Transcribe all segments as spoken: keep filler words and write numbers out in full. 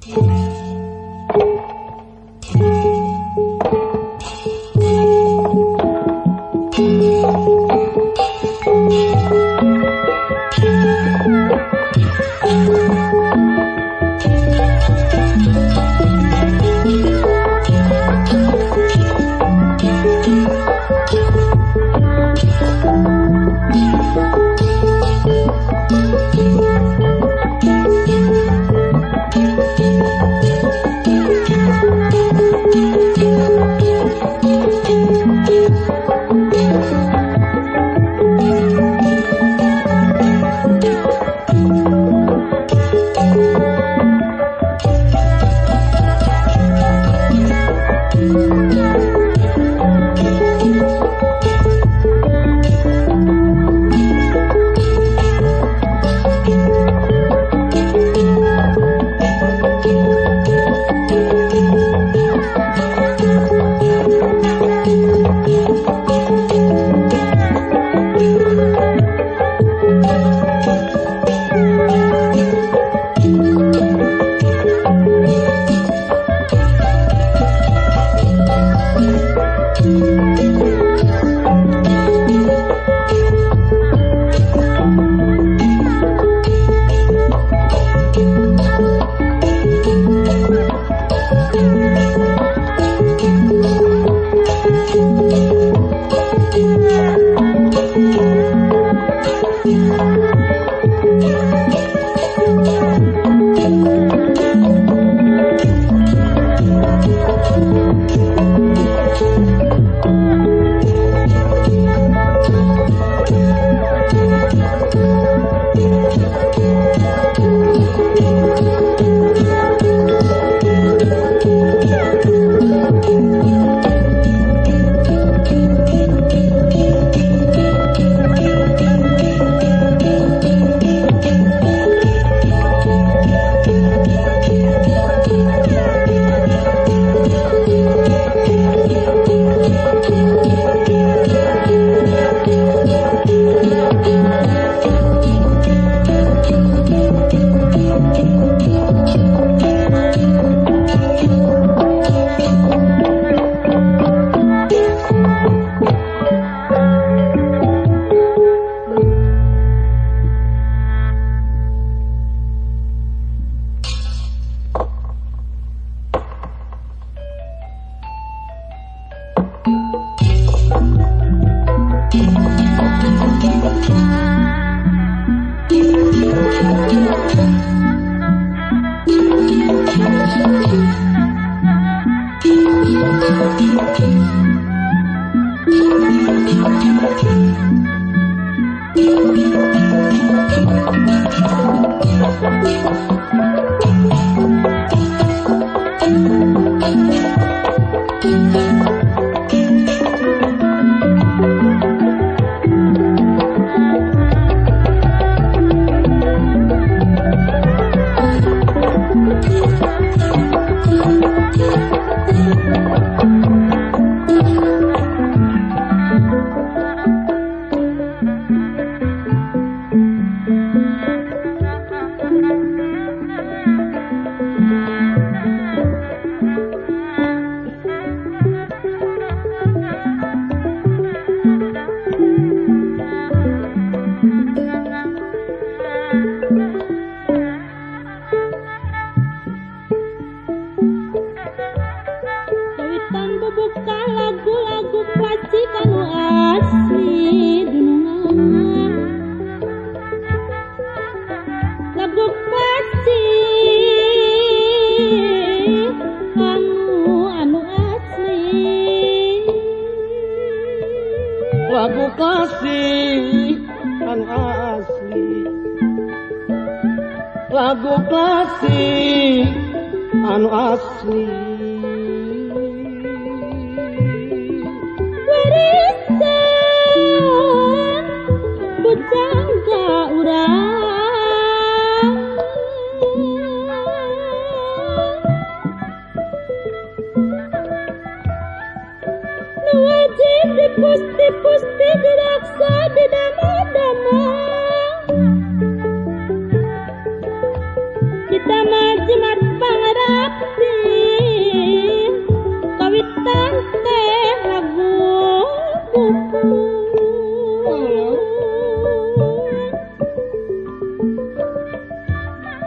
Kita mah jimat pangaran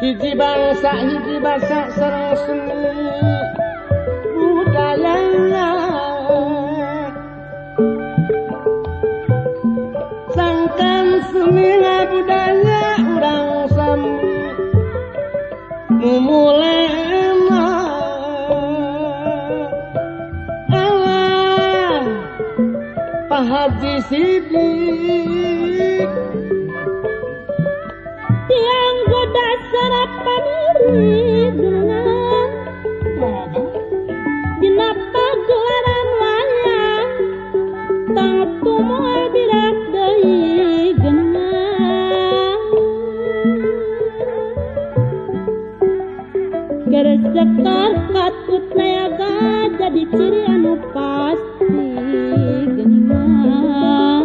hiji bangsa hiji basa sareng seni budaya sangkan seni budaya urang sami mulai Allah Pak Haji Sidik tiang goda sarapan dengan dina pagelaran wayang tang tumoy birak deui geunang geus sekar katut nayaga jadi ciri anu pasti geuningan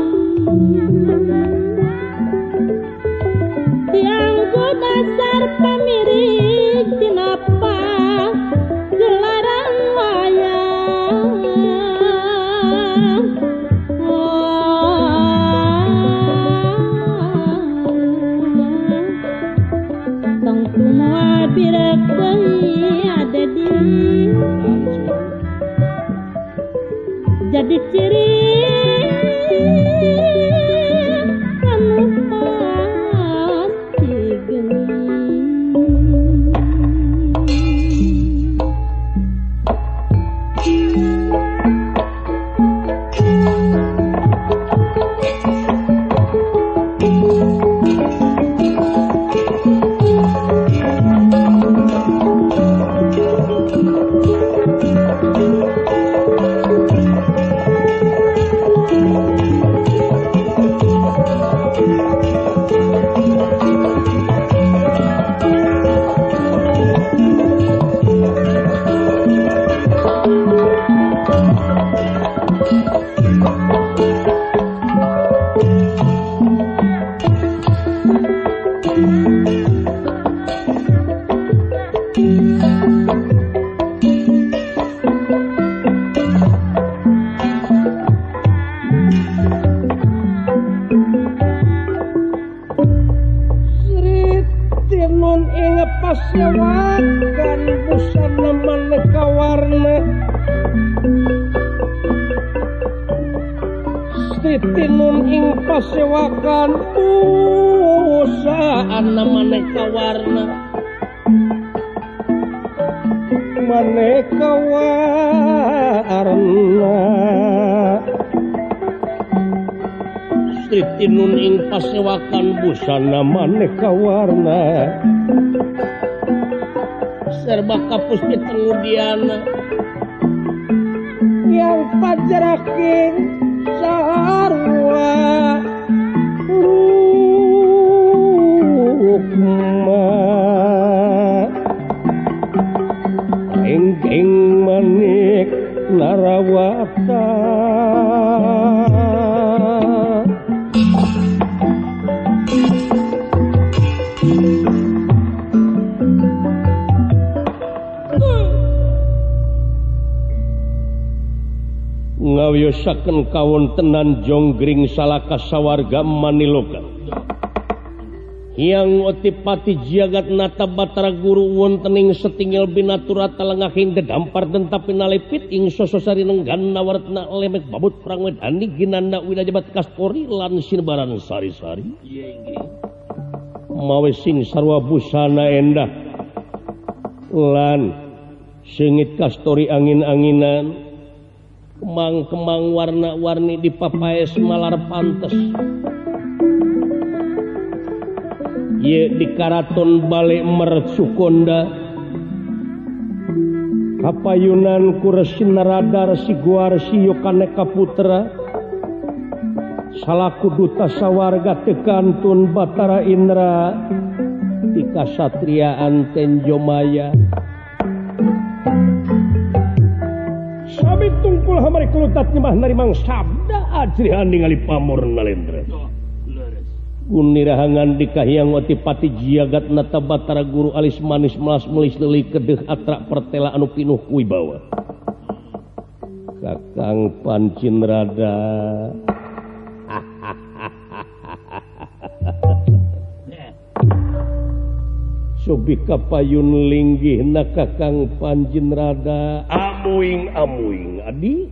tiang dasar pamiring tinapa gelaran wayang tong kumua birak deui ada di jadi ciri pasyawakan busana maneka warna Siti nun ing pasyawakan busana maneka warna maneka warna Siti nun ing pasyawakan busana maneka warna serba kapus di kemudian yang pajaraking sarwa rukma engking manik narawata ngawiyosaken kawontenan jonggring salaka sawarga Maniloka yang otipati jagat nata Batara Guru wontening setinggal binatura talengahing dedampar dentapi nalepit ing sososari nenggan nawartna lemek babut perang wedani ginanda widajabat kaspori lan sinebaran sari-sari mawe sing sarwa busana endah lan sengit kastori angin-anginan kemang-kemang warna-warni di papaes malar pantes ye di karaton balik mercukonda kapayunan kuresin naradar si guar si yokaneka putra salaku duta sawarga tekantun Batara Indra di kasatriaan Tenjomaya Sami tungkul hamari kelutat nyemah narimang sabda ajrihan ningali pamor nalendra Unirahangan dikahyang watipati jagat nata Batara Guru alis manis melas melis leli kedeh atrak pertela anu pinuh wibawa Kakang Pancinrada sobi kapayun linggih na Kakang Panjin rada amuing amuing adi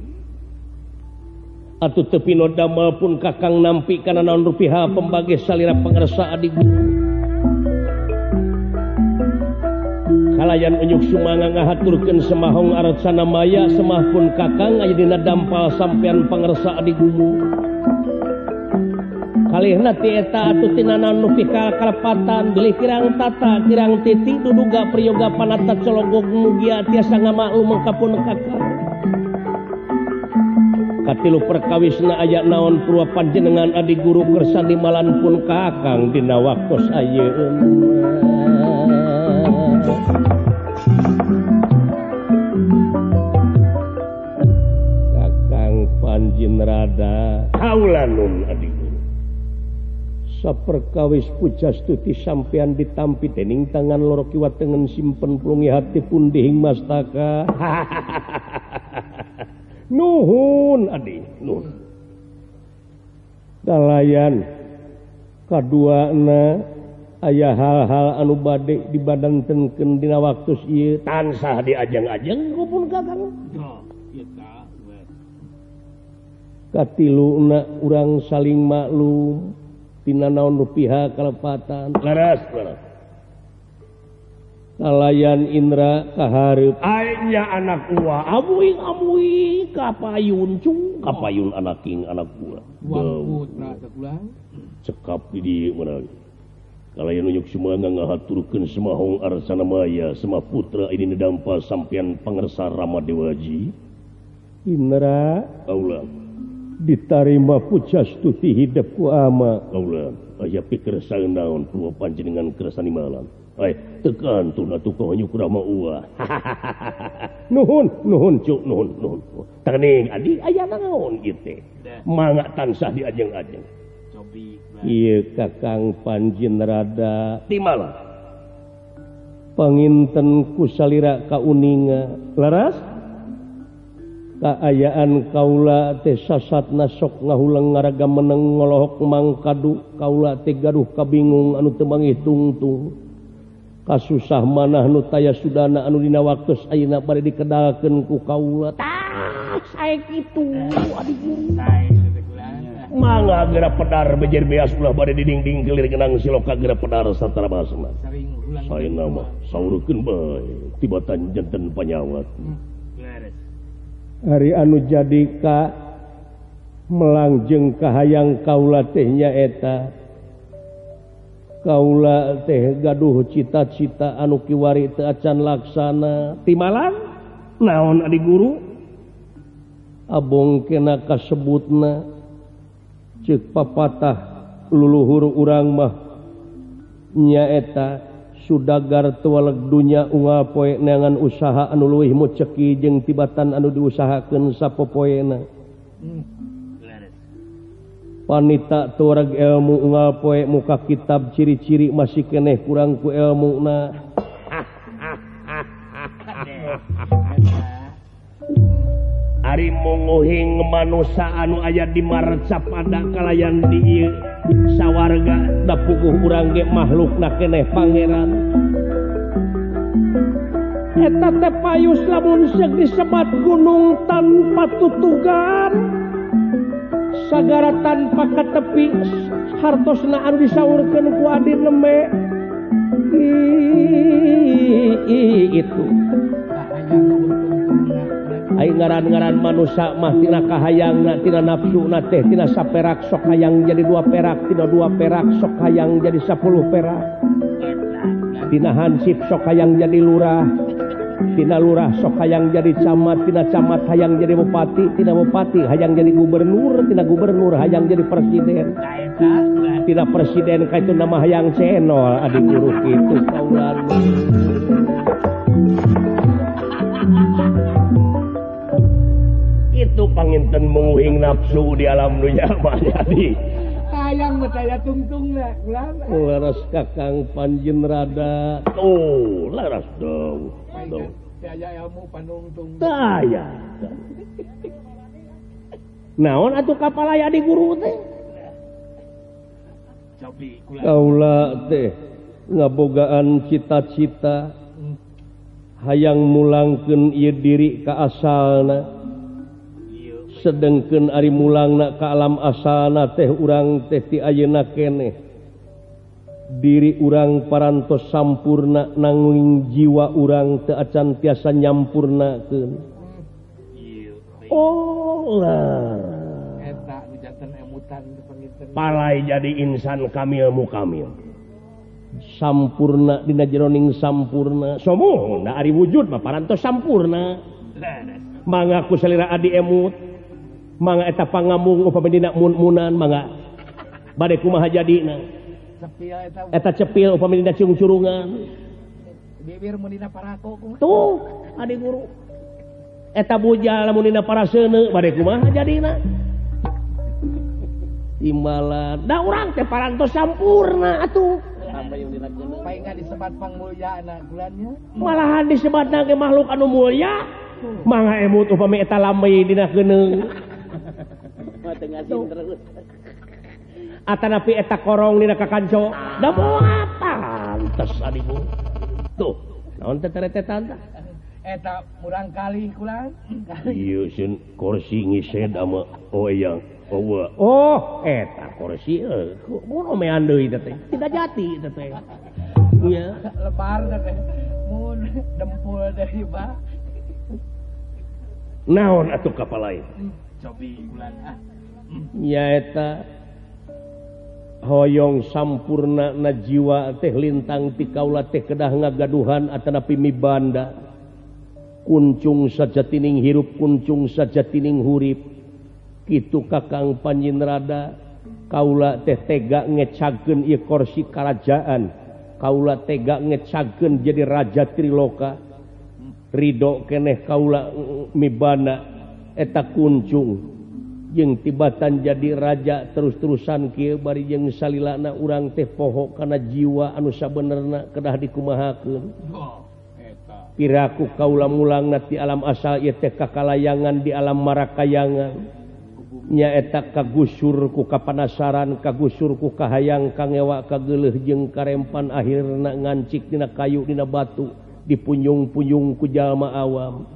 atuh tepi no damel pun Kakang nampi kana naon rupiah pembage salira pangarsa adi kalayan unyuk sumanga ngahaturkeun semahong aracana maya semah pun Kakang aya dina dampal sampean pangarsa adi gumu kalihna ti eta atuh tina naon nu pikal kalepatan bilih kirang tata kirang titi duduga priyoga panata cologog mugia tiasa ngamaklum mangkapun Kakang katilu perkawisna aya naon purwa panjenengan adi guru kersa dimalan pun Kakang dina waktos ayeuna Kakang Panjin rada kaula nun adi guru saperkawis pujastuti sampean ditampi dening tangan loro kiwa tengen simpen plungi hati pundihing mastaka nuhun adi nuhun dalayan kaduana aya hal-hal anu bade dibadantenkeun dina waktos ieu tansah diajeng-ajeng pun Kakang katiluna urang saling maklum tina naon rupiah kalepatan laras laras kalayan Indra kahareup aya anak uwa amuing amuing kapayun cung kapayun anak king anak uwa wang putra sakulang cekap di dieu meunang kalayan unyuk sumanga ngahaturkeun semahong arcana maya semah putra ini nedampa sampean pangarsa Rama Dewaji Indra kaula ditarima pujastuti hidup ku ama kaula aya pikir saeunaon purwa panjenengan kersa nimalan ai tekan tuh atuh kanyuk Rama uwa nuhun nuhun cuk nuhun nuhun teuing adi aya naon ieu teh mangga tansah diajeng-ajeng cobi ieu Kakang Panjin rada timala panginten ku salira kauninga laras kaayaan kaula teh sasatna sok ngahulang ngaraga meneng ngolohok mangkadu kaula teh gaduh kabingung anu teu manghitung-tung kasusah manah nu taya sudana anu dina waktos ayeuna bari dikedalkeun ku kaula tah sae kitu adi guru mangga geura pedar bejer beas ulah bari didingding kelir genang siloka geura pedar satara basna saeuna mah saureukeun bae tibatan janten panyawat hari anu jadi ka melangjeng kahayang kaula teh nyaeta kaula teh gaduh cita-cita anu kiwari teu acan laksana timalan naon adi guru abong kena kasebutna ceuk papatah luluhur urang mah nyaeta sudagar tualeg dunya unggal poe neangan usaha anu leuwih muceki jeung tibatan anu diusahakeun sapopoena panita tuareg ilmu unggal poe muka kitab ciri-ciri masih keneh kurang ku ilmuna ari munguhing manusa anu aya di marca pada kalayan di ieu sawarga da puguh urang ge makhlukna keneh pangeran eta teh payus lamun seuk disebat gunung tanpa tutugan sagara tanpa katepi hartosna anu disaurkeun ku adi nembe itu ai ngaran-ngaran manusia mah tina kahayangna tina nafsuna teh tina saperak sok hayang jadi dua perak tina dua perak sok hayang jadi sepuluh perak tina hansip sok hayang jadi lurah tina lurah sok hayang jadi camat tina camat hayang jadi bupati tina bupati hayang jadi gubernur tina gubernur hayang jadi presiden tina presiden ka itu nama hayang cenol adi guru kitu kaulan itu panginten menguhing nafsu di alam dunia mah jadi hayang mah saya tungtung lah laras Kakang Panjin rada tuh laras dong dong saya ilmu panungtung saya naon atuh kapal aya di guru teh cobi kaula teh ngabogaan cita-cita hayang mulangkeun ieu diri ka asalna sedengkeun ari mulangna ka alam asalna teh urang teh ti ayeuna keneh diri urang parantos sampurna nanging jiwa urang teu acan tiasa nyampurnakeun. Oh lah eta nu janten emutan panginten palai jadi insan kamil mukamil sampurna dina jeroning sampurna somohna ari wujud mah parantos sampurna mangga ku salira adi emut mangga eta pangamung upami dina mun-munan mangga bade kumaha jadina cepil eta eta cepil upami dina cungcurungan bibir mun dina parako kumaha tuh adi guru eta bujal lamun dina paraseuneu bade kumaha jadina timbalan da urang teh parantos sampurna atuh supaya nggak disebat pangmulyana bulannya malahan disebatna ge makhluk anu mulya mangga emut upami eta lamai dina geuneung atanapi eta korong dina kakanco da moal pantes adimu tuh naon teh teretetan tah eta murang kali kulan ieu sin kursi ngised ama oyang oh oh eta kursi eh kuno mean deui teh tidak jati teh nya lebar teh mun dempul dari ba naon atuh kapal lain cobi bulan ah nyaeta hoyong sampurna na jiwa teh lintang ti kaula teh kedah ngagaduhan atanapi mibanda kuncung sajatining hirup kuncung sajatining hurip kitu kakang Panjenrada kaula teh tega ngecageun ieu kursi karajaan kaula tega ngecageun jadi raja triloka ridho keneh kaula mibanda eta kuncung jeung tibatan jadi raja terus-terusan kieu bari jeung salilana urang teh poho kana jiwa anu sabenerna kedah dikumahakeun piraku kaula mulangna ti alam asal ieu teh kakalayangan di alam marakayangan nyaeta kagusur ku kapanasaran kagusur ku kahayang kangewa kageuleuh jeung karempan akhirna ngancik dina kayu dina batu dipunjung-punjung ku jalma awam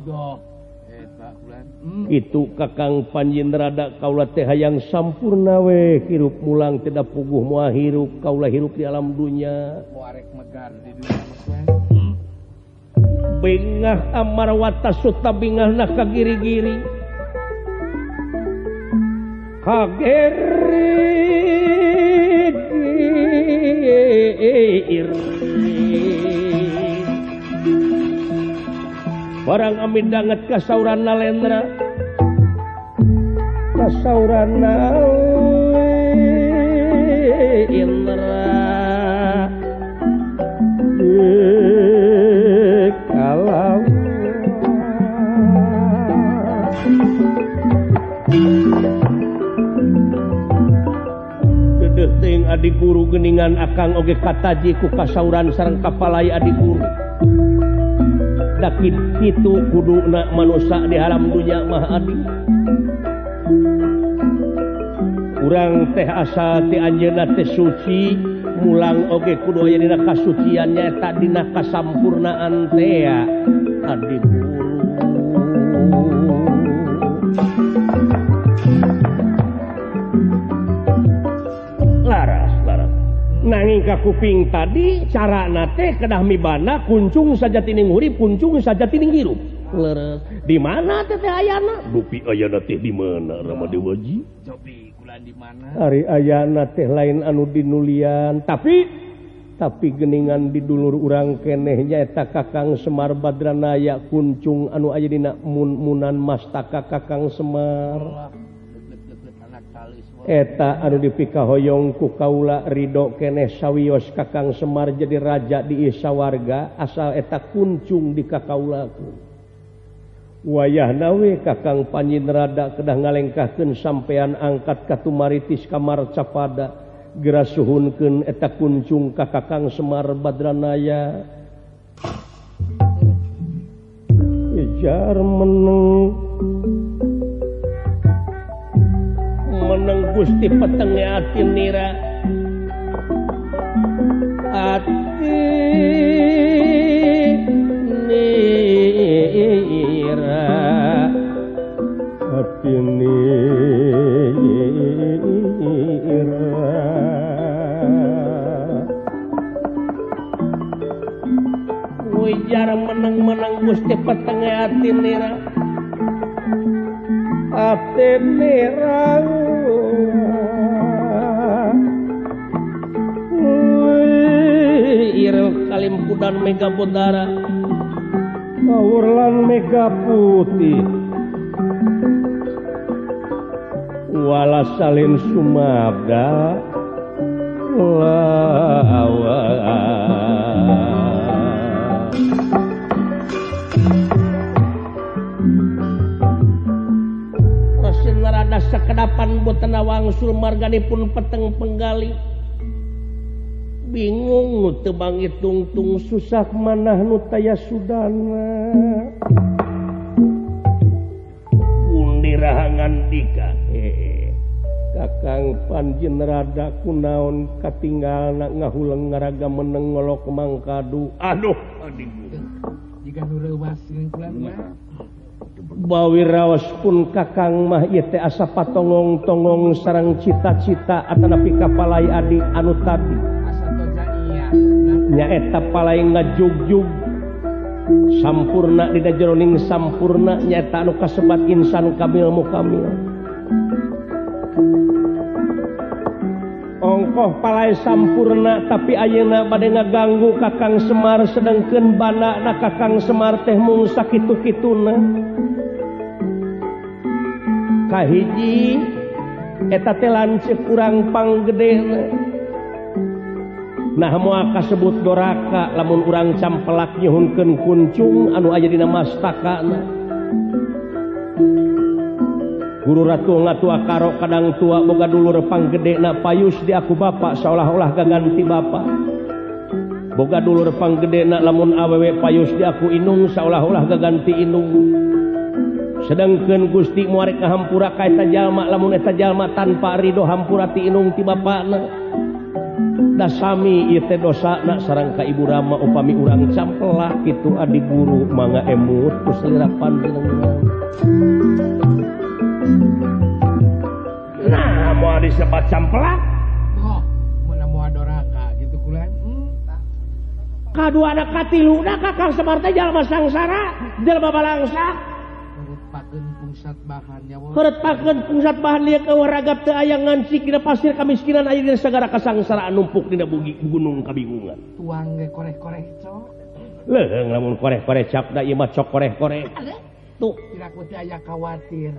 itu kakang Panjenrada kaula teh hayang sampurna we hirup mulang teu da puguh moal hirup kaula hirup di alam dunya moarek megar di dunia bengah amarwata suta bingahna kagiri-giri kageri barang amin danget kasauran nalendra kasauran nalendra kalau dedeh ting adik guru geningan akang oge kataji ku kasauran sareng kapalai adik guru dakit kitu kuduna manusia di alam dunya mah adi urang teh asa ti anjeunna teh suci mulang oge kudu aya dina kasuciannya eta dina kasampurnaan teh ya adi guru laras laras nanging ka kuping tadi carana teh kedah mibana kuncung sajatining urip kuncung sajatining hirup leres di mana teh teh ayana dupi ayana teh di mana Ramadewaji cobi kulan di mana ari ayana teh lain anu dinulian tapi tapi geningan di dulur urang keneh nyaeta Kakang Semar Badranaya kuncung anu aya dina mun-munan mastaka Kakang Semar eta anu dipika hoyong ku kaula ridho keneh sawios Kakang Semar jadi raja di isawarga asal eta kuncung di kakaulaku wayahna we Kakang Panjenrada kedah ngalengkahkeun sampean angkat katumaritis kamar capada geura suhunkeun eta kuncung ka Kakang Semar Badranaya jar meneng meneng Gusti petenge ati nira ati nira ati nira Wijar menang-menang Gusti petenge ati nira ati nira irel kalimpudan mega bodara kawurlan mega putih wala salin sumabda lawa Rasin rada sakedapan boten wangsul marganipun peteng penggali bingung teu bangi tungtung susah manah nu taya sudana pundi rahangan dika hehe kakang panjen rada kunaon katinggalna ngahuleng ngaraga meneng ngolok mangkadu aduh adikku jika nu reuwas jeung kulan mah bawi raos pun kakang mah ieu teh asa patongong-tongong sareng cita-cita atanapi kapalai adik anu tadi nyaeta palai ngajugjug sampurna dina jeroning sampurna nyaeta anu kasebat insan kamil mukamil ongkoh palai sampurna tapi ayeuna bade ngaganggu kakang Semar sedengkeun banana kakang Semar teh mung sakitu-kituna kahiji eta teh lanceuk urang panggedena nah moal kasebut doraka lamun urang campelak nyuhunkeun kuncung anu aya dina mastakana guru ratu ngatua karo kadang tua boga dulur panggedena payus di aku bapak seolah-olah gaganti bapak boga dulur panggedena lamun awewe payus di aku inung seolah-olah gaganti inung sedangkeun Gusti moal rek ngahampura ka eta jalma lamun eta jalma tanpa ridho hampura ti inung ti bapakna da sami ieu teh dosana sareng ka Ibu Rama upami urang campelak kitu adi guru mangga emut ku selirapan jenengan nah moal disebut campelak oh mun moal doraka gitu kulan hmm. kaduana katiluna kakang Semar teh jalma sangsara jalma balangsa pakeun pungsat bahan nyawa heureut pakeun pungsat bahan lieu ka waragap teu aya ngansik dina pasir kamiskinan aya dina sagara kasangsaraan numpuk dina bugi gunung kabingungan tuang ge koreh-koreh cok leung lamun koreh-koreh cap da ieu mah cok koreh-koreh tuh tidak ku teh aya khawatir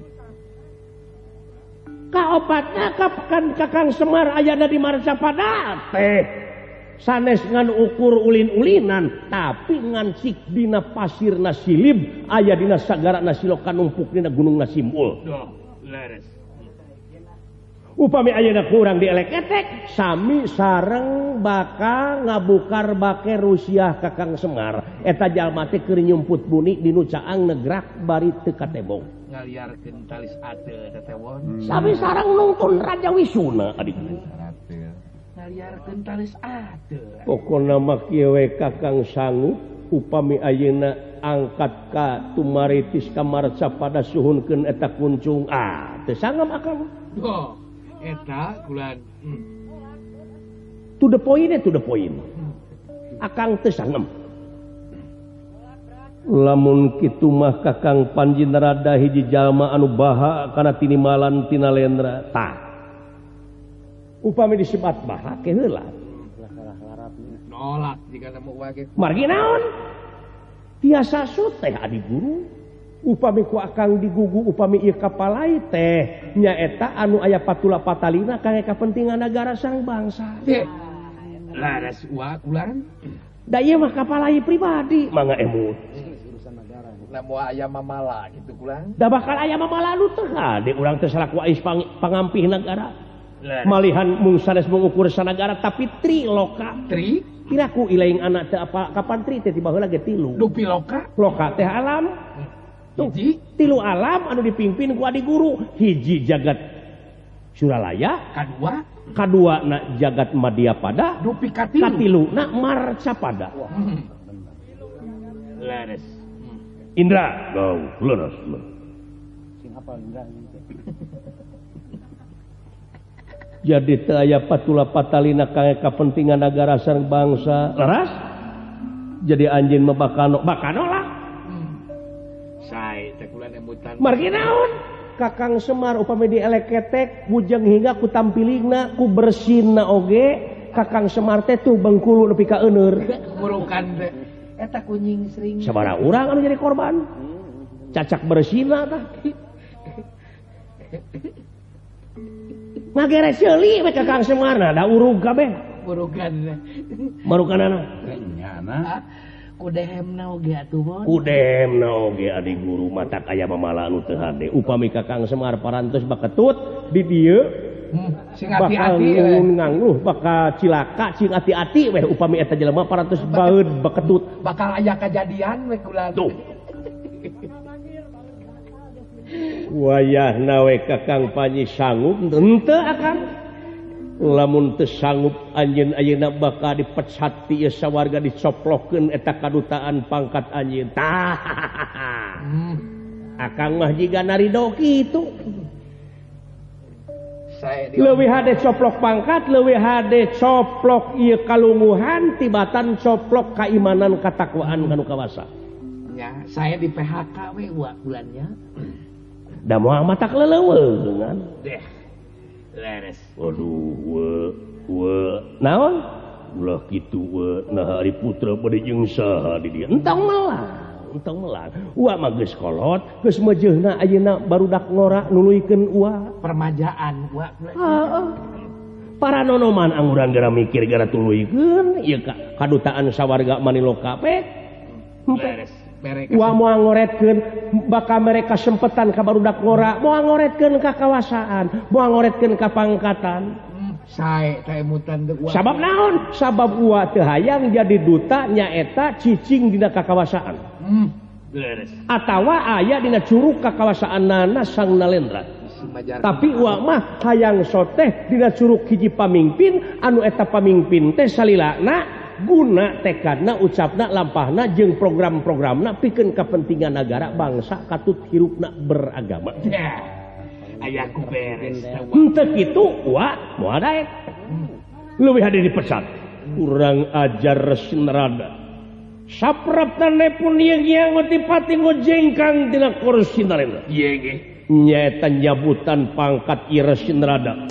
kaopatna kapan kakang Semar ayana di Marcapada teh sanes ngan ukur ulin-ulinan tapi ngansik dina pasir nasilib aya dina sagara nasiloka numpuk dina gunung Nasimbul doh leres upami ayeuna kurang dielek-etek sami sareng bakal ngabukar bake Rusia kakang Semar eta jalma teh keur nyumput buni dinu caang negrak bari teu katebong ngaliarkeun talis ate tetewon sami sareng nungtun Raja Wisuna adik ngaliarkeun talis ate pokona mah kieu we kakang sanggup upami ayeuna angkat ka tumaritis ka Marcapada suhunkeun eta kuncung ah teu sangem akal doh eta kulan hmm. to the point to the point akang teu sangem lamun kitu mah kakang Panjin rada hiji jalma anu baha kana tinimalan tina lendra tah upami disebat baha ke heula nolak jika nemu wage margi naon tiasa suteh adi guru upami ku akang digugu upami ieu kapalai teh nyaeta anu aya patula patalina kangge kapentingan negara sang bangsa teh laras wa kulan da ieu mah kapalai pribadi mangga emut namu aya mamala gitu kulan da bakal aya mamala nu teh hade urang teh salaku ais pangampih negara malihan mung sanes mengukur sanagara tapi tri loka tri kiraku ilaing anak teh apa kapan tri teh tiba heula ge tilu dupi loka loka teh alam tuh hiji tilu alam anu dipimpin ku adi guru hiji jagat Suralaya kadua Kadua na jagat madya pada dupi katilu katilu na marca pada leres Indra go leres sing apa Indra jadi teu aya patula patalina kangge kapentingan negara sareng bangsa leres jadi anjeun mah bakano bakano lah sae teh kula nemutan margi naon Kakang Semar upami dieleketek bujang hingga ku tampilingna ku bersihna oge Kakang Semar teh tuh bengkulu nepi ka euneur murukan teh eta kunying sering sabaraha urang anu jadi korban cacak bersihna tah ngagere seuli we Kakang Semar na da urug kabeh murukan marukanana nyana kudehemna oge atuh mon kudehemna oge adi guru matak aya mamala anu teu hade upami Kakang Semar parantos baketut di dieu hmm, sing bakal hati-hati ngun ngangluh bakal cilaka cing ati-ati weh upami eta jelema parantos baeud baketut bakal aya kejadian we kula tuh wayahna we Kakang Panji sanggup henteu akang lamun teu sanggup anjeun ayeuna bakal dipecat ti ieu sawarga dicoplokeun eta kadutaan pangkat anjeun tah hmm. akang mah jiga narido kitu sae leuwih hade coplok pangkat leuwih hade coplok ieu kalunguhan tibatan coplok kaimanan katakwaan kanu kawasa ya saya di P H K we wa bulannya da moal matak leleuweung dengan deh leres waduh we we naon ulah kitu we nah Hari Putra bade jeung saha di dieu entong melang entong melang uwa mah geus kolot geus mejeuna ayeuna barudak ngora nuluykeun uwa permajaan wa heeh para nonoman angguran gara mikir gara tuluykeun ieu kadutaan sawarga Manilo kabeh leres Wah mau ngoretkeun bakal mereka sempetan ka barudak ngora mau ngoretkeun ka kawasaan mau ngoretkeun ka pangkatan hmm, sae teh mutan teu sabab naon sabab uwa teu hayang jadi duta nyaeta cicing dina kakawasaan hmm beres atawa aya dina curug kakawasaannana Sang Nalendra tapi uwa mah hayang soteh dina curug hiji pamimpin anu eta pamimpin teh salilana guna tekadna ucapna lampahna jeung program-programna pikeun kepentingan negara bangsa katut hirupna beragama ya aya ku beres henteu kitu wa moal daek leuwih hade dipecat kurang ajar Resi Narada sapraptane pun ieu yang ngotipati ngojengkang dina kursi Narendra ieu ge nyaeta nyabutan pangkat ieu Resi Narada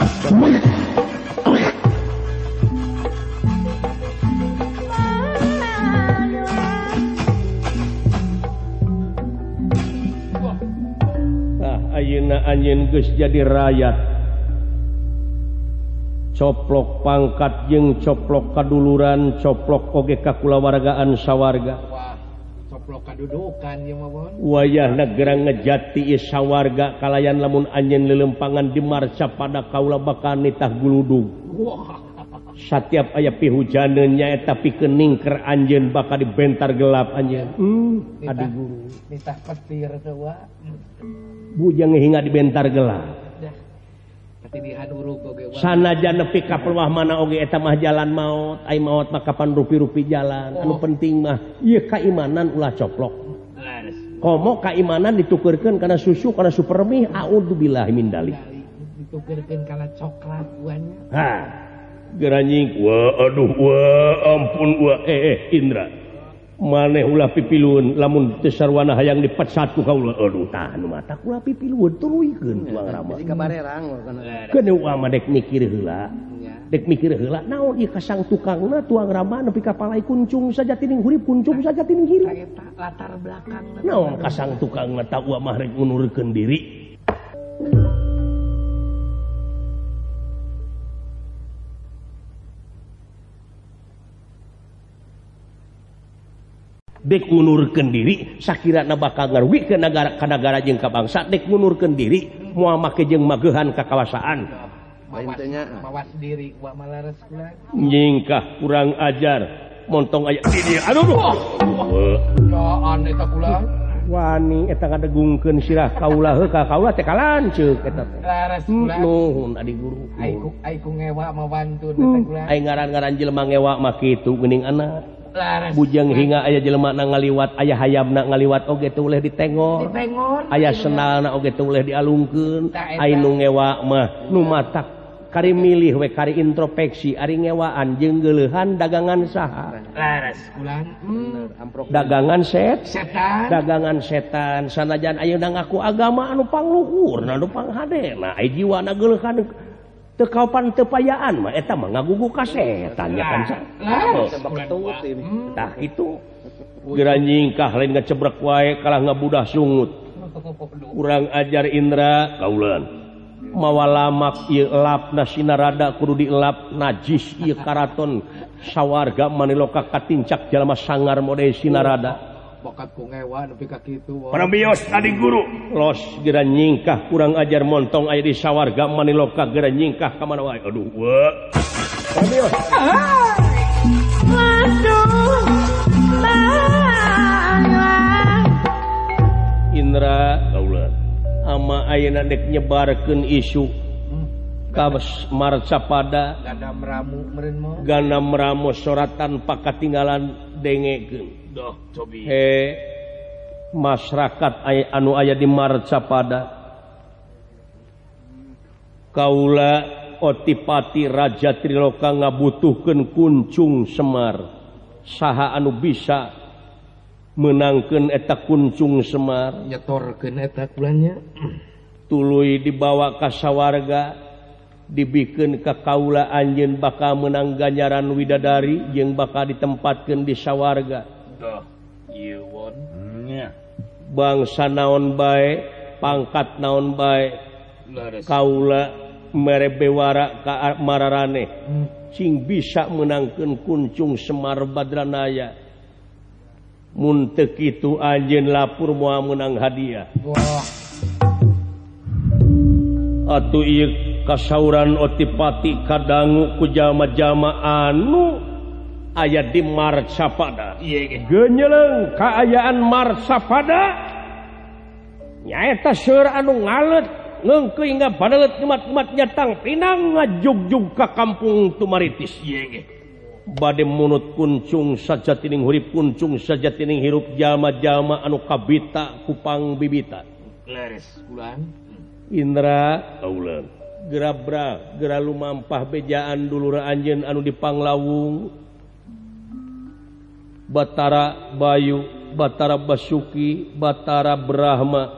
ayeuna anjeun geus jadi rakyat coplok pangkat jeung coplok kaduluran coplok oge kakulawargaan sawarga wah coplok kadudukan ieu mah bon wayahna gerang ngejati ieu sawarga kalayan lamun anjeun lelempangan dimarca pada kaula bakal nitah guludug wah satiap aya pihujaneun nyaeta pikeun ningker anjeun bakal dibentar gelap anjeun hmm adi guru nitah petir teh wa bujang hingga dibentar gelap dah tapi dihadurug oge sanajan nepi ka peluah mana oge eta mah jalan maut ai maut mah kapan rupi-rupi jalan oh. Anu penting mah ieu kaimanan ulah coplok leres komo kaimanan ditukeurkeun kana susu kana supermi a'udzubillahi min dalik ditukeurkeun kana coklat buahnya ha geranjing wah aduh wah ampun wah eh eh Indra maneh ulah pipilueun lamun teu sarwana hayang dipecat ku kaula aduh tah anu mata ulah pipilueun tuluykeun tuang rama jadi kabarerang keun ulah mah dek mikir heula dek mikir heula naon ieu kasang tukangna tuang rama nepi ka palai kuncung saja tining hurip kuncung saja tining hirup eta latar belakang naon kasang tukangna tah ulah mah rek ngunurkeun diri dek ngunurkeun diri sakirana bakal ngarugi ke negara ka negara jeung ka bangsa dek ngunurkeun diri moal make jeung mageuhan kakawasaan intenya mawas diri wa malares kula nyingkah kurang ajar montong aya di dieu aduh duh ya an eta kula wani eta ngadegungkeun sirah kaula heuh ka kaula teh kalanceuk eta teh. Laras kulan. Nuhun adi guru. Aiku aiku ngewa mah wantun eta kulan. Ai ngaran-ngaran jelema ngewa mah kitu geuning anak. Laras. Bujang hinga aya jelema na ngaliwat, aya hayamna ngaliwat oge teu uleh ditengor. Ditengor. Aya senalna oge teu uleh dialungkeun. Ai nu ngewa mah nu matak kari milih we kari introspeksi ari ngewaan jeung geuleuhan dagangan saha. Laras kulan. Hmm. Dagangan set. Setan. Dagangan setan sanajan ayeuna ngaku agama anu pangluhurna anu panghadena ai jiwana geuleuhan teu kaopan teu payaan mah eta mah ngagugu ka setan nya kan sa. Tah kitu. Geura nyingkah lain ngecebrek wae kalah ngabudah sungut. Urang ajar Indra kaulan. Mawa lamak ieu elapna sinarada kudu dielap najis ieu karaton sawarga maniloka katincak jalma sangar mode sinarada bakat ku ngewa nepi ka kitu parabios adi guru los geura nyingkah kurang ajar montong aya di sawarga maniloka geura nyingkah ka mana wae aduh wa parabios Indra kaulan ama ayeuna dek nyebarkeun isu ka marcapada ganda meramu meureun mah ganda meramu soratan pakatinggalan dengekeun doh cobi he masyarakat anu aya di marcapada kaula Otipati Raja Triloka ngabutuhkeun kuncung Semar saha anu bisa menangkeun eta kuncung Semar nyetorkeun eta kulannya tuluy dibawa ka sawarga dibikeun ka kaula anjeun bakal meunang ganjaran widadari jeung bakal ditempatkeun di sawarga dah ieu won nya bangsa naon bae pangkat naon bae kaula mere bewara ka mararane hmm. sing bisa menangkeun kuncung Semar Badranaya mun teu kitu anjeun lapur moal meunang hadiah. Wah. Atuh ieu kasauran Otipati kadangu ku jalma-jalma anu aya di Marcapada. Ieu ge. Geunyeuleng kaayaan Marcapada nyaeta seueur anu ngaleut ngeungkeuy ngabadaleut umat-umat nyatang pinang ngajugjug ka kampung Tumaritis. Ieu ge. Bade munut kuncung sajatining hurip kuncung sajatining hirup jalma-jalma anu kabita kupang bibita leres kulan Indra kaulan geura bra geura lumampah bejaan dulur anjeun anu di Panglawung Batara Bayu Batara Basuki Batara Brahma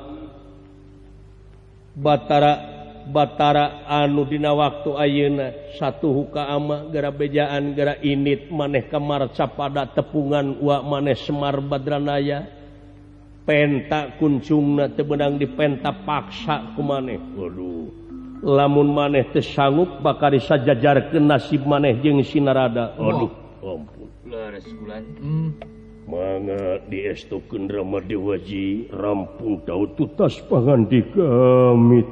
Batara Batara anu dina waktu ayeuna satu huka ama gara bejaan gara init maneh ka Marcapada tepungan wa maneh Semar Badranaya penta kuncungna teu beunang dipenta paksa ku maneh waduh lamun maneh teu sanggup bakal disajajarkeun nasib maneh jeung sinarada aduh ampun leres bulan hmm. mangga diestukeun Rama Dewaji rampung daud tutas pangandika amit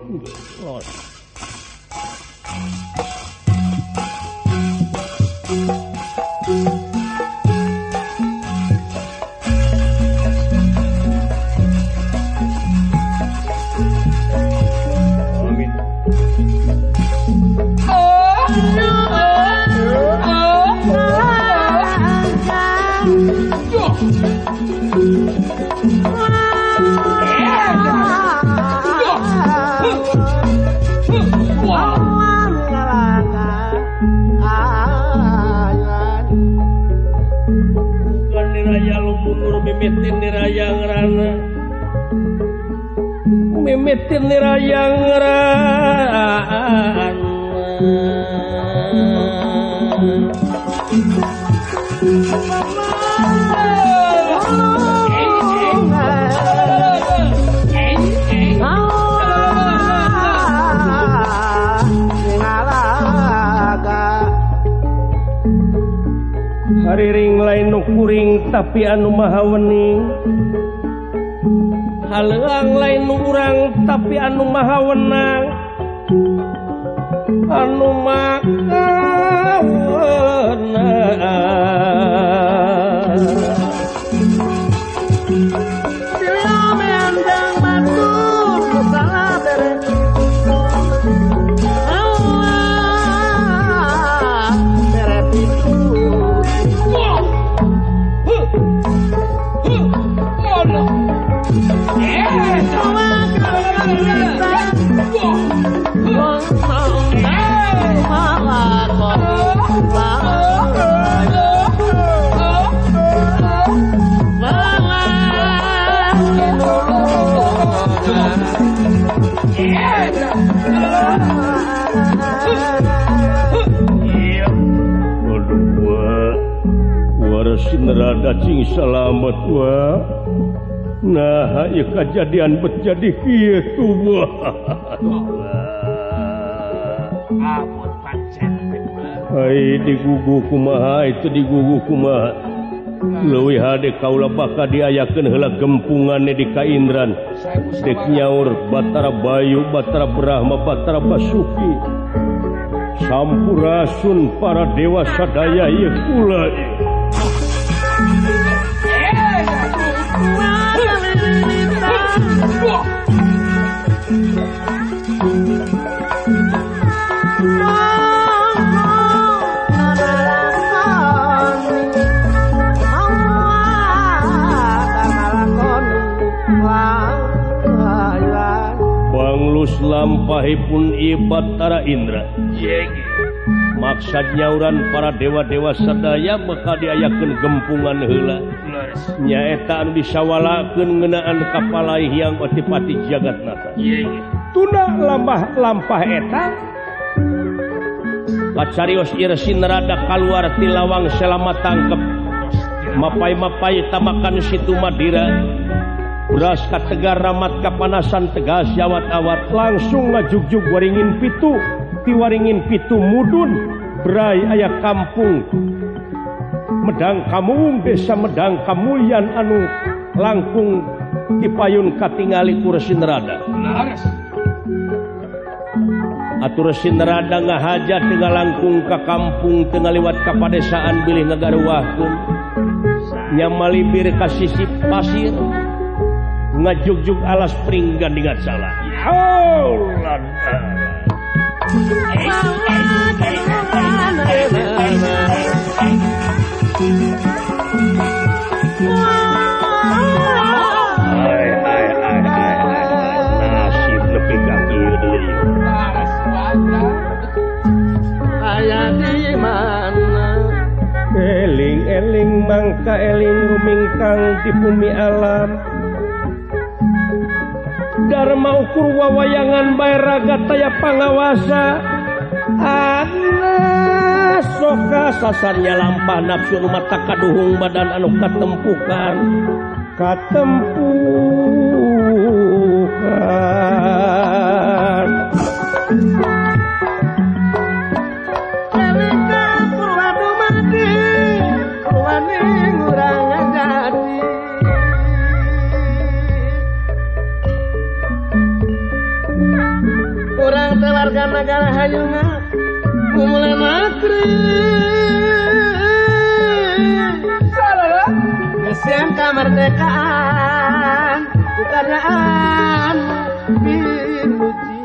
amin mimitin nirayang rana mimitin nirayang rana hariring lain nu kuring tapi anu maha wening haleung lain nu urang tapi anu maha wenang anu maha wenang Sinrada cing salamet wa. Nah, ieu kejadian berjadi kieu wah. Amun pancen. Hai digugu kumaha itu digugu kumaha. Leuwih hade kaula baka diayakeun heula gempunganna di Kaindran. Dek nyaur Batara Bayu, Batara Brahma, Batara Basuki. Sampurasun para dewa sadaya ieu kula. Banglus lampahipun Batara Indra. Maksud nyauran para dewa-dewa sadaya maka diayakeun gempungan heula. Nyaeta anu disawalakeun ngeunaan kapalaih yang otipati Jagatnata. Tuna lampah-lampah eta kacarios ieu Sinrada kaluar ti lawang selama tangkep. Mapai-mapai tamakan situ Madira. Beras kategar ramat kapanasan tegas jawat-awat langsung ngajugjug waringin pitu ti waringin pitu mudun berai aya kampung Medang Kamung desa Medang Kamulyan anu langkung dipayun katingali ku Sinrada. Atur Sinrada ngahajat tinggal langkung ka kampung tengah liwat ka padesaan bilih ngagaruwahkeun nyamalibir ka sisi pasir ngajugjug alas pringgan dingat salah. Oh lada. Hai hai hai nasib nepi ka ieu deui. Aya di mana? Eling-eling mangka eling rumingkang di bumi alam. Dharma ukur wawayangan bae raga taya pangawasa. Anna soka sasarnya lampah nafsu anu mata kaduhung badan anu katempukan katempukan Elika purwa dumadi purwani ngurang jadi kurang teh warga negara hayuna mulai negeri salah kesian kemerdekaan bukanaan diuji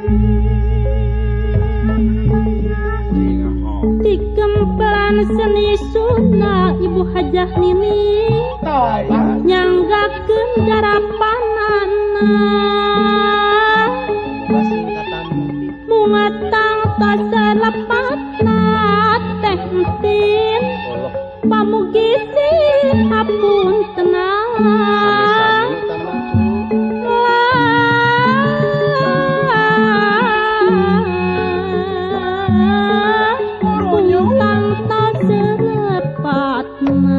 dikempelan seni Sunda Ibu Hajah Nini nyanggakeun jarapanana muatang tasa lepatna teh entin pamugisi apun tenang muatang tasa lepatna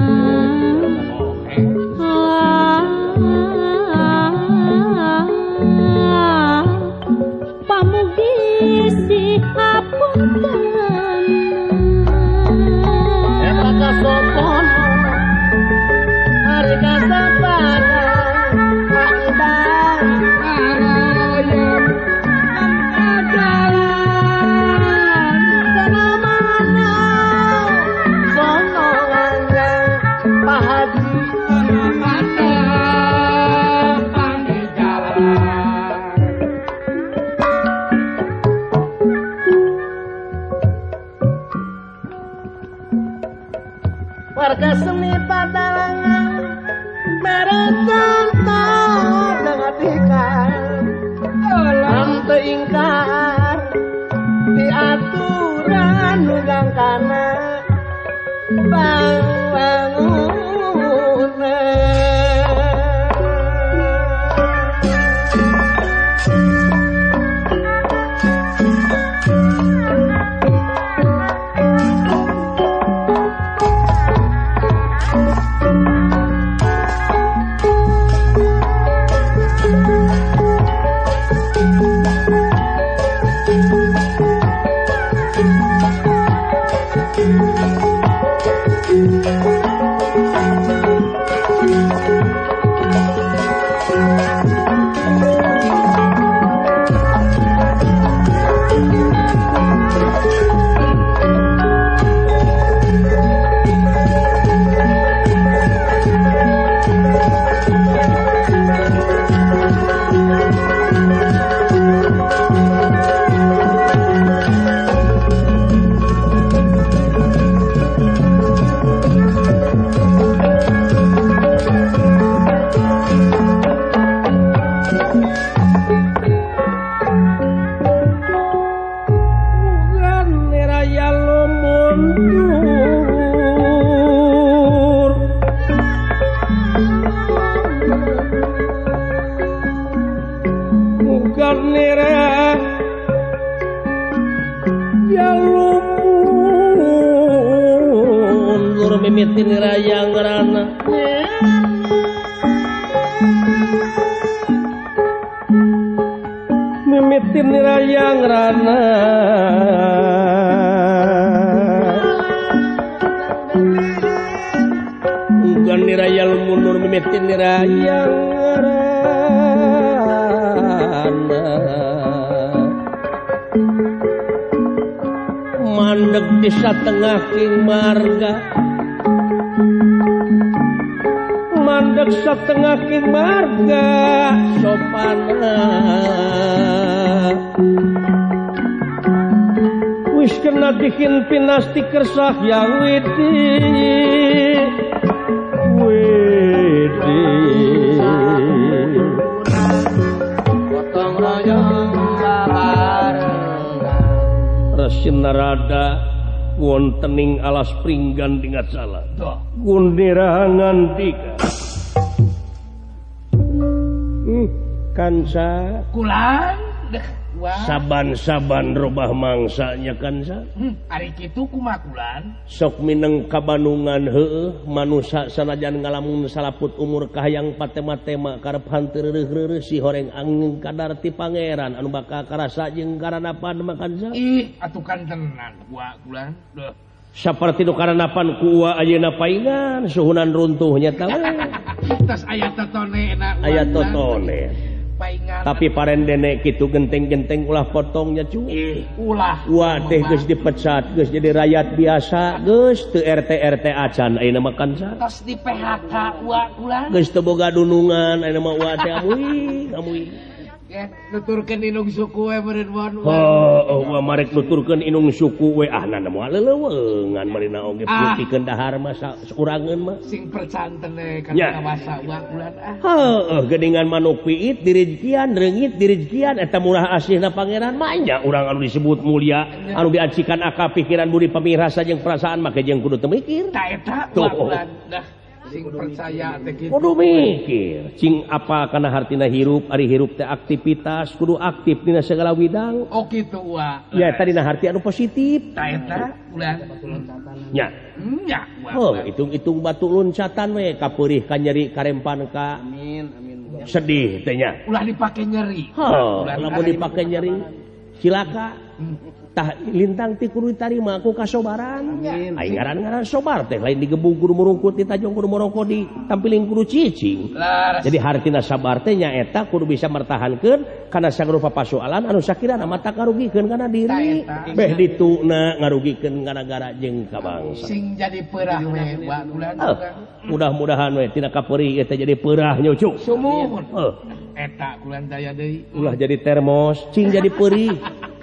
pamugisi apun tenang eta kasopon hari kasapada kaidang arayam adalan kenamana sonongannya pahaji kenamana panggijalan warga seni padalangan merecontoh dengan ikan alam teingkar di aturan ulang kana bangunan mimitin raya ngerana mimitin raya ngerana ugan niraya mundur mimitin raya ngerana mandeg di satengah king marga mandeg satengah king marga sopana wis kena dikin pinasti kersah yang widi widi potong royong Rasin narada wontening alas pringgan dingat salah gundira ngantika hmm, kansa kulan saban-saban robah mangsanya kansa hmm, ari kitu kumaha kulan sok mineng kabanungan heueuh manusa sanajan ngalamun salaput umur kahayang patema-tema karep hanteu reureuh si horeng angin kadar ti pangeran anu bakal karasa jeung karanapan mah kansa ih atukan tenan gua kulan deuh saperti nu karanapan ku wa ayeuna paingan suhunan runtuh nya tah tas aya totone na aya totone paingan tapi parendene kitu genteng-genteng ulah potongnya cu ih ulah wah teh geus dipecat geus jadi rakyat biasa geus teu R T R T acan ayeuna mah kansa tos di P H K wa kulan geus teu boga dunungan ayeuna mah wa teh amuy amuy ya nuturkeun inung suku we meureun wan oh wa marek nuturkeun inung suku we ah nana moal leuweungan marina oge putikeun dahar mah saurangeun mah sing percanten we kana kawasa wa kulan ah heueuh geuningan manuk piit direjekian reungit direjekian eta murah asihna pangeran mah nya urang anu disebut mulia anu diacikan akal pikiran budi pamirasa jeung perasaan make jeung kudu teu mikir ta eta wa kulan dah sing percaya teh kitu kudu mikir cing apa kana hartina hirup ari hirup teh aktivitas kudu aktif dina segala widang oh kitu wa ya tadi na harti anu positif ta eta ulah nya nya oh hitung-hitung batu loncatan we kapeurih ka nyeri karempan ka amin amin sedih teh nya ulah dipake nyeri heuh lamun dipake nyeri cilaka tah lintang ti kudu ditarima ku kasobaran aing ngaran-ngaran sobar teh lain digebung kudu murungkut ditajong kudu morongko di tampiling kudu cicing jadi hartina sabar teh nya eta kudu bisa mertahankeun kana sagrupa pasoalan anu sakirana mata karugikeun kana diri beh dituna ngarugikeun ka nagara jeung ka bangsa sing jadi peurah we wa bulan mudah-mudahan we tina kapeurih eta jadi peurah nya cuk sumuhun eta kulan daya deui ulah jadi termos cing jadi peurih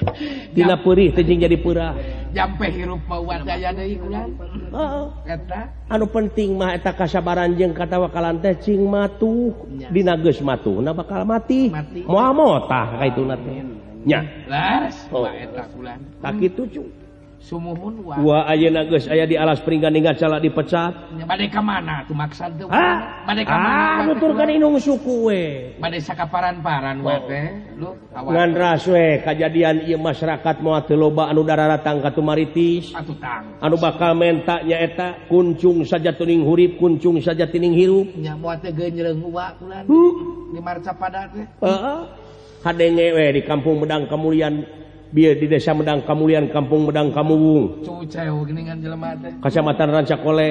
dina peurih teh jadi peurah jampe hirup mah daya deui kulan heeh eta anu penting mah eta kasabaran jeung katawakalan teh cing matuh dina geus matuh na bakal mati moal motah kaituna teh nya laras eta kulan tak kitu cu sumuhun wa wa ayeuna geus aya di alas pringgan ninggal cala dipecat bade ka mana tuh maksud teh bade ka mana nuturkeun inung suku we bade sakaparan-paran wa teh lu ngan ras we kajadian ieu masyarakat moal teu loba anu dararatang ka tumaritis atuh tang anu bakal menta nya eta kuncung saja tuning hurip kuncung saja tining hirup nya moal teh geunjreung wa kulan di marcapada teh heeh hadenge we di kampung Medang Kamulian biar di desa Medang Kamulian kampung Medang Kamuwung cuceu geuningan jelema teh kecamatan Rancakole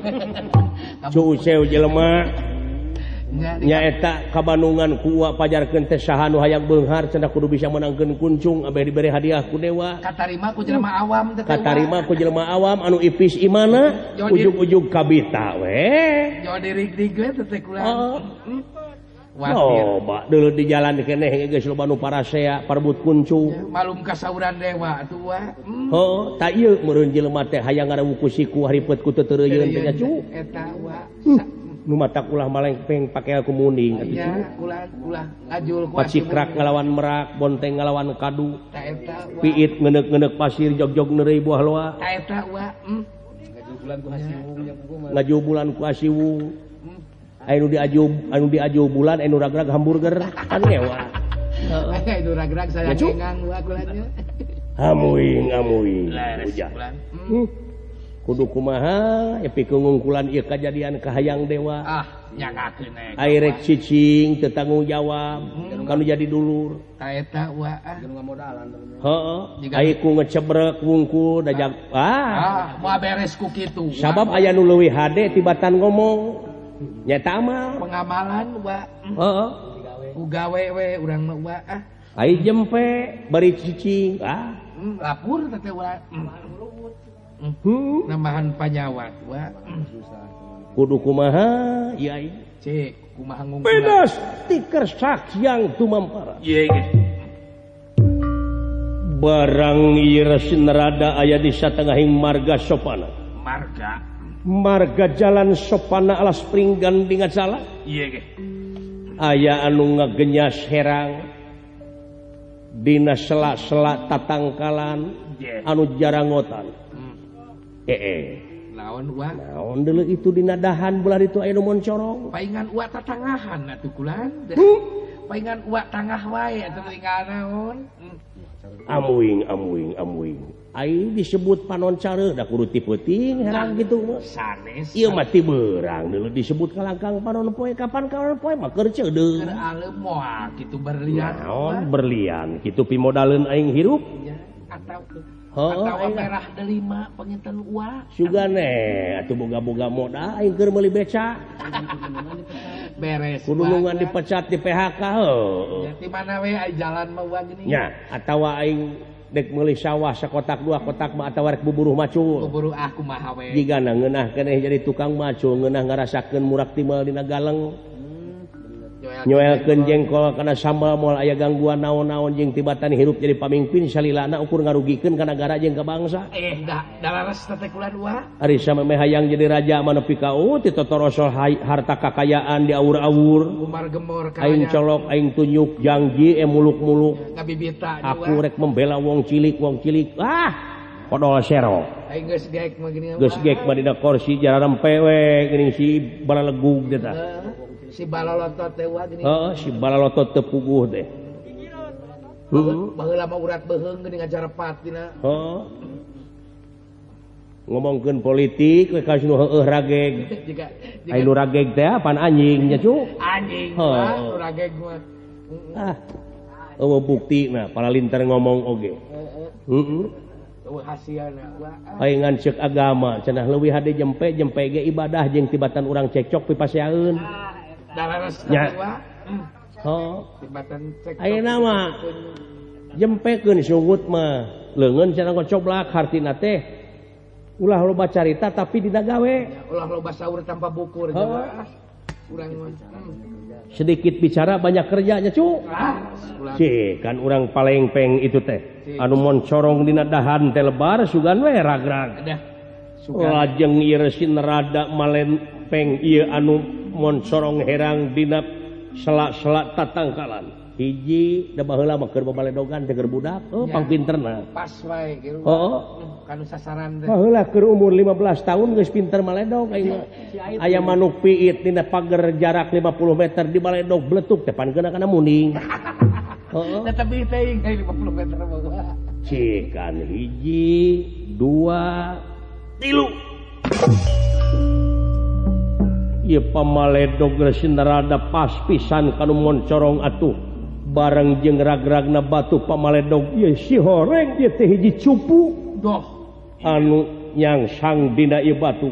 cuceu jelema nya eta kabanungan ku pajarkeun teh saha nu hayang beunghar cenah kudu bisa menangkeun kuncung abeh dibere hadiah ku dewa katarima ku jelema awam teh katarima ku jelema awam anu ipis imana ujug-ujug kabita we jo dirig-dig we teh kulan oh, bak dulu di jalan keneh geus loba nu parasea parbut kuncung. Malum kasauran dewa atuh wa. Heuh, ta ieu meureun jelema teh hayang ngarawuh ku siku haripeut ku teuteureuyeun teh cu. Eta wa. Nu matak ulah malengpeng pake ku muning atuh cu. Ya, ulah ulah ajul ku. Pacikrak ngalawan merak, bonteng ngalawan kadu. Ta eta wa. Piit ngeuneup-ngeuneup pasir jog-jog neureuy buah loa. Ta eta wa. Ngajubulan ku hasiwung nya kumaha. Ngajubulan ku hasiwung. Anu diaju anu diaju bulan anu ragrag hamburger kan ngewa. Heeh. Anu ragrag saya ngengang wa kulannya. Amuing amuing. Ujah. kudu kumaha ya pikungungkulan ieu kajadian kahayang dewa ah nyanggakeun eh ai rek cicing teu tanggung jawab kanu jadi dulur ka eta wa ah heeh ai ku ngecebrek wungkul dajak ah ah moal beres ku kitu sabab aya nu leuwih hade tibatan ngomong nyata mah pengamalan wa heeh ku gawe we urang mah wa ah ai jempe bari cicing ah lapur teh urang hmm nambahan panyawat wa kudu kumaha yai cek kumaha ngungkulan pedas tiker sakyang tumampara ieu ge barang ieu nerada aya di satengahing marga sopana marga marga jalan sopana alas pringgan di ngajala ieu ge aya anu ngagenyas herang dina sela-sela tatangkalan anu jarangotan ee lawan wa naon deuleu itu dina dahan belah itu aya nu moncorong paingan uak tatangahan atuh kulan paingan uak tangah wae atuh tinggal naon amuing amuing amuing ai disebut panon care da kudu ti peuting herang kitu mah sanes ieu mah ti beurang deuleu disebut kalangkang panon poe kapan kapan poe mah keur ceudeuh keur alem moal kitu berlian naon berlian kitu pimodaleun aing hirup atau Heeh, atau merah delima penginten uak sugane atuh boga-boga modal aing keur meuli beca beres kudu nungan dipecat di P H K heuh di mana we ai jalan mah uak gini nya atawa aing dek meuli sawah sakotak dua kotak mah atawa rek buburuh macul buru ah kumaha we jigana ngeunah keneh jadi tukang macul ngeunah ngarasakeun murak timal dina galeng nyoelkeun jengkol kana sambal moal aya gangguan naon-naon jeung tibatan hirup jadi pamimpin salilana ukur ngarugikeun ka nagara jeung ka bangsa eh da dalares teh kulan uak ari sameme hayang jadi raja mah nepi ka uh ti totorosol harta kakayaan di awur-awur umar gemor ka aing colok aing tunjuk janji e muluk-muluk ngabibita aku rek membela wong cilik wong cilik ah kodol sero aing geus geek mah gini geus geek mah dina kursi jararempe we geuning si balalegug teh tah si balalotot teh wa gini heeh si balalotot teu puguh teh heeh baheula mah urat beheung geuning ngajarepat dina heeh ngomongkeun politik we ka nu heueuh rageg jika ai nu rageg teh pan anjing nya cu anjing mah rageg mah ah eueuh buktina palalintar ngomong oge heeh eueuh hasiana wa aing ceuk agama cenah leuwih hade jempe jempe ge ibadah jeung tibatan urang cekcok pipaseaeun dalares nya wa heeh tibatan cek ayeuna mah jempekeun sungut mah leungeun cenah ngocoblak hartina teh ulah loba carita tapi dina gawe ulah loba saur tanpa bukur jawa urang mah sedikit bicara banyak kerjanya cu cih kan urang palengpeng itu teh anu moncorong dina dahan teh lebar sugan we ragrag lajeng ieu resi nerada malempeng ieu anu moncorong herang dina selak-selak tatangkalan hiji da baheula mah keur babaledogan teh keur budak oh pang pinterna pas wae kieu heeh kanu sasaran teh baheula keur umur lima belas tahun geus pinter maledog aing aya manuk piit dina pager jarak lima puluh meter di baledog bletuk teh pankeuna kana muning heeh da tebih teuing lima puluh meter mah cikan hiji dua tilu ieu pamaledog geus nerada pas pisan kanu moncorong atuh bareng jeung ragragna batu pamaledog ieu si horeng ieu teh hiji cupu doh anu nyangsang dina ieu batu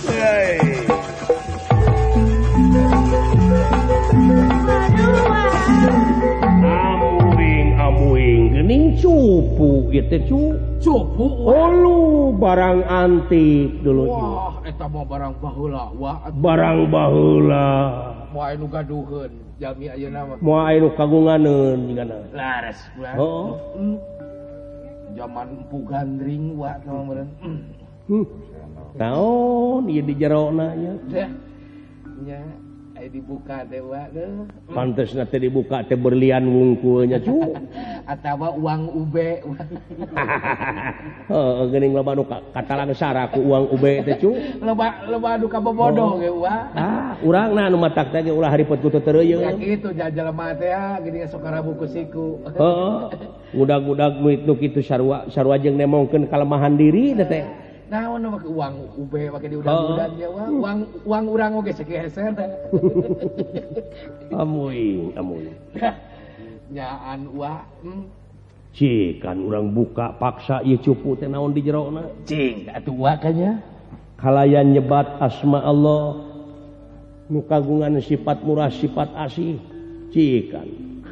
amuing amuing geuning cupu ieu teh cu cupu olu barang antik dulu wah eta mah barang baheula wah barang baheula moal anu gaduheun jami ayeuna mah moal anu kagunganeun jingana laras bulan heeh zaman empu gandring wa sama meureun hmm naon ieu di jerona nya teh nya aya dibuka teh wa teh pantesna teh dibuka teh berlian wungkulnya cu atawa uang ube heeh geuning loba nu katalangsara ku uang ube teh cu loba loba anu kabobodoh ge wa ah urangna anu matak teh ge ulah haripet ku teu teureuyeuh ya kitu jelema teh geuning sok karabuku siku heeh ngudag-ngudag muit nu kitu sarua sarua jeung nemongkeun kalemahan diri teh naon make uang ube make diudan-udan nya uang uang urang oge sageser amuing amuing nyaan uah hmm. Cing kan urang buka paksa ieu cupu teh naon di jerona cing atuh uah kanya kalayan nyebat asma Allah nu kagungan sifat murah sifat asih cing kan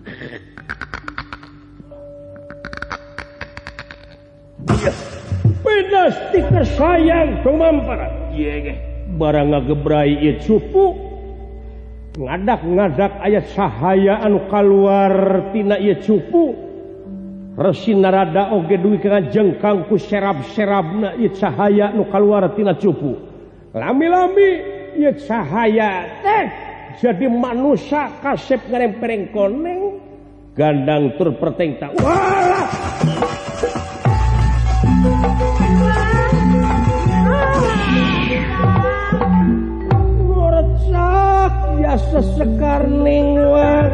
pedas tiker sayang tumampara ieu ge barang ngagebrai ieu cupu ngadak-ngadak ayat sahaya anu kaluar tina ieu cupu Resi Narada oge duwi kangajengkang ku serab-serabna ieu cahaya nu kaluar tina cupu lami-lami ieu cahaya teh jadi manusia kasep ngarempereng koneng gandang tur perteng ta wah ngorcak ya sesekar ning wang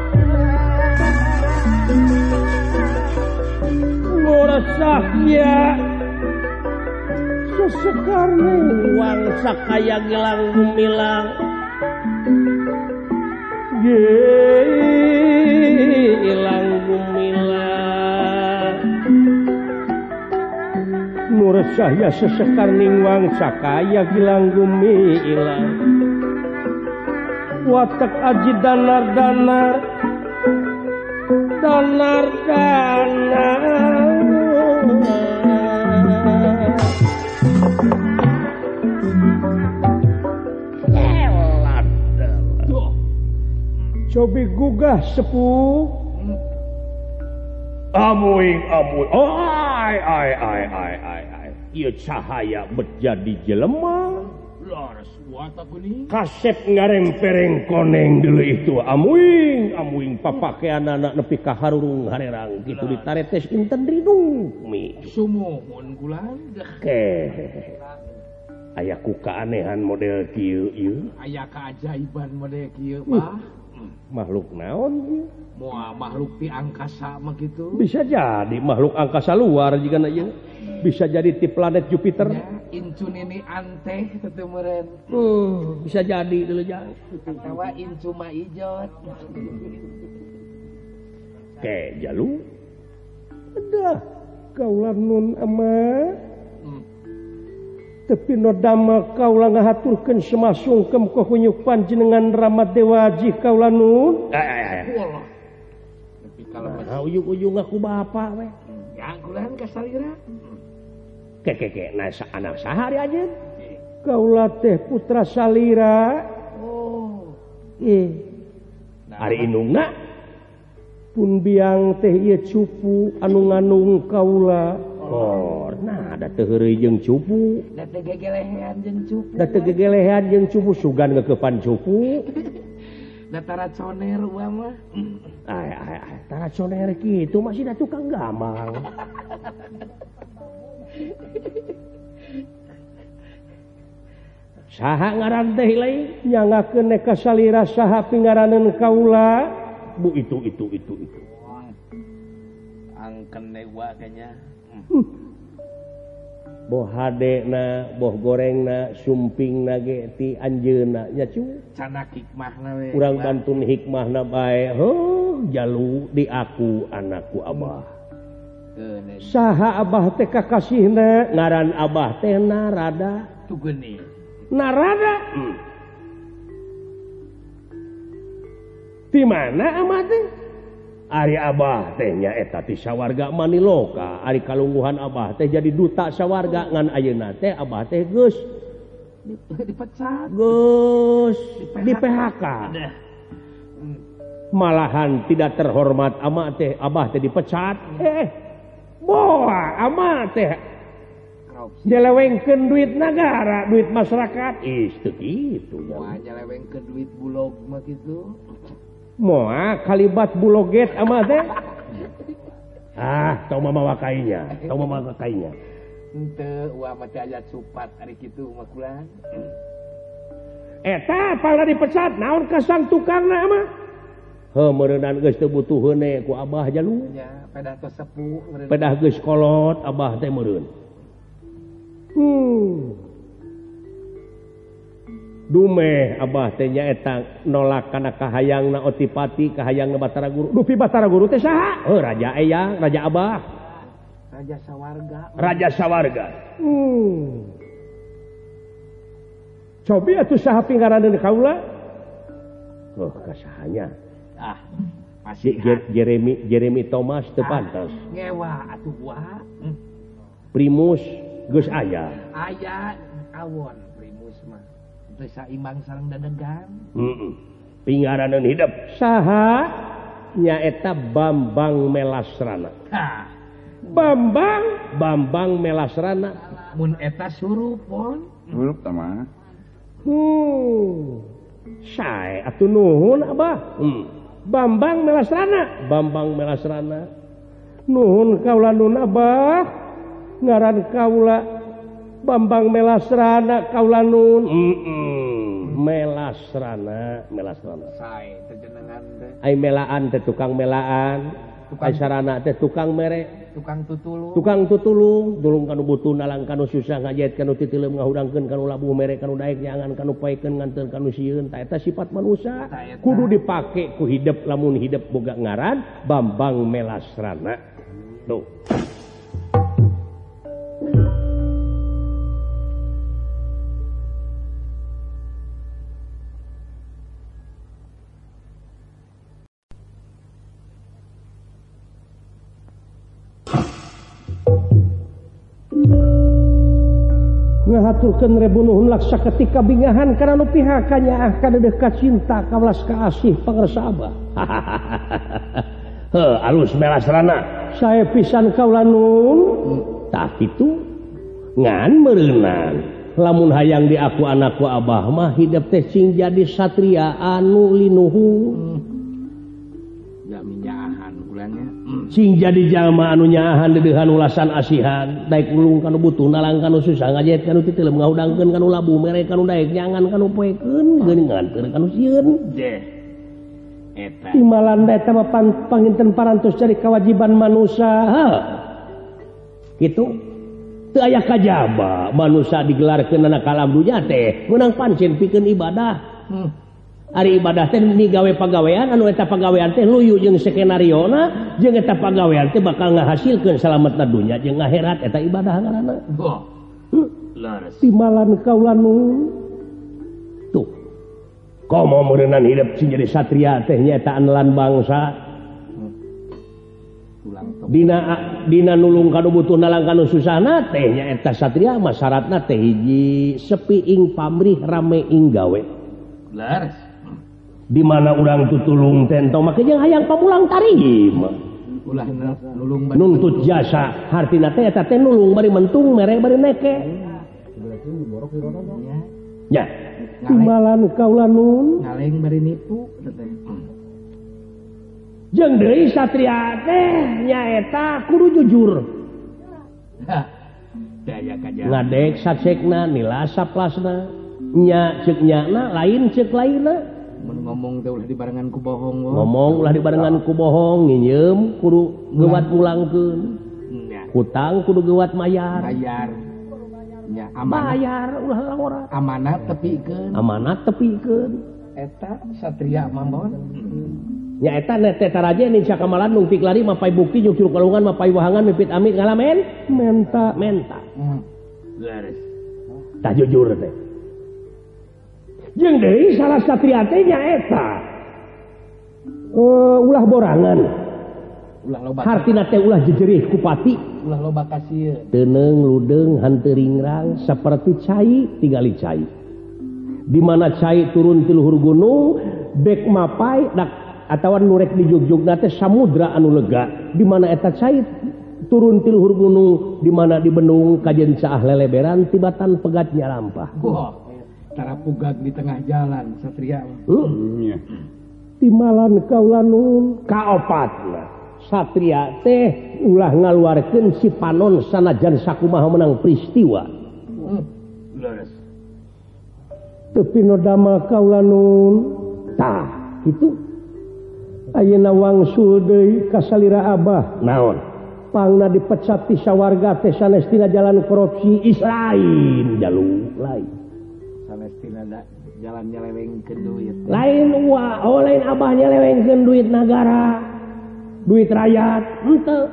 ngorcak ya sesekar ning wang sakaya ngilang gumilang ye ilang gumilang nur cahya sesekar ning wang sakaya gilang gumi ilang watak aji danar danar danar danar cobi gugah sepuh amuing amuing oh ai ai ai ai ai ai ieu cahaya menjadi jelema laras wata geuning kasep ngarempereng koneng deuleu itu amuing amuing papakeanana nepi ka harurung harerang kitu ditaretes inten ridung mi sumuhun kulan ke aya ku kaanehan model kieu ieu aya keajaiban model kieu mah makhluk naon ieu moal makhluk ti angkasa mah kitu bisa jadi makhluk angkasa luar jigana ieu bisa jadi ti planet Jupiter ya incu nini anteh teu meureun uh, bisa jadi deuleu jang atawa incu mah ijot ke jalu ada kaula nun ama tapi no dama kaula ngahaturkeun semasungkem kahunyuk panjenengan Ramadewa ji kaula nun Allah tapi kalau nah, uyung-uyung aku bapa we ya kulan ka salira ke ke ke nah anak sahari aja kaula teh putra salira oh eh ari indungna pun biang teh ieu cupu anu nganung kaula oh nah da teu heureuy jeung cupu da teu gegelehean jeung cupu da teu gegelehean jeung cupu sugan ngeukepan cupu da tara coner uah mah ay ay ay tara coner kitu masih da tukang gamang saha ngaran teh lain nyangakeun neka salira saha pingaraneun kaula bu itu itu itu itu angken dewa kayaknya hmm. boh hadena boh gorengna sumpingna ge ti anjeunna nya cu canak hikmahna we urang bantun hikmahna bae heuh jalu di aku anakku abah Geune. Saha abah teh kakasihna ngaran abah teh Narada. Tu geuni. Narada. Hmm. Di mana amah teh? Ari abah teh nya eta ti sawarga Maniloka, ari kalungguhan abah teh jadi duta sawarga ngan ayeuna teh abah teh geus dipecat. Geus di P H K. Malahan tidak terhormat amah teh, abah teh dipecat. Eh boa amah teh nyelewengkeun duit negara, duit masyarakat. Is teu kitu. Moal nyelewengkeun duit bulog mah kitu. Moal kalibat buloget amah teh. Ah, tau mamawa kainya, tau mamawa kainya. Henteu ulah mah teh aya supat ari kitu mah kulan. Eta pala dipecat naon ka sang tukangna mah? Heuh meureunan geus teu butuh heune ku abah jalu. Nya pedah teh sepuh meureun. Pedah geus kolot abah teh meureun. Hmm. Dume Abah teh nyaeta nolak kana kahayangna Otipati kahayangna Batara Guru. Dupi Batara Guru teh saha? Oh, Raja Eyang, Raja Abah. Raja Sawarga. Raja Sawarga. Hmm. Cobi atuh saha pingaraneun kaula? Oh, kasahanya. Ah, masih Jeremy Jeremy Thomas teu pantes. Ah, ngewa atuh gua. Hmm. Primus geus aya. Aya awon Primus mah. Teu saimbang sareng dadegan. Heeh. Pingaraneun hidup saha? Nyaeta Bambang Melasrana. Hah. Bambang Bambang Melasrana. Mun eta surup pon. Surup tama. Hmm. Sae atuh nuhun Abah. Hmm. Bambang Melasrana, Bambang Melasrana. Nuhun kaula nun Abah. Ngaran kaula Bambang Melasrana kaula nun. Heeh. Melasrana, Melasrana. Sae teh jenengan teh. Ai melaan teh tukang melaan. Ai sarana teh tukang mere. Tukang tutulung. Tukang tutulung, dulung kanu butuh nalang kanu susah ngajet kanu titeuleum ngahudangkeun kanu labuh mere kanu daek nyangan kanu paekeun nganteun kanu sieun. Ta eta sifat manusia kudu dipake ku hidup lamun hidup boga ngaran Bambang Melasrana. Tuh. Ngahaturkeun rebunuhun laksa ketika bingahan karena nu pihakannya ah kadeudeuk ka cinta kawelas ka asih pangarsa Abah. Heuh alus Melasrana. Sae pisan kaula nun. Tah kitu ngan meureunan. Lamun hayang di aku anakku Abah mah hidup teh cing jadi satria anu linuhung. Ya minyahan ulangnya. Sing jadi jalma anu nyaahan dedeuhan ulasan asihan daek ulung kanu butuh nalang kanu susah ngajet kanu titeuleum ngahudangkeun kanu labuh mere kanu daek nyangan kanu poekeun geuningan kanu sieun deh eta timalan da eta mah panginten parantos jadi kewajiban manusia kitu teu aya kajaba manusia digelarkeun anak alam dunya teh meunang pancen pikeun ibadah. hmm. Ari ibadah teh digawe pagawean anu eta pagawean teh luyu jeung skenariona jeung eta pagawean teh bakal ngahasilkeun salametna dunya jeung akhirat eta ibadah ngaranna. Oh. Laras. Timalan kaula nu tuh. Komo meureunan hidup sing jadi satria teh nyaeta anelan bangsa. Dina dina nulung kanu butuh nalang kanu susahna teh nyaeta satria mah syaratna teh hiji sepi ing pamrih rame ing gawe. Laras. Di mana urang tutulung tento make jeung hayang pamulang tarim. Ulah nulung nuntut jasa hartina teh eta teh nulung bari mentung mere bari neke. Ya. Timalan kaula nun ngaleng bari nipu teh. Jeung deui satria teh nyaeta kudu jujur. Daya kaja. Ngadek sasekna nila saplasna. Nya ceuk nyana lain ceuk lainna. Mun ngomong teh ulah dibarengan ku bohong. Ngomong ulah dibarengan ku bohong, nginyeum kudu geuwat mulangkeun. Hutang kudu geuwat mayar. Bayar. Nya amanah. Bayar ulah laporan. Amanat tepikeun. Amanat tepikeun. Eta satria mambon. Nya eta teh taraje ning sakamalan nung piklari mapai bukti jeung curug kalungan mapai wahangan mipit amit ngalamen menta menta. Hmm. Laras. Tah jujur teh. Jeung deui salah satria teh nyaeta uh, ulah borangan. Ulah loba. Hartina teh ulah jejerih ku pati. Ulah loba kasieun. Teuneng ludeung hanteu ringrang saperti cai tingali cai. Di mana cai turun ti luhur gunung bek mapai dak atawa nurek di jugjugna teh samudra anu lega. Di mana eta cai turun ti luhur gunung di mana di bendung kajen caah leleberan tibatan pegatnya lampah. Wah. Tara pugag di tengah jalan satria. Hmm. Yeah. Timalan kaula nun kaopatna satria teh ulah ngaluarkeun si panon sanajan sakumaha menang peristiwa. Hmm. Laras. Teu pinodama kaula nun tah kitu. Ayeuna wangsul deui ka salira Abah. Naon? pangna dipecat ti sawarga teh sanestina jalan korupsi Israel jalur lain sanestina jalan nyelewengkeun duit lain wa oh lain abah nyelewengkeun duit negara duit rakyat henteu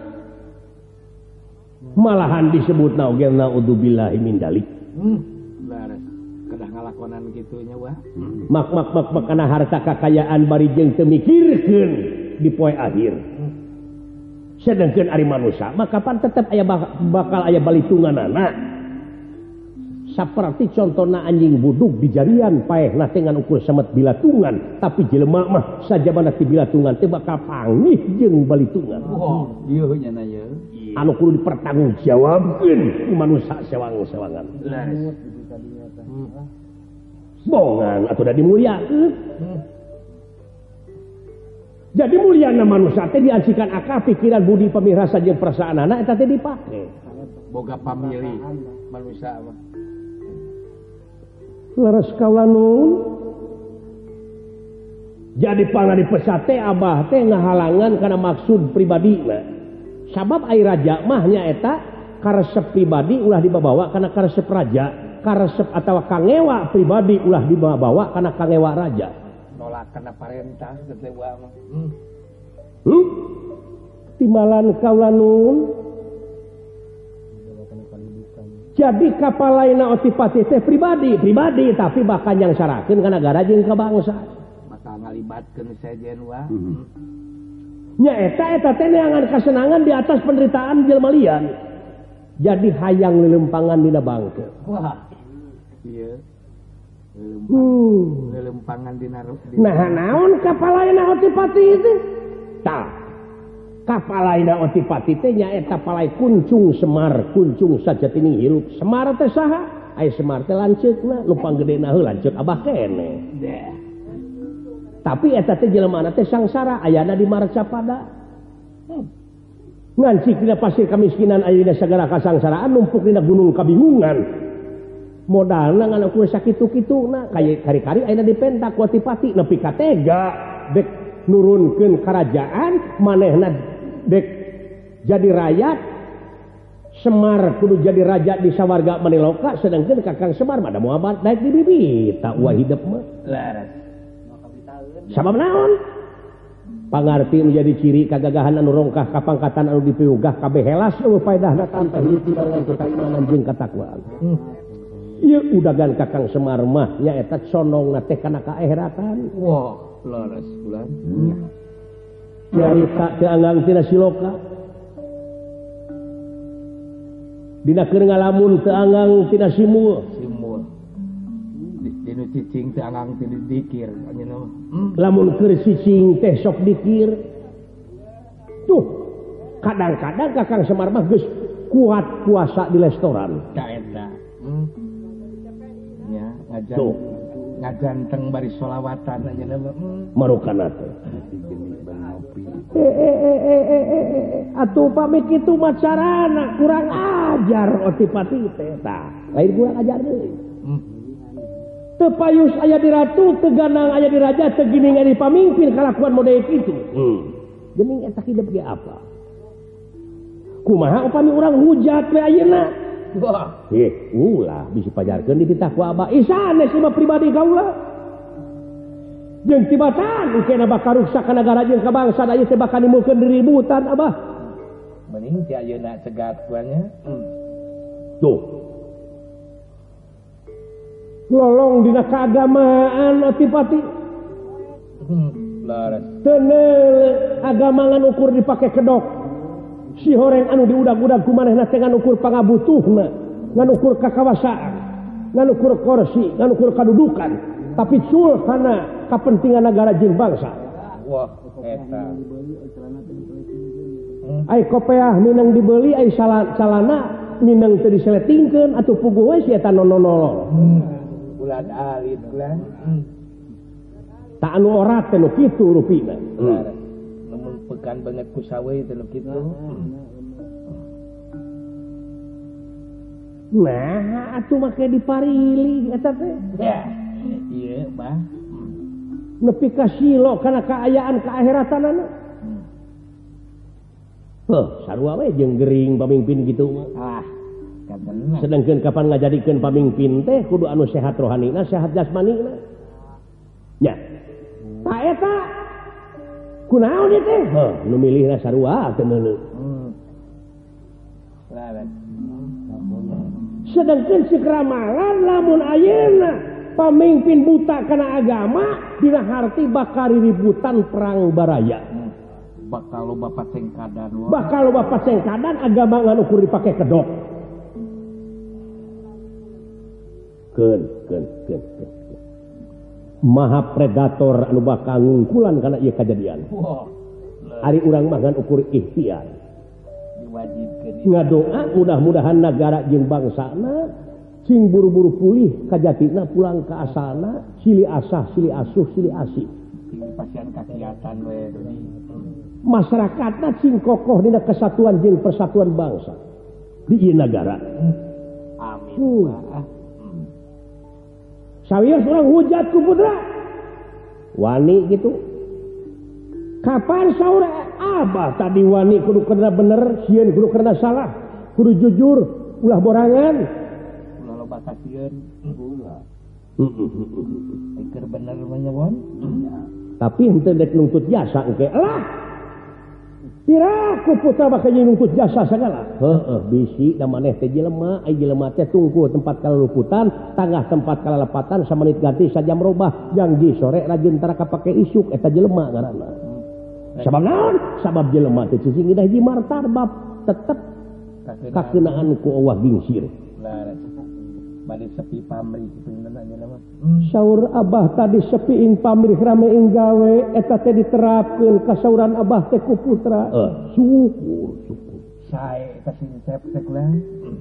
malahan disebutna oge naudzubillahi min dalik hmm beres kedah ngalakonan kitu nya wah mak mak mak mak kana harta kakayaan bari jeung teu mikirkeun di poe akhir sedangkan ari manusia maka pan tetap aya bakal aya balitunganana saperti contohna anjing buduk di jarian paehna teh ngan ukur samet bilatungan tapi jelema mah sajabana ti bilatungan teh bakal pangih jeung balitungan oh ieu nya na ye anu kudu dipertanggungjawabkeun ku manusia sewang-sewangan bongan atuh da dimuliakeun jadi muliana manusia teh diajikan akal pikiran budi pamirasa jeung perasaanana eta teh dipake boga pamilih manusia mah leres kaula nun jadi pangna dipesat teh abah teh ngahalangan kana maksud pribadina sabab ai raja mah nya eta karesep pribadi ulah dibawa kana karesep raja karesep atawa kangewa pribadi ulah dibawa kana kangewa raja nolak kana parentah ketewa mah hmm. hmm? timbalan kaula nun jadi kapalaina otipati teh pribadi pribadi tapi bakal yang sarakeun ka negara jeung ka bangsa bakal ngalibatkeun sejen wah hmm. nya eta eta teh neangan kasenangan di atas penderitaan jelema lian jadi hayang lelempangan dina bangke wah ieu Hmm. lelempangan dina nah naon kapalaina otipati itu tah kapalaina otipati teh nyaeta palai kuncung Semar kuncung sajatining hirup Semar teh saha ai Semar teh lanceukna nu panggedena heuh lanceuk abah kene tapi eta teh jelema teh sangsara ayana di marcapada hmm. ngan cikna pasir kamiskinan aya dina sagala kasangsaraan numpuk dina gunung kabingungan modalna ngan aku sakitu-kituna kaya kari-kari ayeuna dipentak ku Otipati nepi ka tega dek nurunkeun kerajaan manehna dek jadi rakyat Semar kudu jadi raja di sawarga Maniloka sedangkeun Kakang Semar mah da moal daek di bibita ulah hidup mah laras sabab naon pangarti nu jadi ciri kagagahan anu rongkah kapangkatan anu dipiugah kabeh helas eueuh paedahna tanpa hiji barengan keimanan jeung katakwaan ieu udagan Kakang Semar mah nyaeta condongna teh kana kaakheratan wah laras bulan nyarita teu anggang tina siloka dina keur ngalamun teu anggang tina simul simul dinu cicing teu anggang tina dikir anjeunna hmm. lamun keur cicing teh sok dikir tuh kadang-kadang Kakang Semar mah geus kuat puasa di restoran ka eta hmm. ngajan tuh. ngajanteng bari sholawatan aja nama hmm. marukana teh eh eh eh eh eh atuh pamik kitu mah carana kurang ajar Otipati teh tah lain kurang ajar deui hmm. teu payus aya di ratu teu ganang aya di raja teu geuning aya di pamimpin kalakuan model kitu hmm. geuning eta hidup ge apa kumaha upami urang hujat we ayeuna wah, eh, ulah bisa pajarkeun di titah ku abah. Isane sima pribadi kaula. Jeung tibatan ukena bakal rusak ka nagara jeung ka bangsa da ieu teh bakal nimulkeun ributan abah. Mending ti ayeuna cegat kuanya. Hmm. Tuh. Lolong dina kaagamaan Otipati. Hmm, laras. Teuneu agama ngan ukur dipake kedok. Si horeng anu diudag-udag ku manehna teh ngan ukur pangabutuhna, ngan ukur kakawasaan, ngan ukur kursi, ngan ukur kadudukan, tapi cul kana kapentingan negara jeung bangsa. Wah, eta. Hmm. Ai kopeah minang dibeli, ai calana minang teu diseletingkeun atuh puguh we si eta nononolol. Hmm. Ulah alit ulah. Hmm. Tak anu orat teh nu kitu rupina. Hmm. Pekan banget ku sawe teh kitu. Nah, atuh make diparili eta teh. Ya. Ieu mah. Nepi ka silo kana kaayaan kaakhiratana. Heh, sarua we jeung gering pamimpin gitu mah. Ah, kan bener. Sedangkeun kapan ngajadikeun pamimpin teh kudu anu sehat rohanina, sehat jasmanina. Nya. Ta eta kunaon ieu teh? Heh, nu milihna sarua teu meuleuh. Hmm. Lawan. Sedangkeun si keramalan lamun ayeuna pamimpin buta kana agama dina harti bakal ributan perang baraya. Hmm. Bakal loba pacengkadan. Bakal loba pacengkadan agama ngan ukur dipake kedok. Keun, keun, keun, keun. Maha predator anu bakal ngungkulan kana ieu kajadian. Wow. Ari urang mah ngan ukur ikhtiar. Diwajibkeun. Ngadoa mudah-mudahan negara jeung bangsana cing buru-buru pulih kajatina pulang ke asana sili asah sili asuh sili asih Cing pasien kakiatan we masyarakatna cing kokoh dina kesatuan jeung persatuan bangsa di ieu negara. Amin. Hmm. Sawios urang hujat ku putra wani gitu. Kapan saur abah tadi wani kudu kena bener, sieun kudu kena salah, kudu jujur, ulah borangan. Ulah loba kasieun. Ulah. Heeh. Keur bener mah nyawon. Tapi henteu dek nuntut jasa engke. Alah. Piraku putra bakal nuntut jasa sagala. Heeh, bisi da maneh teh jelema, ai jelema teh tungku tempat kalaluputan, tangah tempat kalalepatan samanit ganti sajam robah, janji sore rajin tara kapake isuk eta jelema ngaranna. Sabab naon? Sabab jelema teh cicing indah hiji martabat tetep kakeunaan ku Allah gingsir. Laras. Bade sepi pamrih kitu nana jelema. Saur abah tadi sepiing pamrih rameing gawe eta teh diterapkeun ka sauran abah teh ku putra. Eh, syukur, syukur. Sae eta sinsep teh kulang.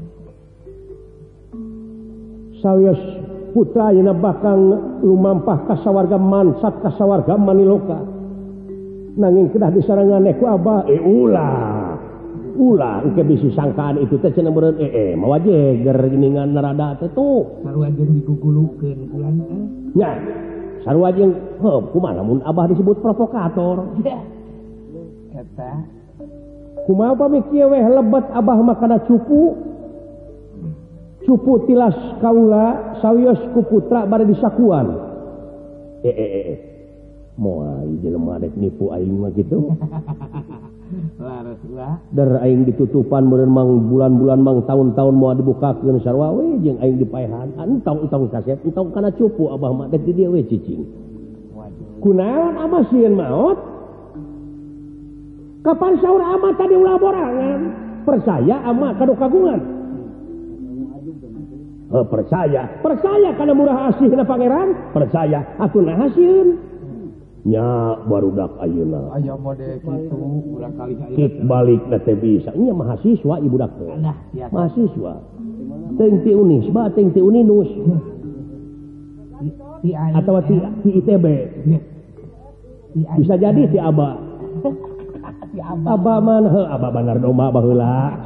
Sawios putra ayeuna bakal lumampah ka sawarga mansat ka sawarga maniloka. Nanging kedah disaranganeh ku abah eh ulah ulah engke bisi sangkaan itu teh cenah meureun eh eh mawa jeger geuningan narada teh tuh sarua jeung digugulukeun kulan eh nya sarua jeung heuh kumaha lamun abah disebut provokator eta kumaha pami kieu weh lebet abah mah kana cupu cupu tilas kaula sawios ku putra bade disakuan eh eh eh moal jelema dek nipu aing mah kitu. Laras ulah. Dar aing ditutupan meureun mang bulan-bulan mang tahun-tahun moal dibukakeun sarua we jeung aing dipaehan. Entong-entong kaset, entong kana cupu abah mah dek di dieu we cicing. Waduh. Kunaon abah sieun maot? Kapan saur amah tadi ulah borangan? Percaya amah kadu kagungan. Oh, percaya, percaya kana murah asihna pangeran, percaya atuh naha sieun? Nya barudak ayeuna Aya mode kitu ulah kali kit balikna teh bisa nya mahasiswa ibu dak teh mahasiswa teng ti Unis ba teng ti Uninus atau ti I T B bisa jadi ti Aba ti Aba man heuh Aba Bandar Doma baheula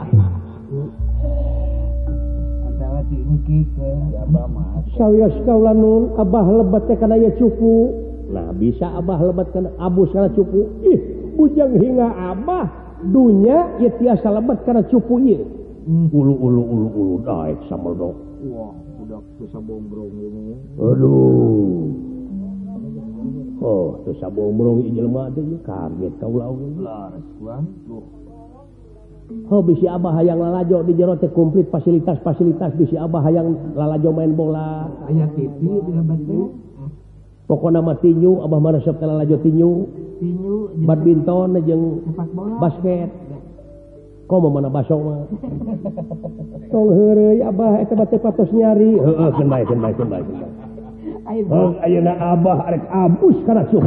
atawa ti Uki ke Aba mah sawios kaula nun abah lebet teh kana ye cupu. Nah bisa abah lebat kana abus kana cupu. Ih, bujang hinga abah dunya ieu tiasa lebat kana cupu ieu. Ulu ulu ulu ulu daek samodok. Wah, budak teu sabombrong ini. Aduh. Oh, teu sabombrong ieu jelema teh kaget kaula we. Laras kuang tuh. Oh, bisi abah hayang lalajo di jero teh komplit fasilitas-fasilitas bisi abah hayang lalajo main bola. Aya T V di lembat teh. Pokona mah tinju abah mah resep kana lalajo tinju. Tinju badminton jeung sepak bola. Basket. Komo mana baso mah. Tong heureuy abah eta teh patos nyari. Heeh, keun bae keun bae keun bae. Heuh ayeuna abah arek abus kana cukup.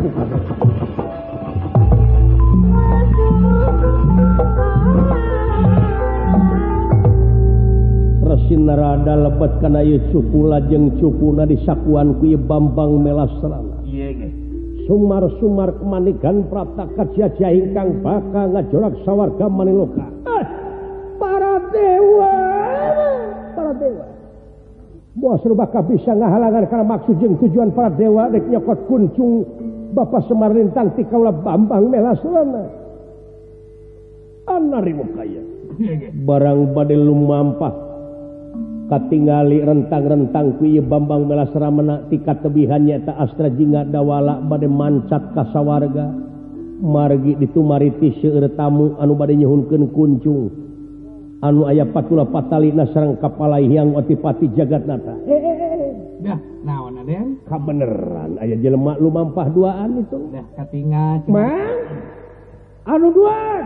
Resin narada lebat kana ieu cupu lajeng cupuna disakuan ku ieu Bambang Melasrana. Ieu ge. Sumar-sumar kemanigan prataka jajah ingkang bakal ngajorak sawarga Maniloka. Eh, para dewa, para dewa. Moal bakal bisa ngahalangan kana maksud jeung tujuan para dewa rek nyokot kuncung Bapak Semar Lintang ti kaula Bambang Melasrana. kaya barang badai lumampah katingali rentang-rentang ku ieu Bambang Melasramana ti katebihannya ta astra jingga dawala bade mancat ka sawarga margi ditumariti seueur tamu anu bade nyuhunkeun kuncung anu aya patula patalina sareng kapalai hyang otipati jagatnata eh eh eh dah naon aden kabeneran aya jelema lumampah duaan itu dah katingal mang anu duaan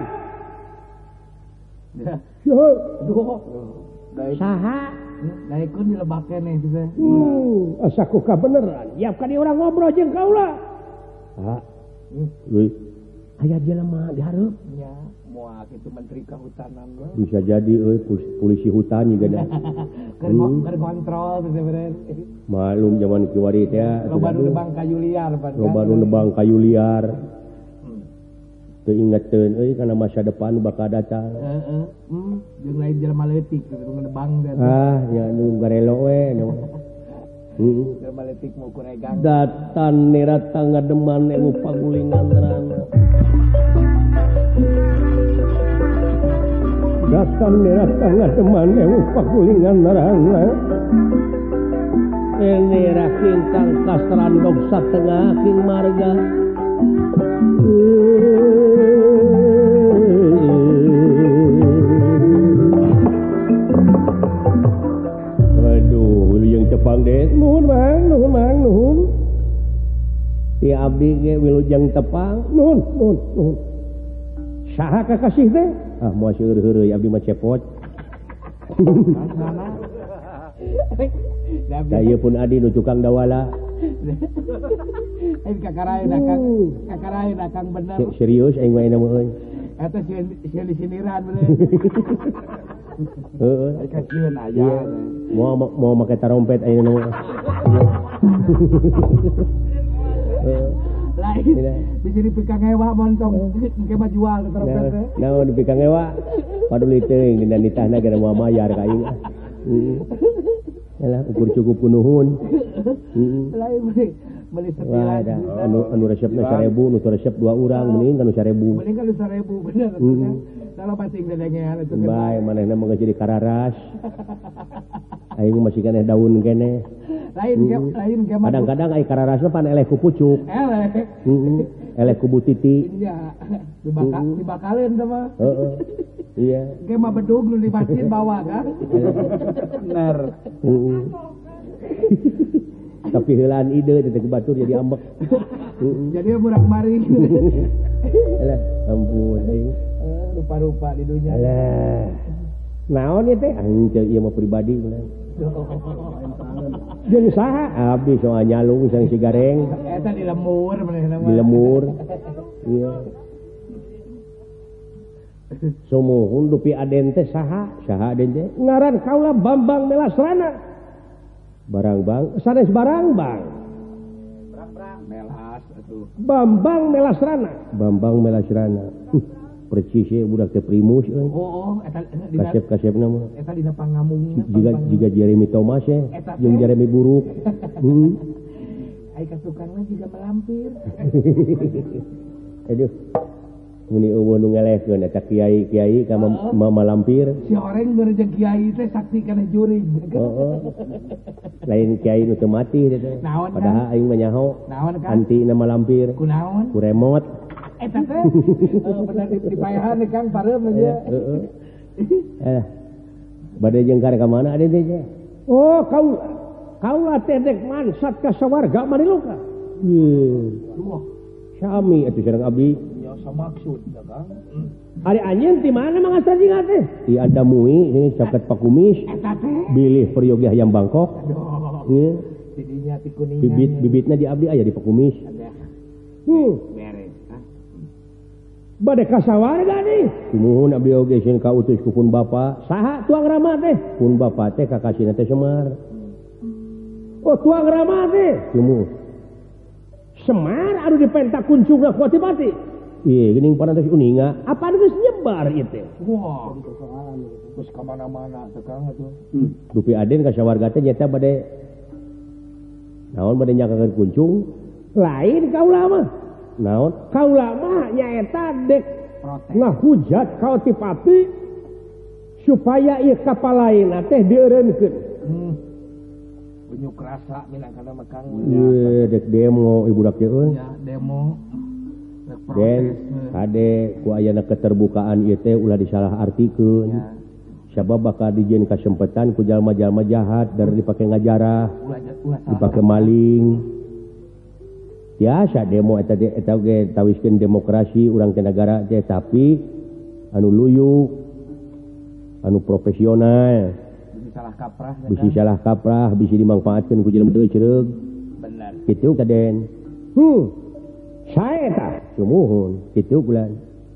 dah yo duh saha daikun dilebake nih bisa hmm asaku kabeneran tiap kali orang ngobrol jeung kaula ha euy aya jelema dihareup nya moal kitu menteri kehutanan we bisa jadi euy polisi hutan juga dah keur keur kontrol teh bener malum zaman kiwari teh loba nu nebang kayu liar pan loba nu nebang kayu liar teu ingeteun euy kana masa depan bakal datang heeh hmm jeung lain jelema leutik nu nebang dan ah nya nu garelo we nu heeh jelema leutik mau kuregang datan nirata ngademan ewu pagulingan rana datan nirata ngademan ewu pagulingan rana ini raking kang kasrandog satengah king marga waduh yang Jepang deh nuhun mang nuhun mang nuhun ti abdi ge wilujeng tepang nuhun nuhun nuhun saha kakasih teh ah moal seueur-heureuy abdi mah cepot da ieu pun adi nu tukang dawala aing kakaraeun akang kakaraeun akang bener serius aing mah euna mah euy eta sieun disiniran bener heeh ai kasieun aya mau mau make tarompet ayeuna mah lain bisa dipikang ewa montong engke mah jual tarompet teh naon dipikang ewa paduli teuing dina nitahna gara moal mayar ka aing heeh yalah ukur cukup nuhun heeh lain beli beli sembilan anu anu resepna seribu nu resep dua urang mending anu seribu mending anu seribu bener kalau pacing dedengnya itu bae manehna mah jadi kararas aing masih keneh daun keneh lain ke lain ke kadang-kadang ai kararasna pan eleh ku pucuk eleh heeh eleh ku butiti iya dibakal dibakaleun teh mah heeh iya ge mah bedug nu dibatin bawa kan bener heeh tapi heulaan ide teh batur jadi ambek jadi burak mari alah ampun aing rupa-rupa di dunia alah naon ieu teh anjir ieu mah pribadi bener jeung saha abdi soal nyalung sang sigareng eta di lemur manehna mah di lemur iya sumuhun dupi aden teh saha saha aden teh ngaran kaula Bambang Melasrana barang bang sanes barang bang berang-berang melas atuh Bambang Melasrana Bambang Melasrana percis ya budak teh primus euy oh oh eta kasep-kasepna mah eta dina pangamungna juga juga Jeremy Thomas ya jeung Jeremy Buruk heeh ai kasukang mah juga melampir aduh muni eueuh nu ngelehkeun eta kiai-kiai ka malampir si oreng beureuh jeung kiai teh saksi kana juri heeh lain kiai nu teu mati teh padahal aing mah nyaho naon kan anti na malampir kunaon ku remote eta teh bener dipayahan Kang pareum aja heeh eh bade jeung ka mana ade teh oh kau kaula teh dek mansat ka sawarga mariluka yeuh sami atuh sareng abdi nya samaksud ya Kang ari anjeun ti mana Mang Astra Jingga teh ti ada mui ini caket pakumis eta teh bilih peryogi hayam Bangkok aduh di dinya ti kuningan bibit bibitna di abdi aya di pakumis hmm beres bade ka sawarga deui tumuhun abdi oge sieun kautus ku pun bapa saha tuang rama teh pun bapa teh kakasina teh Semar oh tuang rama teh tumuh Semar anu dipentak kuncungna ku Adipati ieu geuning parantos uninga apa anu geus nyebar ieu teh wah geus ka mana-mana teh Kang atuh dupi aden ka sawarga teh nyata bade naon bade nyakakeun kuncung lain kaula mah naon kaula mah nyaeta dek ngahujat ka Otipati supaya ieu kapal lain teh dieureunkeun. Hmm. Unjuk rasa minangkana mekang. Ieu dek demo ibu dak euy. Ya, demo. Den kade ku ayana keterbukaan ieu teh ulah disalahartikeun. Ya. Sabab bakal dijieun kasempatan ku jalma-jalma jahat dari dipake ngajarah, dipake maling. Biasa demo eta eta ge tawiskeun demokrasi urang teh nagara teh tapi anu luyu, anu profesional. Bisi salah kaprah. Bisi salah kaprah, bisi dimanfaatkeun ku jelema teu cereug. Bener. Kitu kaden. Hmm. Sae tah sumuhun kitu bulan.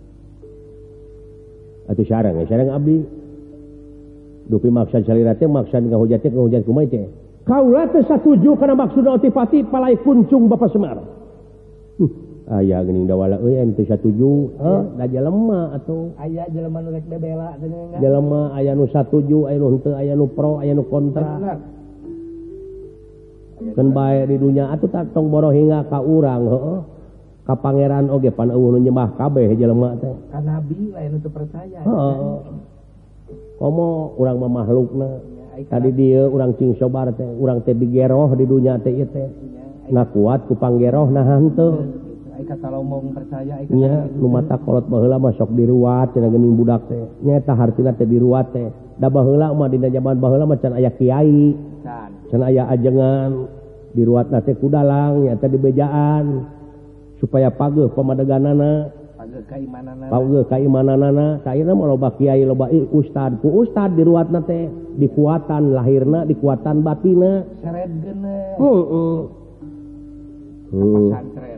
Atuh sareng, sareng abdi. Dupi maksud salira teh maksud ngahujat teh ngahujat kumaha teh. Kaula teh satuju kana maksud Otipati palai kuncung Bapak Semar. Uh, aya geuning dawala euy anu teu satuju, heuh, da jelema atuh. Aya jelema nu rek bebela teh enggak. Jelema aya nu satuju, aya nu henteu, aya nu pro, aya nu kontra. Keun bae di dunya atuh tak tong boro hingga ka urang, heuh. Ka pangeran oge pan eueuh nu nyembah kabeh jelema teh. Ka nabi lain nu teu percaya. Heeh. Komo urang mah makhlukna. Tadi dieu urang cing sobar teh, urang teh digeroh di dunya teh ieu teh. Ngakuat ku panggeroh nah henteu. Ai kata lomong percaya ai nya nu mata kolot baheula mah sok diruat cenah geuning budak teh. Nyaeta hartina teh diruat teh. Da baheula mah dina zaman baheula mah can aya kiai. Can aya ajengan diruatna teh ku dalang nyaeta dibejaan supaya pageuh pamadeganana. Kaimanana pauge kaimananana saeuna mah loba kiai loba ustad ku ustad diruatna teh dikuatan lahirna dikuatan batina seredgeuna heeh pesantren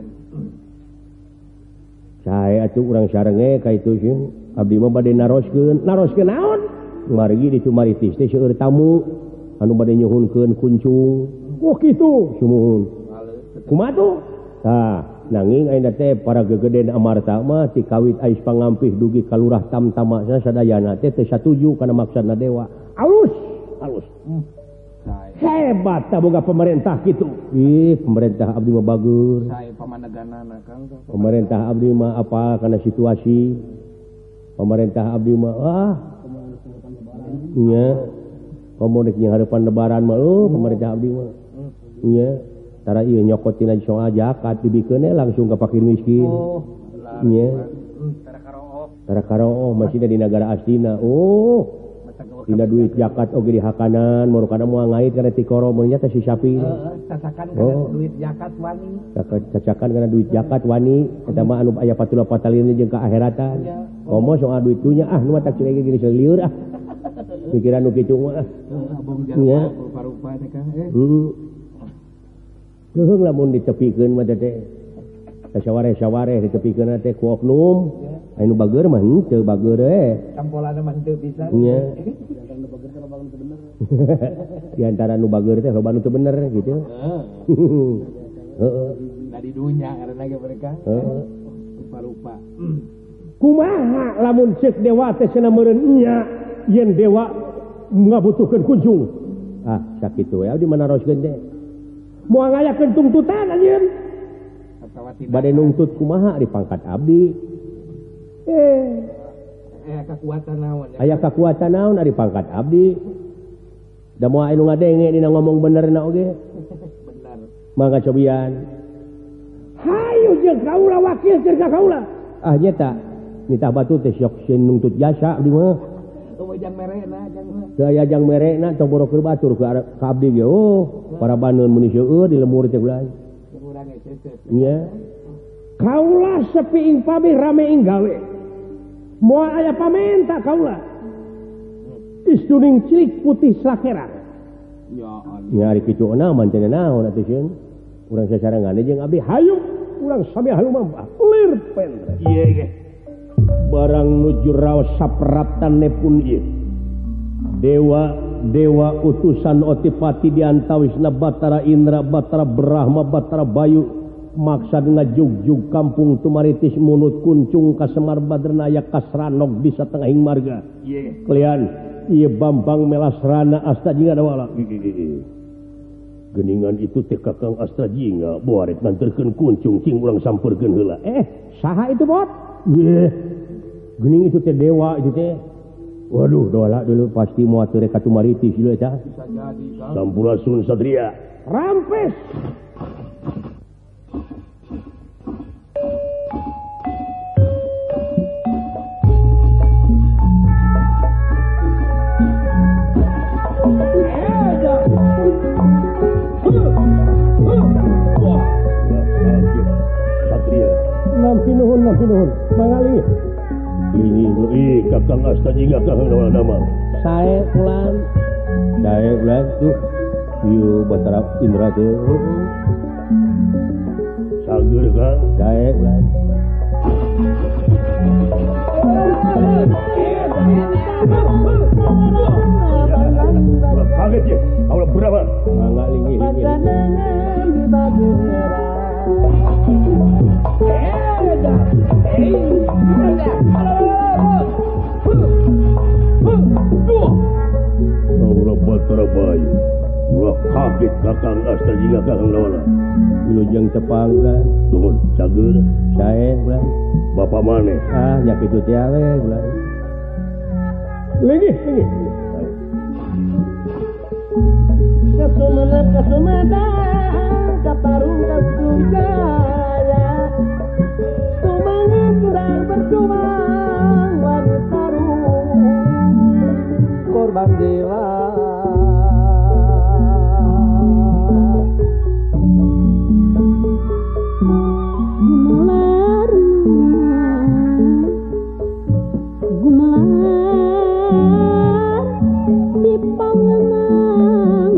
sae atuh urang sarenge ka itu sih abdi mah bade naroskeun naroskeun naon margi di Tumaritis teh seueur tamu anu bade nyuhunkeun kuncung oh kitu sumuhun kumaha tuh tah nanging ayeuna teh para gegeden amarta mah ti kawit ais pangampih dugi kalurah tamtamasna sadayana teh teu satuju kana maksudna dewa. Alus, alus. Hmm. Hebat tah boga pemerintah kitu. Ih, pemerintah abdi mah bagus. Sae pamandaganana Kang. Pemerintah abdi mah apa kana situasi. Pemerintah abdi mah ah. Nya. Komunik nya hareupan lebaran mah oh pemerintah abdi mah. Nya. Tara ieu nyokotina soal zakat dibikeun langsung ka fakir miskin. Oh. Nya. Tara karoo. Tara karoo masih di negara aslina. Oh. Dina duit zakat oge dihakanan, murukana moal ngait kana ti koro mun nya teh si sapi. Heeh, cacakan kana duit zakat wani. Cacakan kana duit zakat wani, eta mah anu aya patula patalina jeung ka akhiratan. Komo soal duit dunya ah nu mah tak ciri gini lieur ah. Pikiran nu kitu mah. Abong jalma rupa-rupa teh Kang. Heeh. Geung lamun ditepikeun mah teh sawareh-sawareh ditepikeun teh ku oknum anu bageur mah henteu bageur we campolana mah henteu pisan nya di antara nu bageur teh loba nu teu bener gitu heeh da di dunya karena ge mereka heeh rupa-rupa kumaha lamun ceuk dewa teh cenah meureun nya yen dewa ngabutuhkeun kunjung ah sakitu we abdi manaroskeun teh moal ngayakeun tuntutan anjeun bade nuntut kumaha di pangkat abdi eh aya kakuatan naon aya kakuatan naon di pangkat abdi da moal anu ngadenge dina ngomong benerna oge bener mangga cobian hayu jeung kaula wakil keur kaula ah nya ta nitah batu teh sok sieun nuntut jasa abdi mah wajang merena jang mah teu aya jang merena tong boro keur batur ka abdi ge oh para baneun mun seueur di lemur teh ulah nya kaula sepi ing pamih rame ing gawe moal aya pamenta kaula istuning cilik putih sakeran ya nya ari kitu naon cenah naon atuh sieun urang sasarengan jeung abdi hayuk urang sami halumah lir pendre ieu ge barang nuju raos sapraptane pun ieu dewa dewa utusan Otipati diantawisna Batara Indra Batara Brahma Batara Bayu maksad ngajugjug kampung Tumaritis munut kuncung ka Semar Badrna aya kasranog di satengahing marga ieu kalian ieu Bambang Melasrana Astajinga dawala geuningan itu teh Kakang Astajinga boarek nganterkeun kuncung cing urang sampeurkeun heula eh saha itu bot ye Gening itu teh dewa itu teh. Waduh, doa dulu pasti mau atur katu mariti sila cah. Bisa jadi Kang. Sampurasun Satria. Rampes. Satria. Nampi nuhun, nampi nuhun. Mangali. Ini ih kakang asta jingga kakang nama. Sae ulan. Sae ulan tuh. Ieu Batara Indra teh. Sagur Kang. Sae ulan. Kaget ya. Aula berapa? Mangga linggih Aula Batara Bayu. Ulah kaget kakang asta jingga kakang lawana. Wilujeng Cepang ulah. Nuhun cager. Sae ulah. Bapak maneh. Ah, nya kitu teh we ulah. Linggih, linggih. Kasumana kasumada kaparung kasugaya Tumangnya kurang berjuang wanita korban jiwa Gumelar Gumelar di pangenang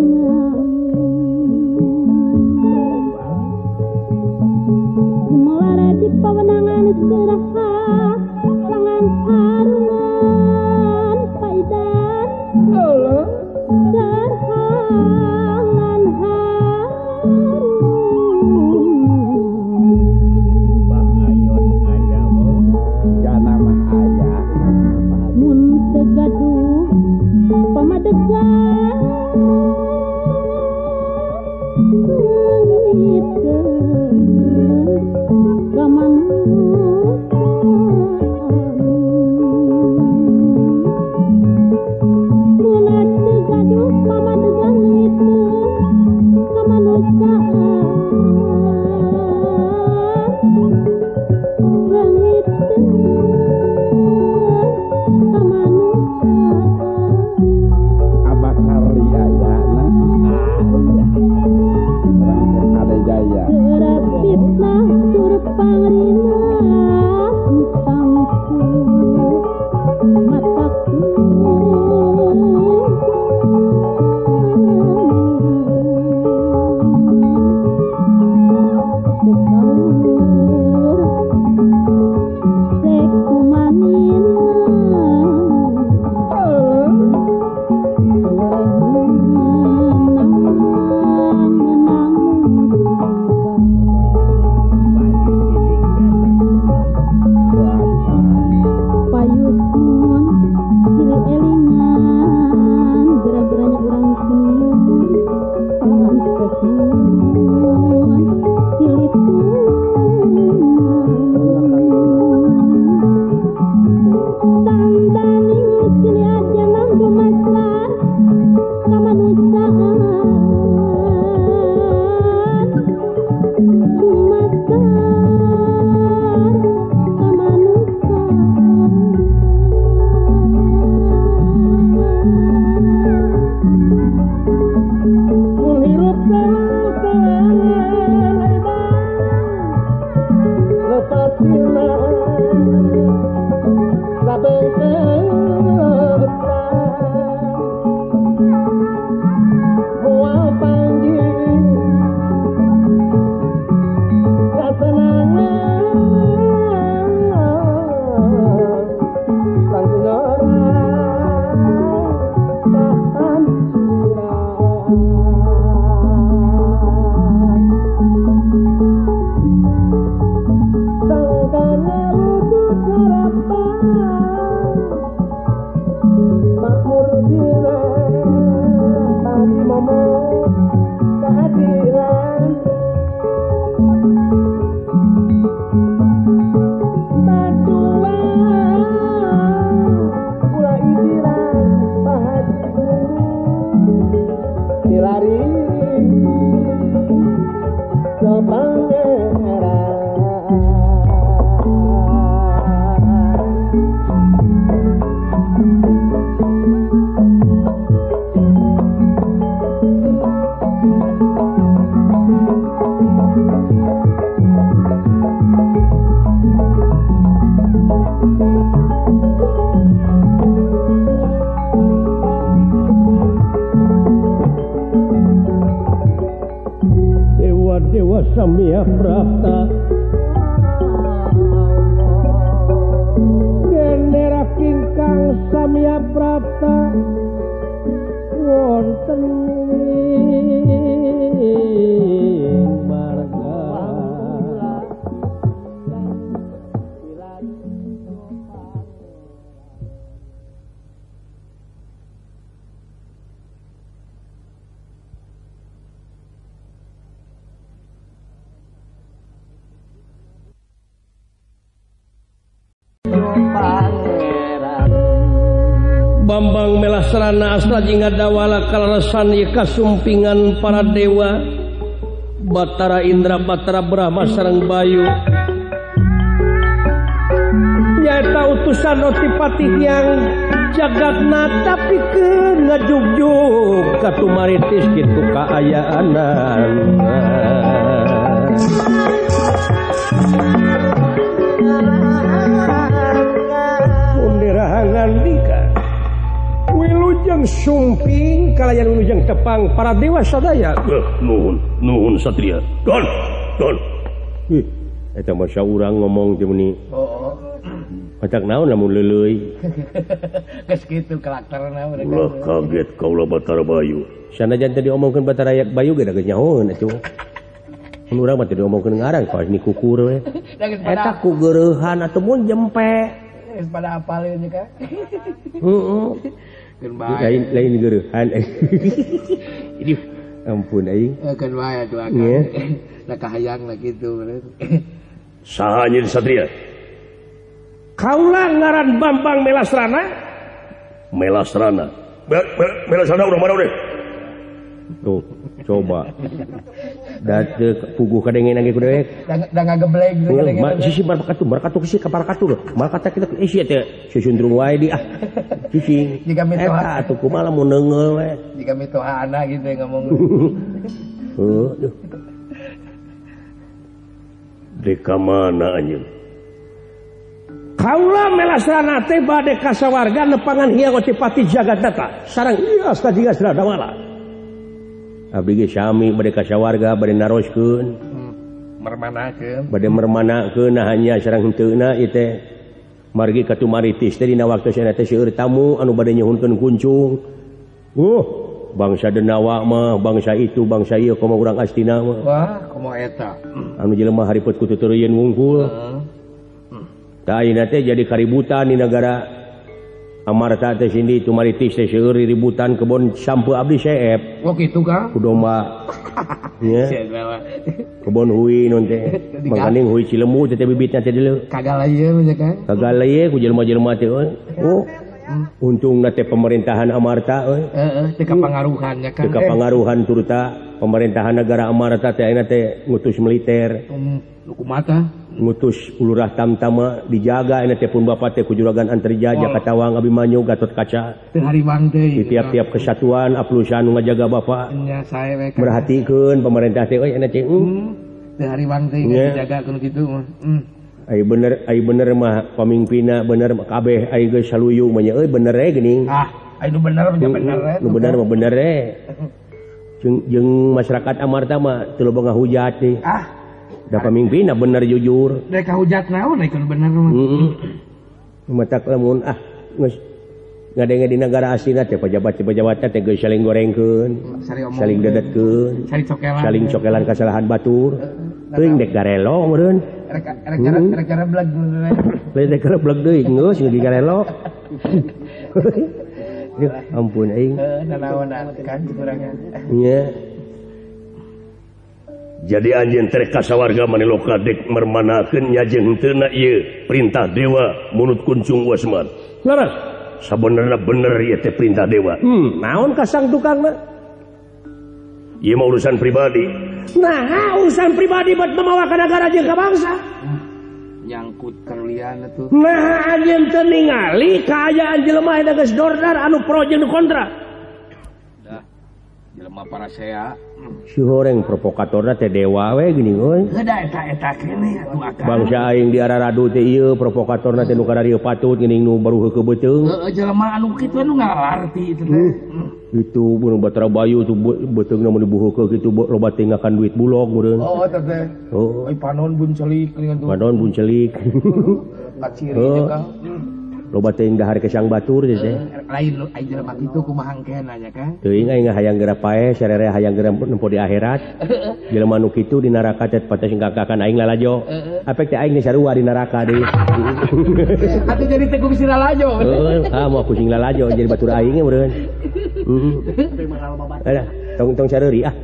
Gumelar di pawenangan seraha tangan harungan paidan serhangan harum Bahayon aya jana mah aya. mun tegaduh pamadegan ngitkeun kamanusiaan mun tegaduh pamadegan ngitkeun kamanusiaan Abah Kari aya na. Orang ada jaya. Terapitlah tur pangrina tangku mataku Sesaur sekumanina payusun cili elingan gerak-geraknya orang sun tangan kesun cili tandani cili aja nang gemaslar kamanusiaan gumasar kamanusiaan menghirup kelangan lepas hilang sabeng kesan mual panggil kesenangan langsung orang tahan sangkanya wujud harapan Samya Prapta Gendera Kingkang Samya Prapta wonten ing marga Bambang Melasrana asla jingga dawala kalarasan ye kasumpingan para dewa Batara Indra Batara Brahma sareng Bayu nyaeta utusan Otipati yang jagatna tapi ke ngajugjug katumaritis kitu kaayaanan Undirahangan dika Wilujeng sumping kalayan wilujeng tepang para dewa sadaya. Eh, nuhun, nuhun satria. Don, don. Ih, eta masa urang ngomong teh meuni. Oh. Macak naon lamun leuleuy. Geus kitu karakterna urang. Ulah kaget kaula Batara Bayu. Sanajan tadi omongkeun Batara Bayu ge da geus nyahoeun atuh. Mun urang mah teh diomongkeun ngarang kaos ni kukur we. Eta ku geureuhan atuh mun jempe. Geus pada apal ieu ka. Heeh. Lain lain geureuhan. Ini ampun aing. Kan wae atuh akang. Da kahayang lah kitu. Saha anjeun satria? Kaula ngaran Bambang Melasrana. Melasrana. Melasrana urang mana urang? Tuh, coba. Da teu puguh kadengenan ge ku dewek. Da ngagebleng kadengenan. Ma sisi barakatu, barakatu sisi ka barakatu. Maka teh kita isi teh susundrung wae di ah. Sisi. Jika mitoha atuh kumaha lamun neungeul we. Jika mitohana gitu ngomong. Heuh. Deka mana anjeun? Kaula Melasrana teh bade ka sawarga nepangan hiang Otipati Jagatnata sareng ieu asta jiga Sradawala. Abdi ge sami bade ka sawarga bade naroskeun. Hmm, mermanakeun. Bade mermanakeun nah hanya sareng henteuna ieu teh margi katumaritis teh dina waktu cenah teh seueur tamu anu bade nyuhunkeun kuncung. Uh, bangsa Denawa mah bangsa itu bangsa ieu komo urang Astina mah. Wah, komo eta. Anu jelema hariput ku tuturieun wungkul. Heeh. Da ayeuna teh jadi kaributan di negara Amarta teh sindi tumaritis teh seueur ributan kebon sampeu abdi seep. Oh kitu Kang. Ku domba. Nya. Kebon hui non teh. Mangkaning hui Cilembu teh bibitna teh deuleu. Kagalayeun nya Kang. Kagalaye ku jelema-jelema teh euy. Oh. Untungna teh pemerintahan Amarta euy. Heeh, teh kapangaruhan nya Kang. Teh kapangaruhan turta pemerintahan negara Amarta teh ayeuna teh ngutus militer. Um, kumaha ngutus ulurah tamtama dijaga ini teh pun bapak teh ku juragan Antarja oh. Jakatawang Abimanyu Gatot Kaca teu harimang teh di tiap-tiap kesatuan aplusan nu ngajaga bapak nya sae we merhatikeun pemerintah teh euy cenah hmm teu harimang teh dijaga kudu kitu hmm ai bener ai bener mah pamimpinna bener kabeh ai geus saluyu mah nya euy bener we geuning ah ai nu bener mah bener we nu bener mah bener we jeung jeung masyarakat Amarta mah teu loba ngahujat teh ah da pamimpinna bener jujur. Dek kahujat naon ikoon bener mah. Heeh. Matak lamun ah geus ngadenge di negara aslinya teh pejabat-pejabat teh geus saling gorengkeun, saling dedetkeun, saling cokelan, saling cokelan kasalahan batur. Teuing dek garelo meureun. Rek rek rek garebleg we. Lain dek garebleg deui geus geus garelo. Ya ampun aing. Heeh, nanaonan kan kurangnya. Nya. Jadi anjeun teh kasawarga maneloka dek mermanakeun nya jeung henteuna ieu perintah dewa munut kuncung wasman. Laras, sabenerna bener ieu teh perintah dewa. Hmm, naon kasang tukang mah? Ieu mah urusan pribadi. Nah, urusan pribadi buat memawa ka negara jeung ka bangsa. Nyangkut karulian atuh. Nah, anjeun teu ningali kaayaan jelema aya geus dordar anu pro jeung kontra. Dah. Jelema parasea si horeng provokatorna teh dewa we gini euy. Heuda eta-eta kene atuh akang. Bangsa aing di Araradu teh ieu provokatorna teh nu kadarieu patut geuning nu baru heukeub beuteung. Heeh jelema anu kitu anu ngalarti itu teh. itu burung Batara Bayu tuh beteung namun dibuheukeun kitu loba teh ngakan duit bulog meureun. Oh eta teh. Oh, ai panon buncelik geuning tuh. panon buncelik. Kaciri jeung Kang. Loba teh dahar ke sang batur teh. Lain ai jelema kitu kumaha engken anya Kang. Teuing ai hayang geura pae sarere hayang geura nempo di akhirat. Jelema nu kitu di neraka teh pates ngagakan aing lalajo. Apek teh aing geus sarua di neraka deui. Atuh jadi teh ku bisi lalajo. Heeh, ah moal pusing lalajo jadi batur aing ge meureun. Heeh. Alah, tong tong sareuri ah.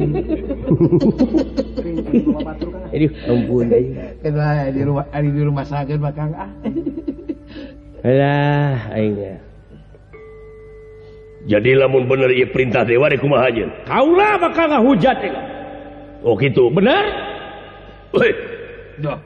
Aduh, ampun deui. Eta di rumah ari di rumah sakeun mah Kang ah. Alah, aing. Jadi lamun bener ieu perintah dewa rek kumaha aja. Kaula bakal ngahujat. Oh gitu. Bener? Hei, Dah.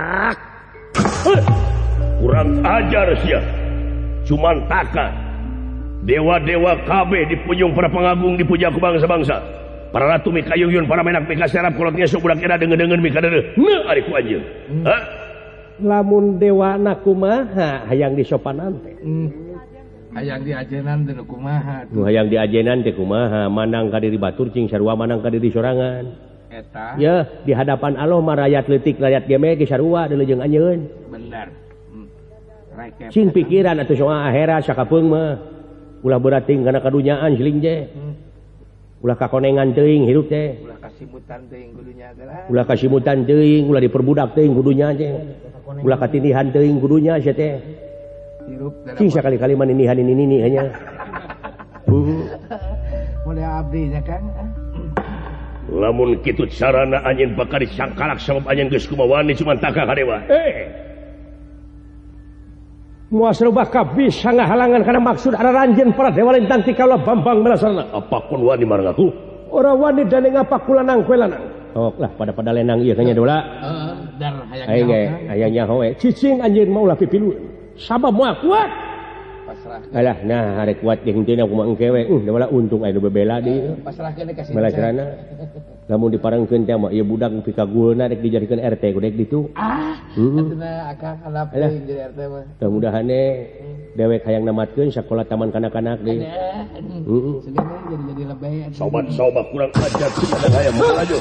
kurang ajar sia. Cuman taka. Dewa-dewa kabeh dipunjung para pengagung dipuja ku bangsa-bangsa. Para ratu mika yuyun para menak mika serap kulotnya sok budak era dengen-dengen mika deureuh. Neuh ari ku anjeun. Hah? Lamun dewa kumaha hayang disopanan teh. Hmm. Hayang diajenan teh kumaha. Nu hayang diajenan teh kumaha manang ka diri batur cing sarua manang ka diri sorangan. Eta. Ya, di hadapan Allah mah rakyat leutik rakyat geme ge sarua deuleu jeung anjeun. Bener. Hmm. Rakyat. Cing pikiran atuh soal akhirat sakapeung mah. Ulah berating kana kadunyaan siling je. Hmm. Ulah kakonengan teuing hirup teh. Ulah kasimutan teuing kudunya teh. Ulah kasimutan teuing, ulah diperbudak teuing kudunya je. Ulah katindihan teuing kudunya sia teh. Hirup dalam. Cing sakali-kali maninihan ini ini hanya. Mulai abdi nya Kang. Lamun kitu carana anjeun bakal disangkalak sabab anjeun geus kumaha wani cuman taka ka dewa. Eh. Muas rubah kabis sangat halangan karena maksud ada ranjen para dewa lintang ti kaula Bambang Melasarana. Apapun wani marang aku. Ora wani dan ngapa kula nang kue lanang. Oh lah pada pada lenang ieu kanya dola. Heeh, dar hayang Aing ge hayang nyaho we. Cicing anjeun mah ulah pipilu. Sabab moal kuat. pasrah. Alah nah arek kuat jeung teu kumaha engke we. Uh da untung aya nu bebela di. Pasrahkeun ka Melasarana. Lamun diparengkeun teh mah ieu budak pikagulna rek dijadikeun R T kudek ditu. Ah, atuh akang halap teuing jadi R T mah. Mudah-mudahane dewek hayang namatkeun sakola taman kanak-kanak deui. Heeh. Segene jadi-jadi lebay. Sobat-sobat kurang ajar cenah hayang moal aja.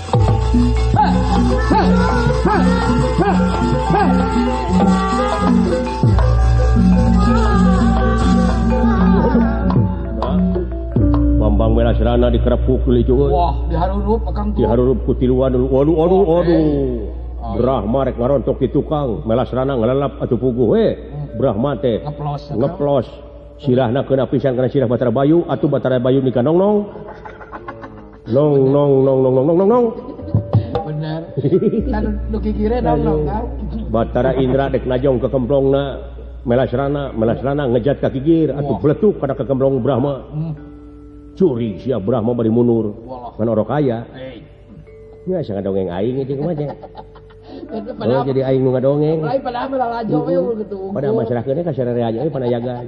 Bambang Melasarana dikerepuk deui cuy. Wah, diharurup akang tuh. Diharurup ku tiluan dulu. Waduh, waduh, waduh. Brahma rek ngarontok di tukang. Melasarana ngelalap atuh puguh we. Brahma teh Ngeplos. ngeplos. Sirahna keuna pisan kana sirah Batara Bayu atuh Batara Bayu nikah nong nong. Nong nong nong nong nong nong nong. Bener. Kan nu kikire nong nong kau. Batara Indra dek najong ke kemplongna Melasarana, Melasarana ngejat ka gigir atuh bletuk kana ke kemplong Brahma. Curi sia Brahma bari mundur. Kan ora kaya. Hei. Ya sing ngadongeng aing ieu kumaha teh. Oh, Padahal jadi aing nu ngadongeng. lain padahal mah lajo we gitu. Pada masyarakat ka sarere aja euy panayagan.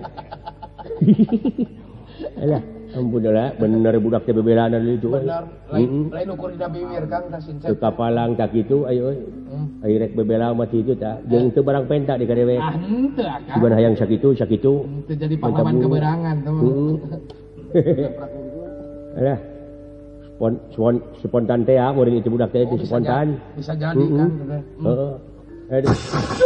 Alah, ampun lah, bener budak teh bebelana deui itu. Bener. Lain lain ukur dina bibir Kang tah sincet. Teu kapalang tak kitu ayo euy. Ai rek bebela mah ti itu tah. Jeung teu barang penta di kadewek. Ah, henteu akang. Cuman hayang sakitu sakitu. Teu jadi pahlawan keberangan tuh. Alah. Spon, spon, spontan teh ah, murid itu budak teh itu spontan. Bisa jadi kan. Heeh. Aduh.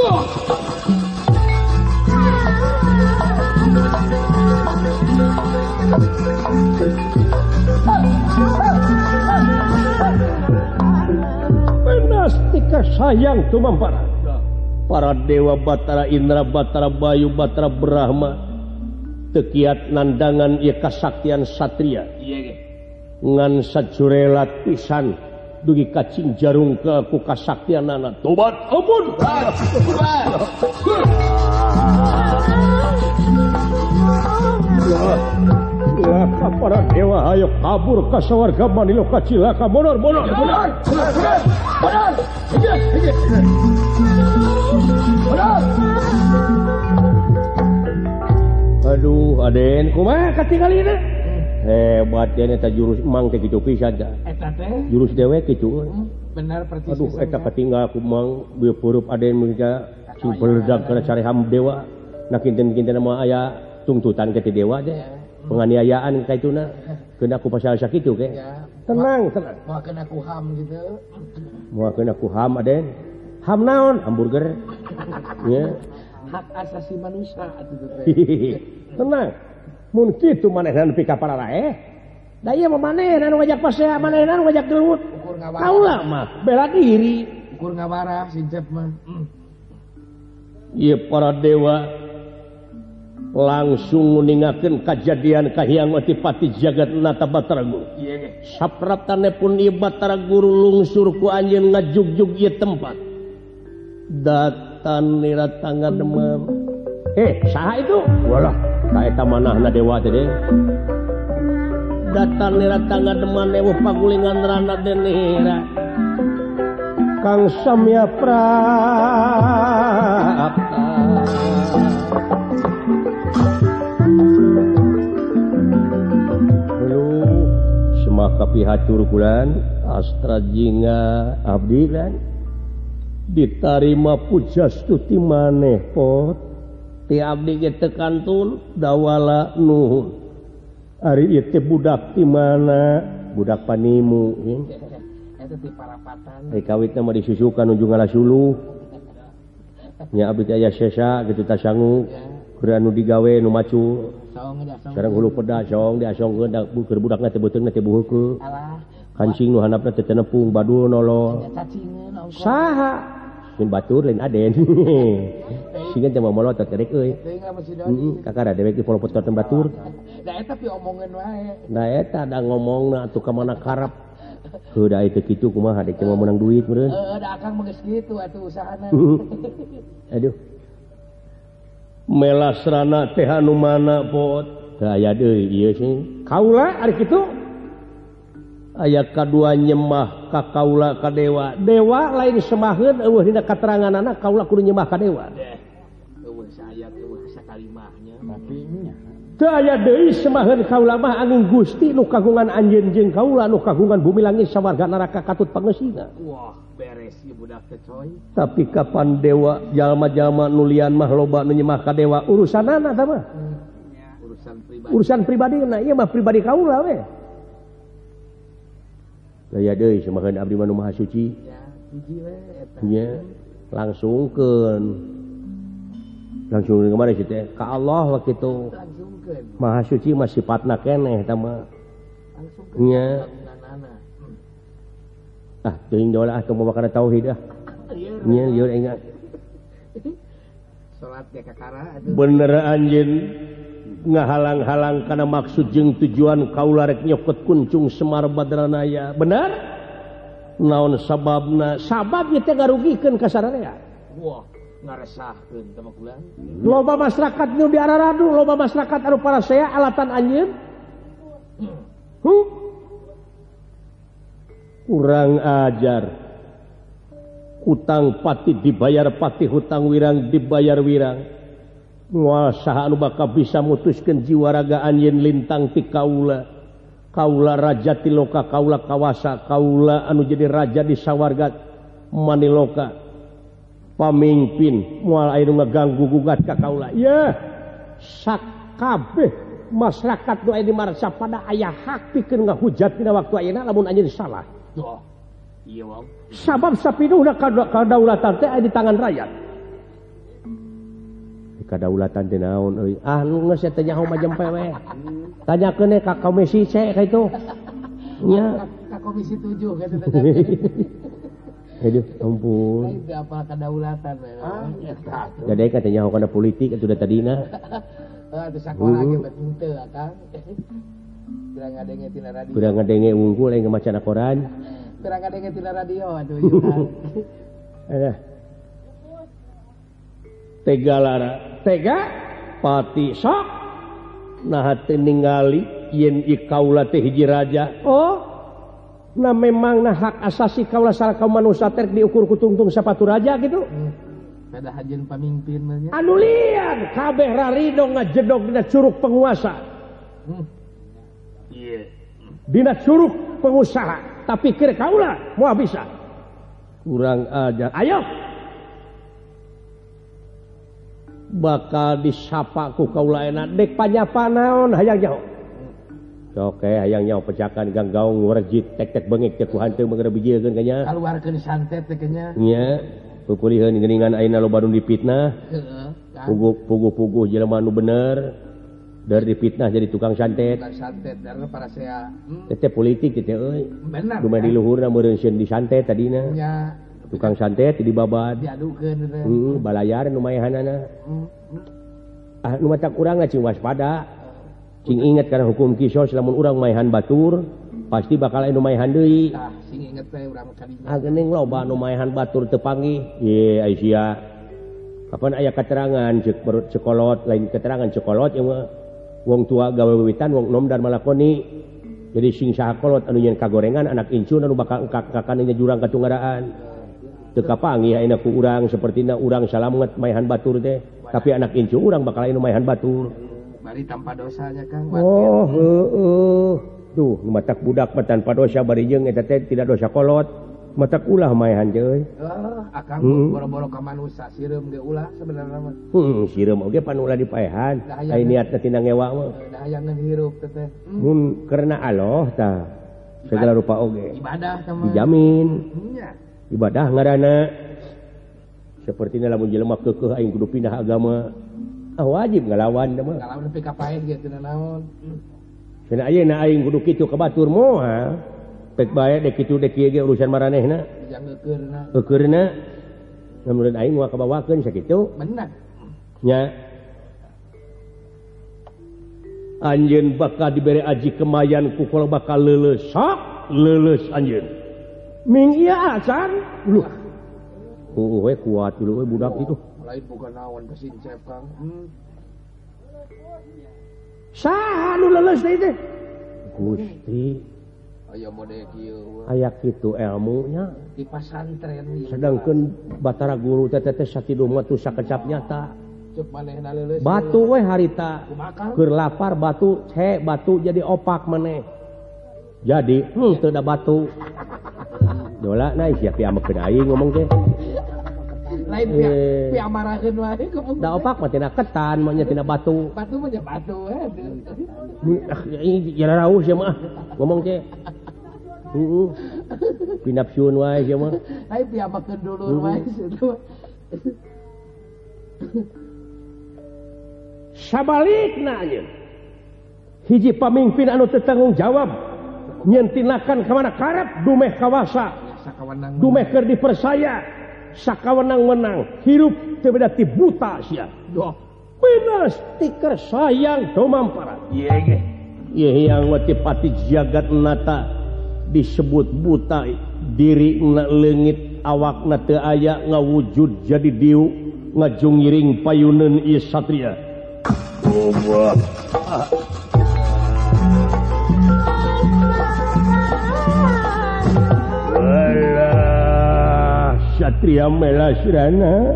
Penastika sayang tumampara. Para dewa Batara Indra, Batara Bayu, Batara Brahma tekiat nandangan ieu kasaktian satria. Iya ge. Ngan sajurelat pisan dugi kacing jarung ke ku kasaktianana. Tobat ampun. Ya para dewa ayo kabur ka sawarga manilo kacilaka monor monor. Monor. Monor. Monor. Aduh, Aden, kumaha katingalina? Hebat ya eta jurus emang teh kitu pisan tah. Eta teh Jurus dewek kitu. bener persis. Aduh, eta katinggal ku mang bieu peurup Aden meunca sing beledag kana careham dewa. Nah kinten-kinten mah aya tungtutan ke ti dewa teh. penganiayaan kayak itu na kena aku pasal sakit itu kayak Ya. tenang tenang Mau kena ku ham gitu. mau kena aku ham aden ham naon hamburger ya Hak asasi manusia atuh teh. tenang mun kitu manehna nepi ka pararae da ieu mah manehna nu ngajak pasea manehna nu ngajak gelut Ukur ngawarah. kaula mah bela diri Ukur ngawarah si Jep mah. Hmm. ieu para dewa langsung ningakeun kajadian kahiyang Otipati Jagat Nata Batara Guru. Iya ge. Sapratane pun ieu Batara Guru lungsur ku anjeun ngajugjug ieu tempat. Datan niratangga demam. Eh, saha itu? Walah, ka eta manahna dewa teh. Datan niratangga demam ewo pagulingan rana denira. Kang Samya Prapta. Maka pihatur kulan astra jinga abdi kan ditarima pujastuti maneh pot ti abdi ge teu kantun dawala nuhun ari ieu teh budak ti mana budak panimu Eta ti parapatan. ai kawitna mah disusukan ujung ngalasuluh nya abdi teh aya sesa kitu tasangu keur anu digawe nu macu Saong da saong. sareng hulu peda song diasongkeun da keur budakna teh beuteungna teh buheukeun Alah. kancing nu handapna teh tenepung badul nolol Cacingeun ongkos. saha mun batur lain aden sieun teh momolot teh rek euy Teuing ka mesti dodi. heeh kakara dewek di polopot ka batur Da eta pi omongeun wae. da eta da ngomongna atuh ka mana karep heuh da teh kitu kumaha dek teh mau menang duit meureun Heeh, da akang mah geus kitu atuh usahana. aduh melasrana teh anu mana pot teu aya deui ieu sih kaula ari kitu aya kadua nyembah ka kaula ka dewa dewa lain semaheun eueuh dina kateranganana kaula kudu nyembah ka dewa Eueuh sayat eueuh sakalimahnya. Tapi nya teu aya deui semaheun kaula mah angin Gusti nu kagungan anjeun jeung kaula nu kagungan bumi langit sawarga neraka katut pangeusina. Wah, beres ieu budak teh coy. Tapi kapan dewa jalma-jalma nu lian mah loba nu nyembah ka dewa urusanana tah mah Urusan pribadi. urusan pribadina ieu mah pribadi kaula we. Daya deui semaheun abdi mah nu maha suci Ya, hiji we eta. nya langsungkeun langsung ke mana sih teh ka Allah wa kitu Langsungkeun. maha suci mah sifatna keneh eta mah Langsungkeun. nya Bangunanana. ah teuing doa ah teu mau kana tauhid ah Ieu. nya ieu ingat Salat ge kakara atuh. bener anjeun ngahalang-halang kana maksud jeung tujuan kaula rek nyokot kuncung Semar Badranaya bener naon sababna sabab ieu teh garugikeun ka sararea Wah, ngaresahkeun teh mah kulan. loba masyarakat nu di Araradu loba masyarakat anu parasea alatan anjeun huh? kurang ajar hutang pati dibayar pati hutang wirang dibayar wirang moal saha anu bakal bisa mutuskeun jiwa raga anjeun lintang ti kaula kaula raja ti loka kaula kawasa kaula anu jadi raja di sawarga maniloka pamimpin moal aya nu ngaganggu gugat ka kaula yeuh sakabeh masyarakat nu aya di marsa pada aya hak pikeun ngahujat dina waktu ayeuna lamun anjeun salah Tuh. Iya, Wong. sabab sapinuhna kadaulatan teh aya di tangan rakyat kadaulatan teh naon euy ah nu geus teh nyaho mah jempe we tanyakeun ka komisi C ka itu nya Ka komisi tujuh gitu teh. aduh ampun Lain teh apa kadaulatan we. Eta. gadai ka teh nyaho kana politik atuh da tadina Ah, teu sakola ge bet henteu akang. Kurang ngadenge tina radio. kurang ngadenge unggul lain macana koran Kurang ngadenge tina radio atuh ieu kan. ada tega lara tega pati sok nah teu ningali yen ieu kaula teh hiji raja oh nah memang nah hak asasi kaula salah kaum manusia teh diukur ku tungtung sapatu raja gitu Pada hajeun pamimpin mah nya. anu lian kabeh rarido ngajedog dina curug penguasa Iya. dina curug pengusaha tapi kira kaula moal bisa kurang ajar ayo bakal disapaku kaula enak dek panyapa naon hayang nyaho oke hayang nyaho pecakan gang gaung warjit tek-tek bengek teh ku hanteu mangrebijieun kanya kaluarkeun santet teh kanya nya pupuliheun geuningan ayeuna loba nu dipitnah heeh puguh-puguh jelema nu bener dari dipitnah jadi tukang santet tukang santet darna para saya teh politik teh euy bener dumeh di luhurna meureun sieun di santet tadina nya tukang santet di babad diadukeun teh heeh balayar nu maehanana ah nu matak urang cing waspada cing inget kana hukum kisos lamun urang maehan batur pasti bakal anu maehan deui tah sing inget teh urang kadinya ah geuning loba nu maehan batur teu panggih ye Aisyah kapan aya keterangan ceuk perut cekolot lain keterangan cekolot yang wong tua gawe wiwitan wong nom dan malakoni jadi sing saha kolot anu nyen kagorengan anak incun anu bakal engkak-engkakan jurang katunggaraan teu kapanggih ayeuna ku urang sapertina urang salamet maehan batur teh tapi anak incu urang bakal anu maehan batur bari tanpa dosanya Kang oh heeh tuh nu matak budak mah tanpa dosa bari jeung eta teh tidak dosa kolot matak ulah maehan teh euy heeh akang hmm. boro-boro ka manusa sireum ge ulah sebenarnya mah heeh sireum oge pan ulah dipaehan ai niatna tina ngewa mah da hayang ngirup teh teh mun karena Allah tah segala rupa oge ibadah sama dijamin nya ibadah ngaranna sapertina lamun jelema keukeuh aing kudu pindah agama ah wajib ngalawan mah ngalawan nepi ka paeh ge teu naon cenah ayeuna aing kudu kitu ka batur moal pek bae dek kitu dek kieu ge urusan maranehna jang eukeurna eukeurna lamun aing moal kabawakeun sakitu bener nya anjeun bakal dibere aji kemayan ku kalau bakal leuleus sok leuleus anjeun ming iya acan lu oh we kuat dulu we budak itu lain bukan naon kasincep Kang hmm. saha nu leuleus teh teh Gusti aya mode kieu aya kitu ilmunya di pasantren sedangkeun batara guru teh teh sakidu mah tu sakecap nyata cuk manehna leuleus batu we harita keur lapar batu he batu jadi opak maneh jadi hmm teu da batu dola naik siap ya amekeun aing ngomong teh lain pia pia maraheun wae ngomong da opak mah tina ketan mah nya tina batu batu mah nya batu eh ya rauh sia mah ngomong teh heeh pinapsyun wae sia mah lain pia makeun dulur wae situ sabalikna nya hiji pamimpin anu teu tanggung jawab nyentinakan ka mana karep dumeh kawasa dumeh keur dipersaya sakawenang-wenang hirup teu beda ti buta sia doh benes ti keur sayang domampara ieu ge ieu yang wati pati jagat nata disebut buta dirina leungit awakna teu aya ngawujud jadi diu ngajungiring payuneun ieu satria oh satria melasrana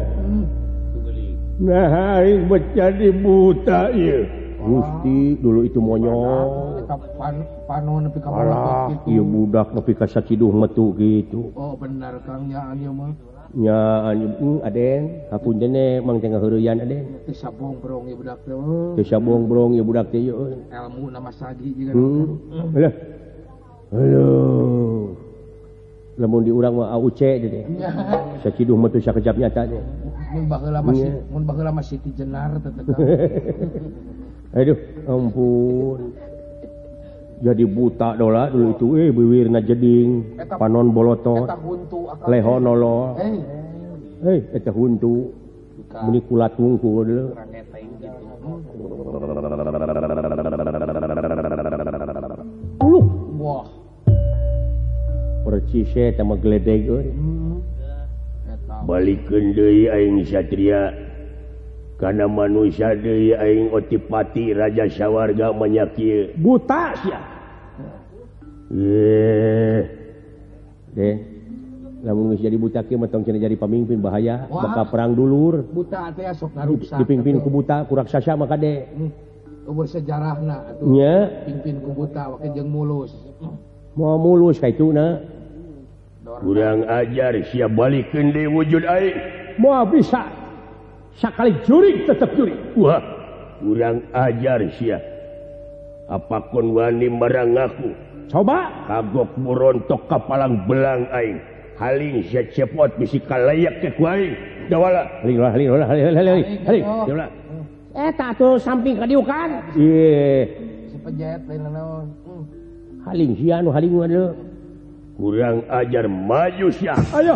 nah aing jadi buta ieu Gusti dulu itu monyong eta panon nepi ka malah ieu budak nepi ka sakiduh metu gitu oh bener Kang nya anu mah nya anu aden hapunjene mang teh ngaheureuyan aden teu sabong brong ieu budak teh teu sabong brong ieu budak teh ieu ilmu nama sagi jiga lah halo lamun di urang mah auce teh sakiduh mah teu sakejap nyata teh mun baheula masih mun baheula masih Siti Jenar teh aduh ampun jadi buta dola dulu itu eh bibirna jeding panon bolotot eta huntu leho nolol eh eh eta huntu muni kulat wungkul deuleu uluh wah percis eta mah gledeg euy balikeun deui aing satria kana manusia deui aing otipati raja sawarga manyakieu buta sia eh deh lamun geus jadi buta kieu mah tong cenah jadi pamimpin bahaya bakal perang dulur buta teh sok ngaruksa dipimpin ku buta ku raksasa mah kade umur sejarahna atuh nya pimpin ku buta wake jeung mulus moal mulus ka ituna kurang ajar sia balikeun deui wujud aing moal bisa Sakali jurig tetap jurig. Wah, kurang ajar sia. Apakun wani marang aku? Coba kagok murontok kapalang belang aing. Haling sia cepot bisi kalayak ke ku aing. Dawala. Haling lah, haling lah, haling, haling, haling. Dawala. Eh, tak tuh samping ka dieu kan? Ieu. Si pejet lain naon. Haling sia anu haling mah. Kurang ajar maju sia. Ayo.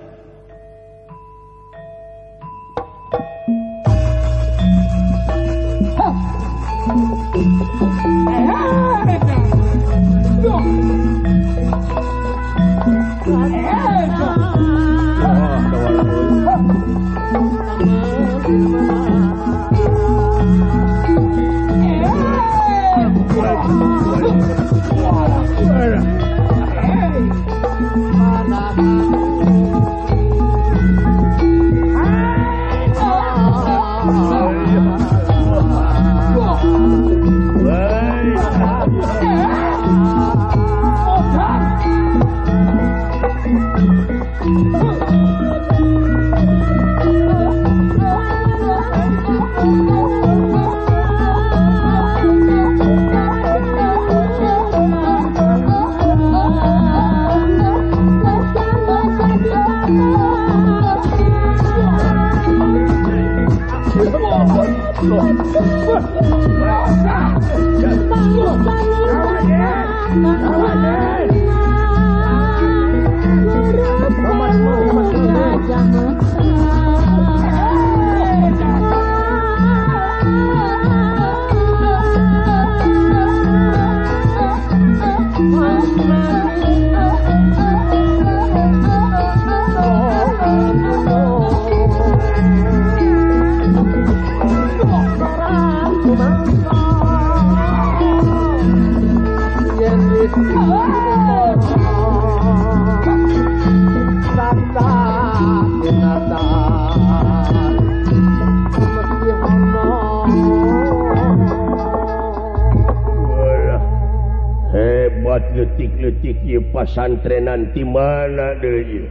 Letik-letik ye pasantrenan di mana deui?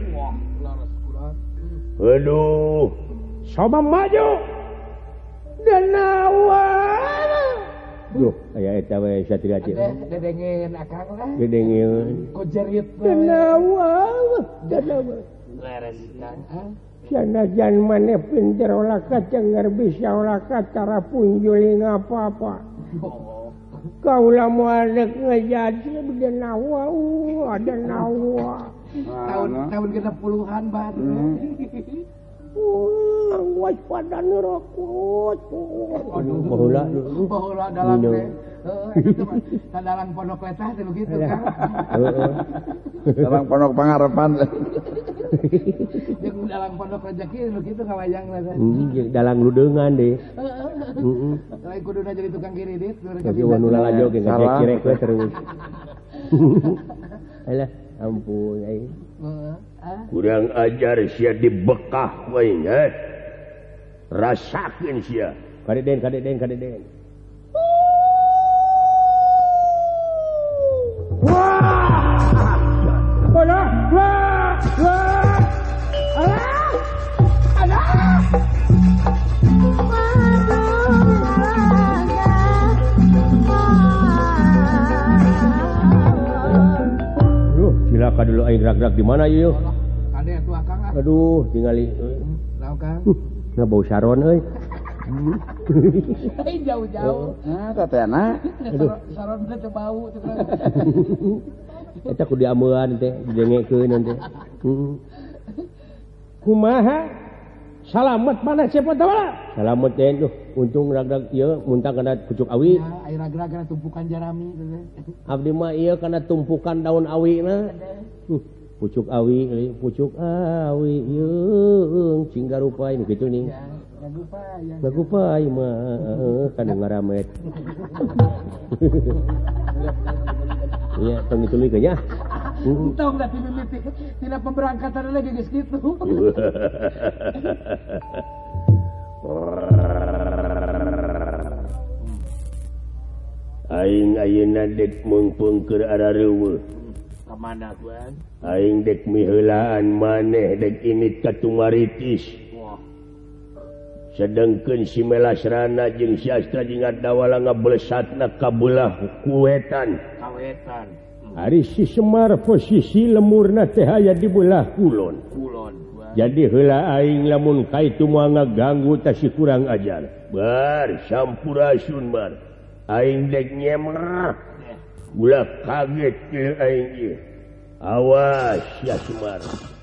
Aduh, coba maju. Denawan. Duh, aya eta we satria ceu. Dedengeun akang lah. Dedengeun. Ku jerit Denawan. Denawan. Leres kang. Sanajan maneh pinter olah kacengar bisa olah cara punjuli apa-apa. Kaulah muadek ngejadi ada nawa, ada nawa. Tahun tahun genep puluhan bat. Wah, waspada nerokot. Aduh, baheula dulu. Baheula dalam teh. Heeh, itu mah dalang pondok letah teh begitu kan. Heeh. Dalang pondok pangarepan. Jeung dalang pondok rezeki begitu ngawayang lah. Heeh, dalang ludeungan deh. Heeh. Lain kuduna jadi tukang kiridit. Tapi wanu lalajo ge ngecek-cek we terus. Alah, ampun ai. Heeh. Kurang ajar sia dibekah we nya. Rasakeun sia. Kadeden, kadeden, kadeden. Wah! Wah! Wah! Wah! Alah! Alah! Aduh, silakan dulu aing gerak-gerak di mana yeuh? Ade atuh akang ah. Aduh, tingali. Naon kang? Nah, bau saron euy. Hei jauh-jauh. Ah, tatena. Saron teh bau teh. Eta kudu diameuan teh, didengekeun teh. Heeh. Kumaha? Salamet mana siapa tahu lah. Salamet teh tuh, untung rag-rag ieu muntang kana pucuk awi. Ya, air rag-rag kana tumpukan jarami teh. Abdi mah ieu kana tumpukan daun awina. Uh, pucuk awi, pucuk awi yeung cing garupai nu kitu ning. Ya, garupai. Garupai mah kana ngaramet. Iya, tong ditulikeun nya. Tong da mimiti tina pemberangkatan lagi geus kitu. Aing ayeuna dek mungpung keur arareuweuh. Ka mana tuan? Aing dek miheulaan maneh dek init ka Tumaritis. Wah. sedangkan si Melasrana jeung si Astra jeung Adawala ngablesatna kabelah kuwetan kawetan Ari si Semar posisi lemurna teh aya di belah kulon kulon jadi heula aing lamun kaitu moal ngaganggu tah si kurang ajar bar sampurasun bar aing dek nyemrah ulah kaget ke aing ieu awas ya Semar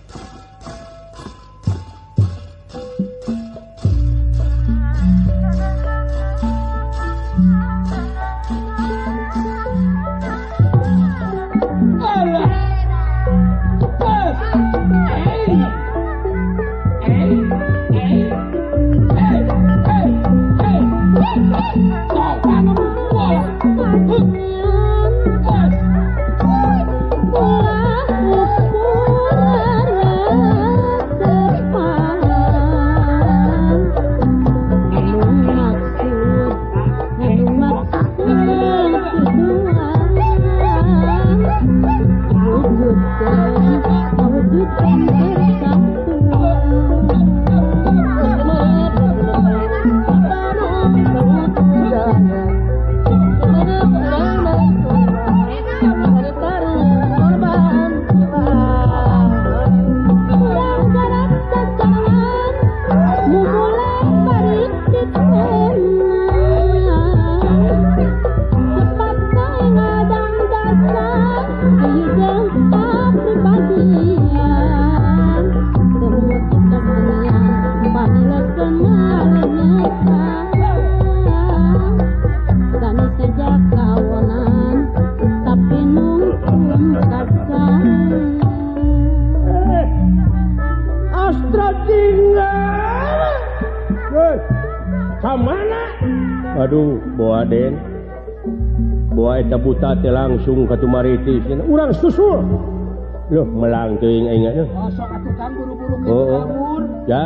buta teh langsung ka Tumaritis urang susul loh melang teuing aing nya sok atuh kan buru-buru ke oh ya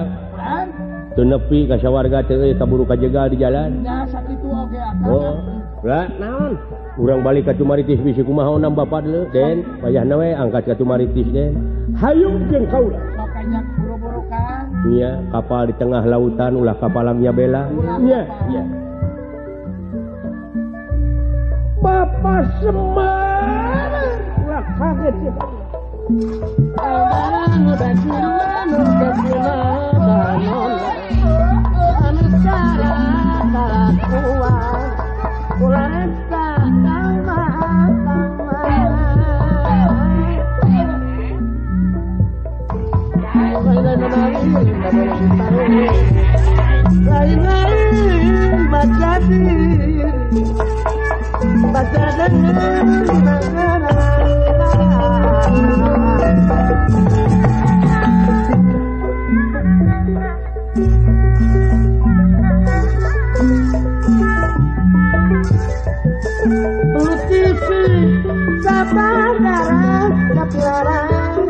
teu nepi ka sawarga teh euy kaburu kajegal di jalan nya sakitu oge akang oh lah naon urang balik ka Tumaritis bisi kumaha onam bapa deuleu den payahna we angkat ka Tumaritis den hayu jeung kaula makanya buru-buru kan iya kapal di tengah lautan ulah kapalangnya bela iya iya Bapak Semar lah kaget ya Barang udah siluan udah siluan anu cara kalakuan ulah tak sama sama lain-lain baca diri baca dengan Bulu T V sabar darah tapi larang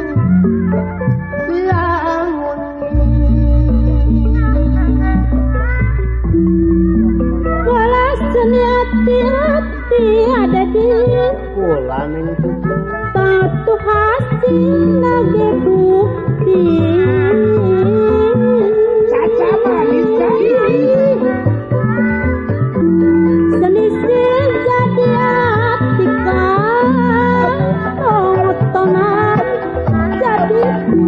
siang wala seni hati-hati ada di Pulang itu satu hasil lagi bukti caca malika selisih jadi atika otonan jadi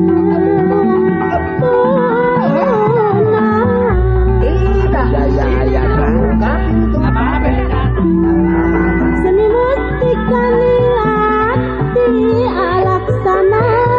tunang Jaya ayah rangka apa beda seni musik kaliati alaksana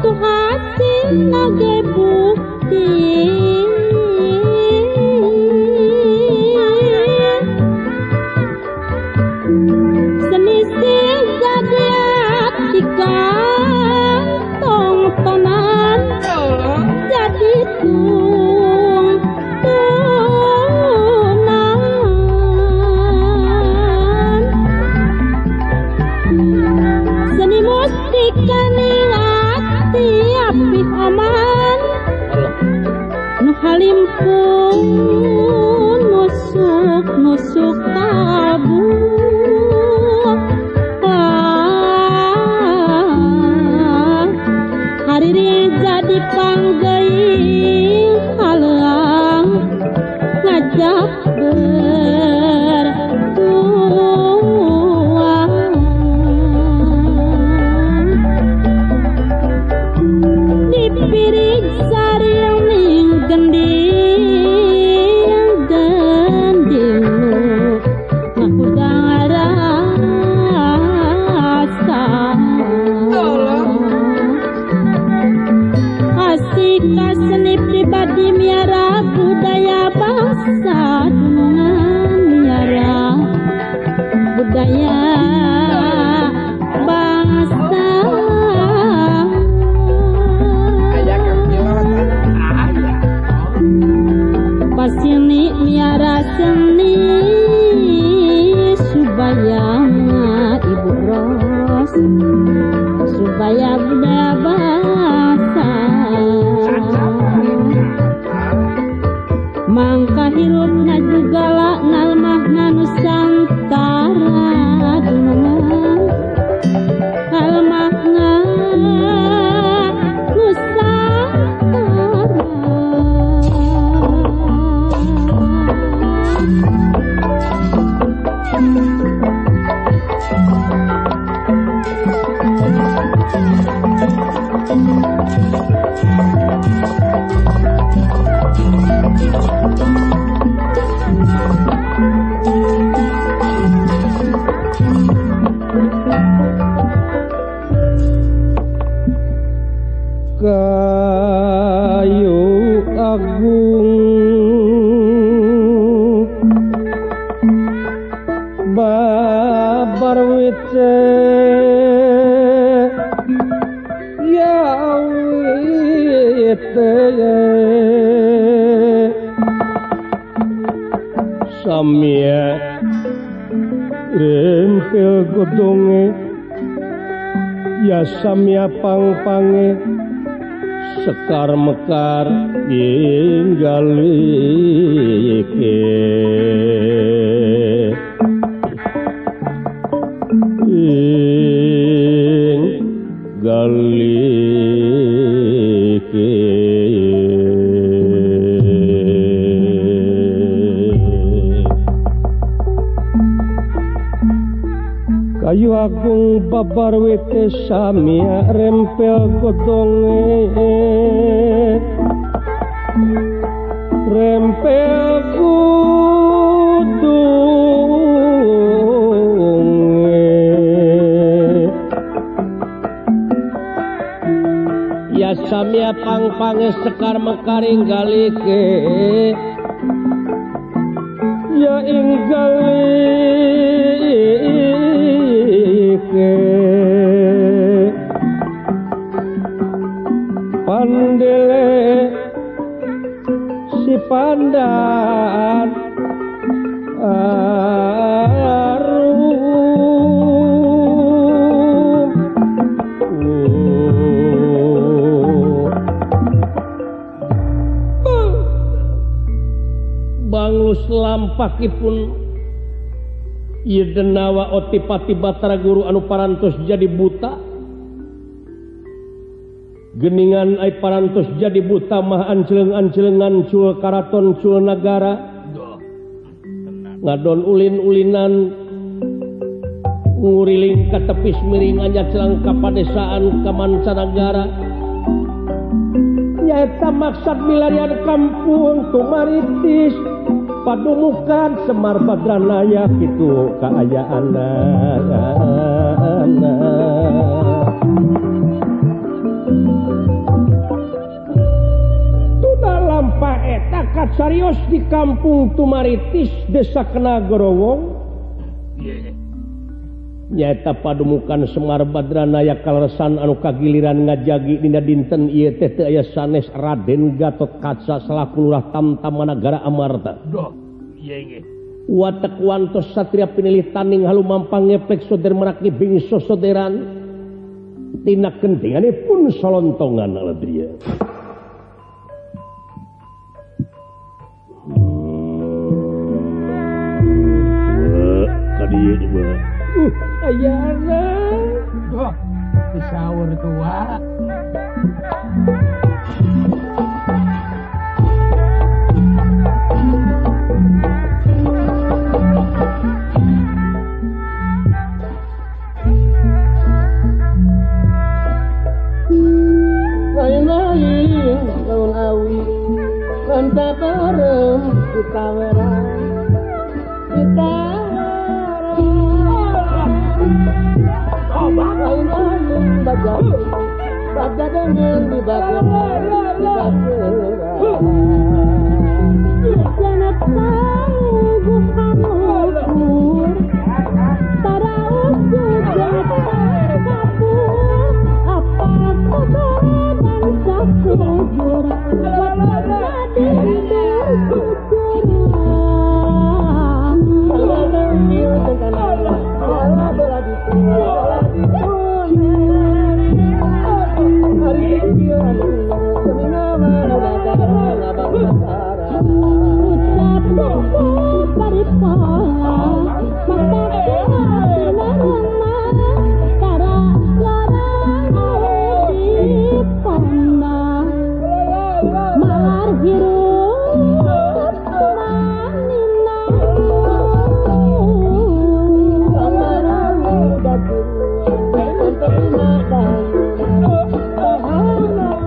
Suhati nage bukti senisih jadi dikantong tonan jadi tung tunan seni musik kaningati api aman nu halimpun nusuk nusuk tabu hari jadi panggeing halang ngajak bertuang di piring sariang ning gending gending ngaku rasa asika seni pribadi miara budaya bangsa dunungan miara budaya bangsa pasini miara seni supaya ibu ros supaya budaya bangsa mangka hirupna juga la nalmahna nusantara dunungan kalmahna nusantara kayu agung babar wice ya wice samia rempel godonge ya samia pang-pange sekar mekar inggalike inggalike kayu agung babar wite samia rempel godonge rempel godonge ya samia pang-pange sekar mekaring galike ya inggalike pandele si pandan arum banglus lampakipun ieu denawa otipati Batara Guru anu parantos jadi buta geningan ai parantos jadi buta mah anceleng-ancelengan cul karaton cul nagara ngadon ulin-ulinan nguriling ka tepis miring anyacelang ka padesaan ka mancanagara nyaeta maksud milarian kampung tumaritis padumukan Semar Badranaya kitu kaayaanna eta kacarios di Kampung Tumaritis Desa Kenagorowong nyaeta padumukan Semar Badranaya kaleresan anu kagiliran ngajagi dina dinten ieu teh teu aya sanes Raden Gatot Kaca salaku Lurah Tamtamanagara Amarta. Doh, ieu ge. Watek wantos satria pinilih taning halumampang ngepek soder meraki bingso soderan tina kentinganipun solontongan aladria. Kadieu coba. Uh, ayana. Doh, disaur tua. Lain-lain laun awi lanta bareng kita werang kita lain-lain bagai pada dengan di bageran di bageran jangan tahu bukan ukur para ukur jangan kabur apa kotoran sakujur wadadi berkucuran lalu dengan Allah Allah beradi beradi hari dia seminggu mendadak abang sara ucap doa paripala mata kenal tara larang di pondang malar hirup manina samarang daging untuk makan bahana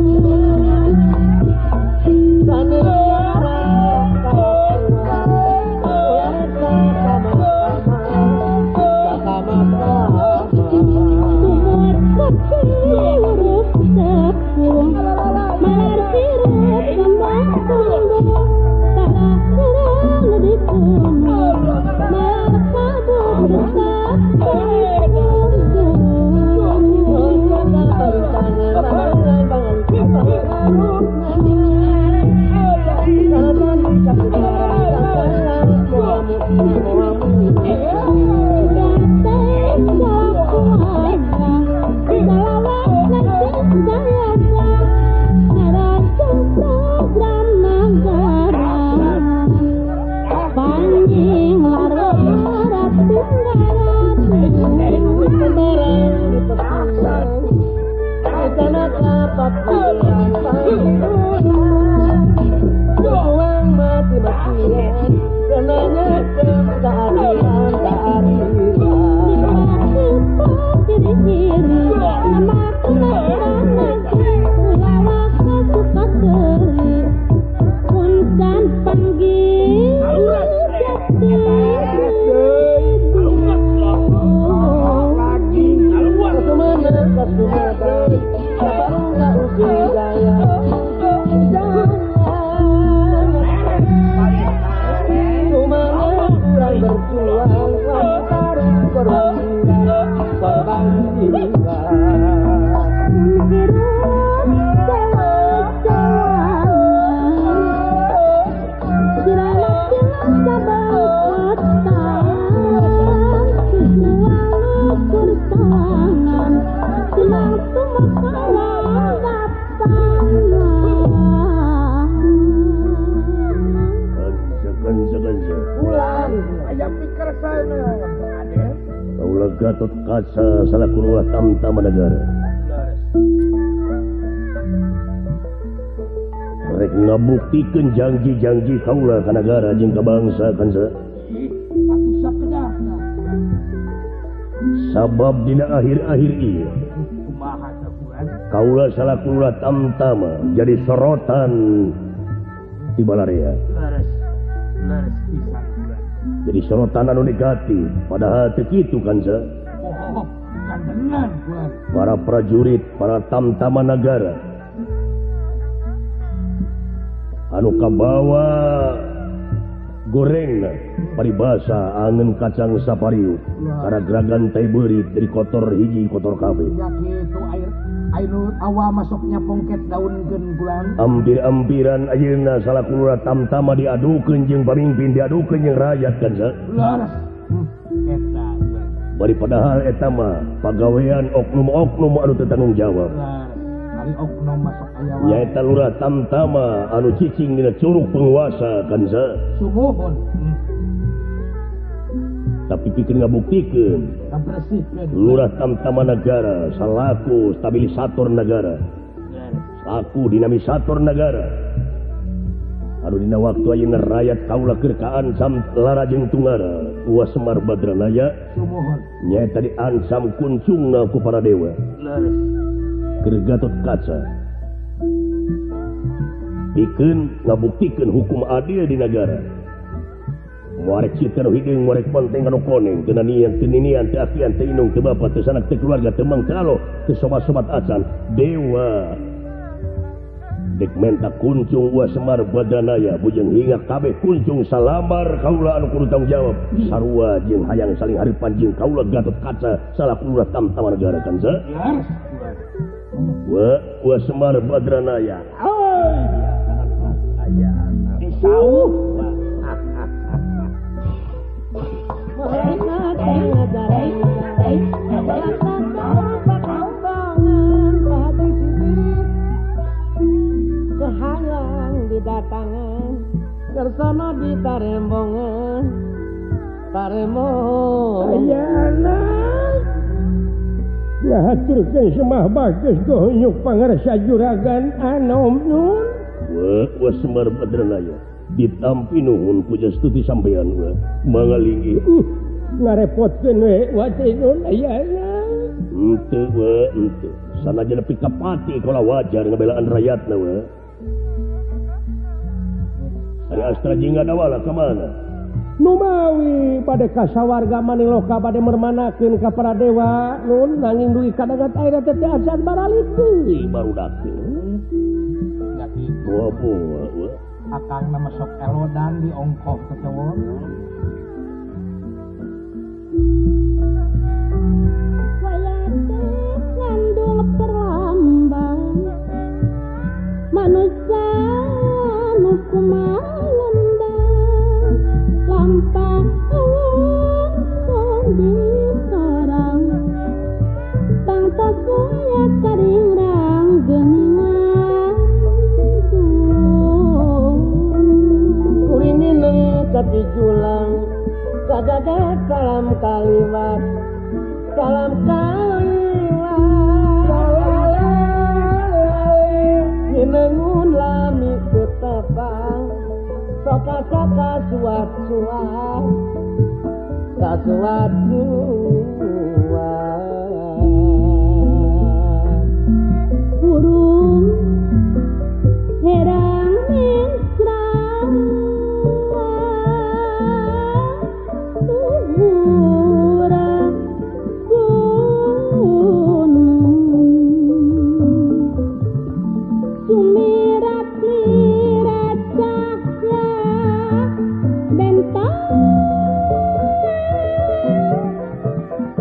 Gatot Kaca salaku Lurah Tamtamanagara rek ngabuktikeun janji-janji kaula ka nagara jeung ka bangsa kansa sabab dina akhir-akhir ieu kaula salaku Lurah Tamtama jadi sorotan di balarea jadi sorotan anu negatif padahal teu kitu kansa para prajurit para Tamtamanagara anukabawa goreng paribasa angin kacang sapariu karena geragan teh berit dari kotor hiji kotor kabeh itu air air awa masuknya pongket daun bulan ampir-ampiran ayeuna salakulura tamtama diadukeun jeung pamimpin diadukeun jeung rakyat kan sa laras eta bari padahal eta mah pagawean oknum-oknum anu teu tanggung jawab hari oknum masuk aya wae nyaeta lurah tamtama anu cicing dina curug penguasa kan sa sumuhun tapi pikir ngabuktikeun kabersihkeun lurah tamtama negara salaku stabilisator negara salaku dinamisator negara anu dina waktu ayeuna rakyat kaula keur kaancam lara jeung tungara uas Semar Badranaya sumuhun nyaeta diancam kuncungna ku para dewa leres keur Gatot Kaca pikeun ngabuktikeun hukum adil di negara muarek cieun hideung muarek penting anu koneng teu nian teu ninian teu akian teu inung teu bapa teu sanak teu keluarga teu mangkalo teu sobat-sobat acan dewa dek menta kuncung uas Semar Badranaya bujang hingga kabeh kuncung salamar kaula anu kudu tanggung jawab sarua jeung hayang saling haripan jeung kaula Gatot Kaca salaku lurah tamtama negara kan sa wa uas Semar Badranaya aya disauh kehalang didatangan kersana di tarembongan tarembong ayana ngahaturkeun semah bagus gohonyuk pangarsa juragan anom nun wa wa Semar Badranaya ditampi nuhun puja stuti sampean wa mangalinggi uh ngarepotkeun we wati nun ayana henteu wa henteu sanajan nepi ka pati kala wajar ngabelaan rakyatna wa ari astra jingga dawala ka mana numawi pada kasawarga maniloka pada mermanakeun ka para dewa nun nanging dugi kadangat air teh teu acan baralikeun barudakeun enggak gitu boa wa akang nama sok elodan di ongkoh ketewon ngandung terlambat manusia nuku malembang lampah awang kondi sarang tang tasaya karingrang geningan kurini neng katijulang kadadat salam kaliwat salam kaliwat ninengun lami ketepang soka-soka suat-suat kasuat suat burung herang mesra tuhura gunung sumirat-mirat cahya bentang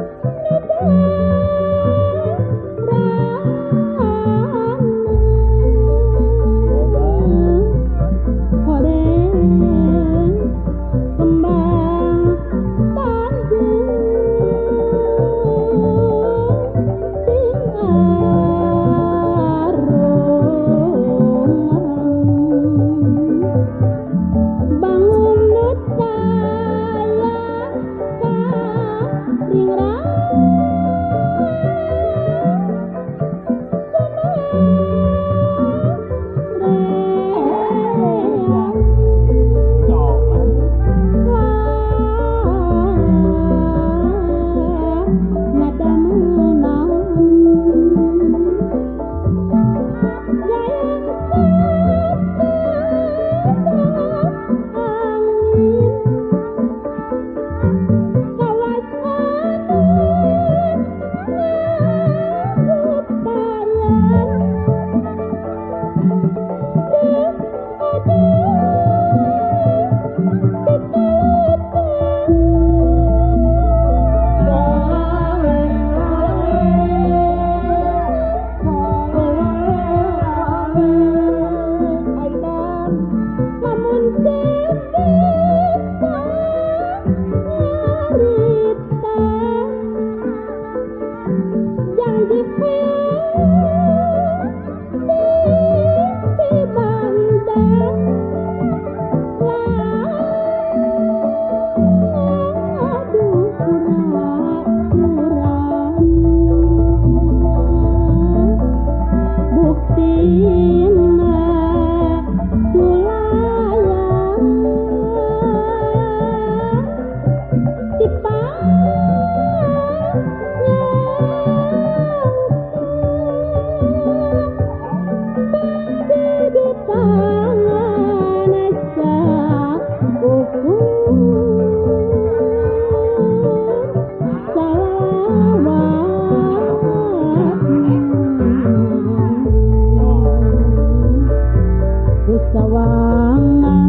sawangan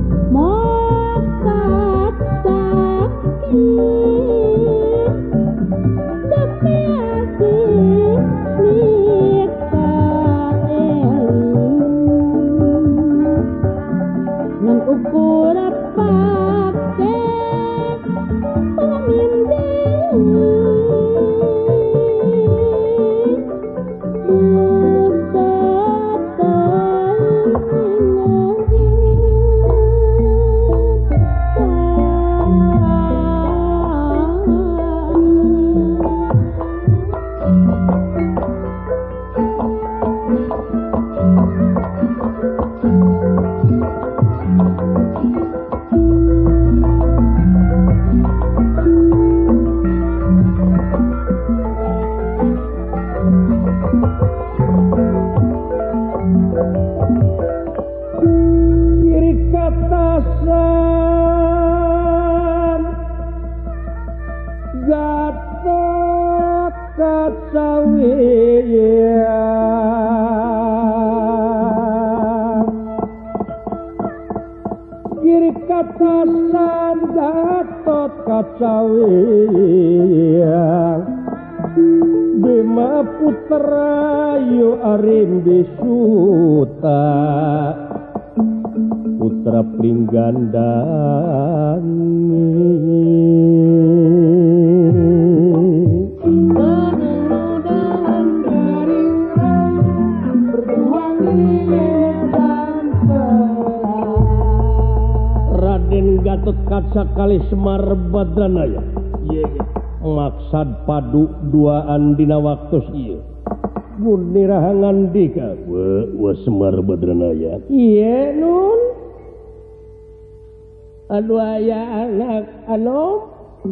mokat sakit tapi asih nikah eling ngan ukur pake pamindih katasan Gatot Kacawian Bima Putra yu Arimbi Suta putra Pringgandani Gatot Kaca kali Semar Badranaya maksad padu duaan dina waktu ieu mun nirahangan dika wa Semar Badranaya ieu nun anu aya anak anu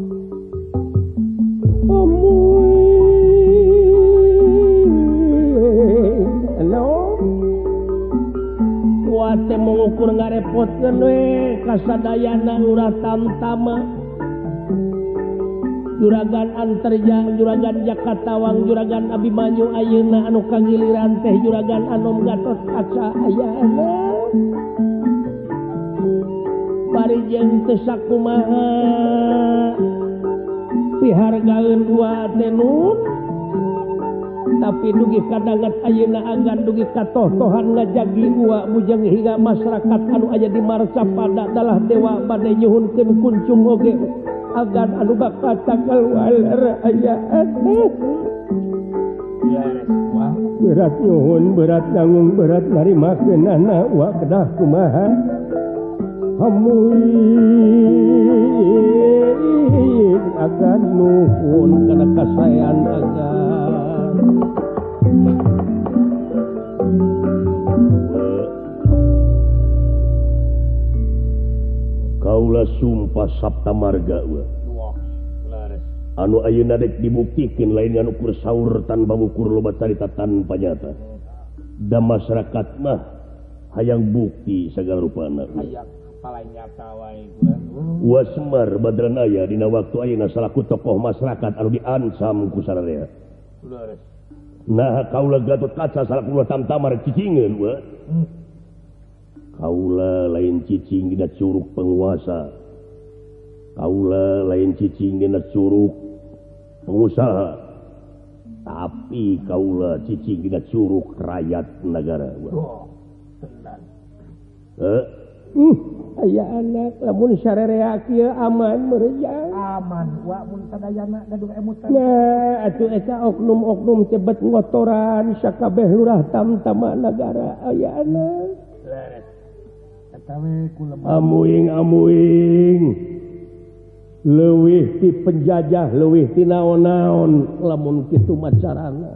teh mengukur ngarepotkeun we kasadayana lurah Tamtama juragan Antarja juragan Jakatawang juragan Abimanyu ayeuna anu kagiliran teh juragan Anom Gatot Kaca ayeuna bari jeung teu sakumaha pihargaeun dua teh nun tapi dugi kadangat ayeuna agan dugi katotohan ngajagi gua bujang hingga masyarakat anu aya di Marsapada adalah dewa bade nyuhunkeun kuncung oge agan anu bakal kaluar aya berat nyuhun berat nanggung berat narimakeun anak wa kedah kumaha hamuy agan nuhun kana kasayan agan kaulah sumpah Sabta Marga anu ayeuna dek dibuktikeun lain anu ukur saur tanpa ukur loba carita tanpa nyata da masyarakat mah hayang bukti sagala rupana hayang palain nyata wae wa Semar Badranaya dina waktu ayeuna salaku tokoh masyarakat anu diancam ku sararea nah kaulah Gatot Kaca salaku Tamtamar cicingeun wa kaula lain cicing dina curug penguasa kaula lain cicing dina curug pengusaha tapi kaula cicing dina curug rakyat negara oh tenan eh uh aya anak lamun sarerea kieu aman meureujang aman wa mun sadayana gaduh emutan nah atuh eta oknum-oknum tebet ngotoran sakabeh lurah Tamtama negara aya anak amuing-amuing leuwih ti penjajah leuwih ti naon-naon lamun kitu macarana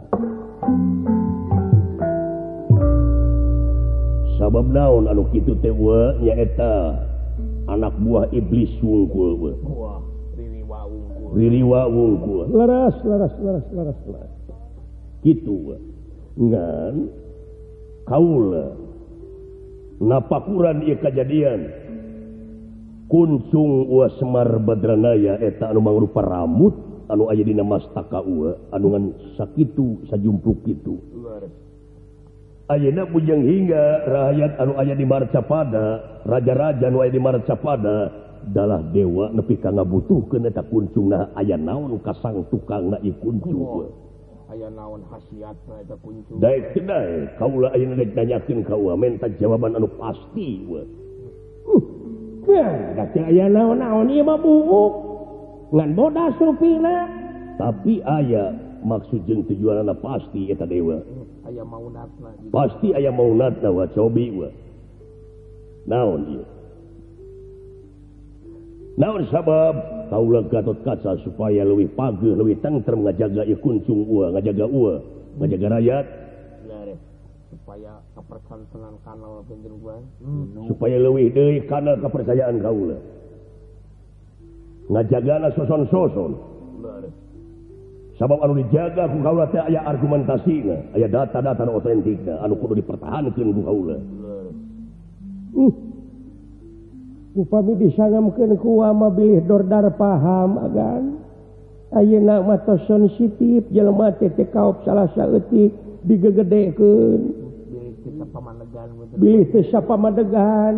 sabab naon anu kitu teh wa nyaeta anak buah iblis wungkul we wah ririwa wungkul ririwa wungkul laras laras laras laras laras kitu we ngan kaula napakuran ieu kajadian kuncung wa Semar Badranaya eta anu mangrupa ramut anu aya dina mastaka ua anu ngan sakitu sajumpluk kitu ayeuna bujang hingga rakyat anu aya di Marcapada raja-raja anu aya di Marcapada dalah dewa nepi ka ngabutuhkeun eta kuncungna aya naon kasang tukangna ieu kuncung aya naon khasiatna eta kuncung daek teu daek kaula ayeuna rek nanyakeun ka urang minta jawaban anu pasti we kan da teu aya naon-naon ieu mah buuk ngan bodas rupina tapi aya maksud jeung tujuanna pasti eta dewa aya maunatna pasti aya maunatna wa cobi we naon ieu naon sabab kaula Gatot Kaca supaya leuwih pageuh leuwih tentrem ngajaga ieu kuncung ua ngajaga ua ngajaga rakyat supaya kepercayaan kanal panjenengan supaya leuwih deui kana kepercayaan kaula ngajagana soson-soson sabab anu dijaga ku kaula teh aya argumentasina aya data-data anu otentikna anu kudu dipertahankeun ku kaula uh. upami disangamkeun ku mah bilih dordar paham agan ayeuna mah tos sensitif jelema teh teh kaop salah saeutik digegedekeun bilih teh sapamadegan bilih teh sapamadegan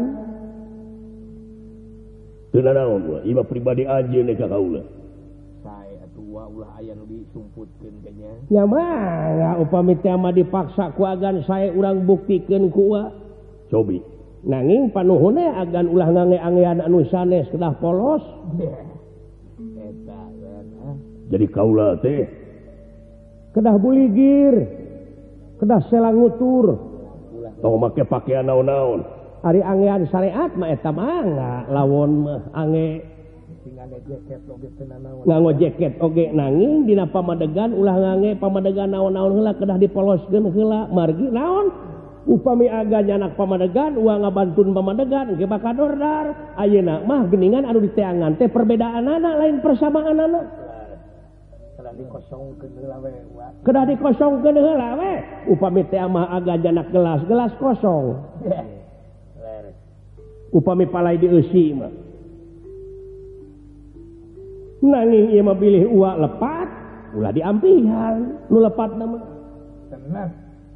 teu naon we ieu pribadi anjeun ka kaula sae atuh ulah aya nu disumputkeun kanya nya mah upami teh mah dipaksa ku agan sae urang buktikeun ku wa cobi nanging panuhunna agan ulah ngange-angean anu sanes kedah polos eta jadi kaula teh kedah buligir kedah selangutur tong make pakaian naon-naon ari angean syariat mah eta mah lawon mah ange nganggo jaket oge teu naon nganggo jaket oge nanging dina pamadegan ulah ngange pamadegan naon-naon heula kedah dipoloskeun heula margi naon upami aga nyanak pamadegan uang ngabantun pamadegan ge bakal dordar ayeuna mah geuningan anu diteangan teh perbedaanana lain persamaanana kedah dikosongkeun heula we kedah dikosongkeun heula we upami teh mah aga nyanak gelas gelas kosong upami palai dieusi mah nanging ieu mah bilih uak lepat ulah diampihan nu lepatna mah tenang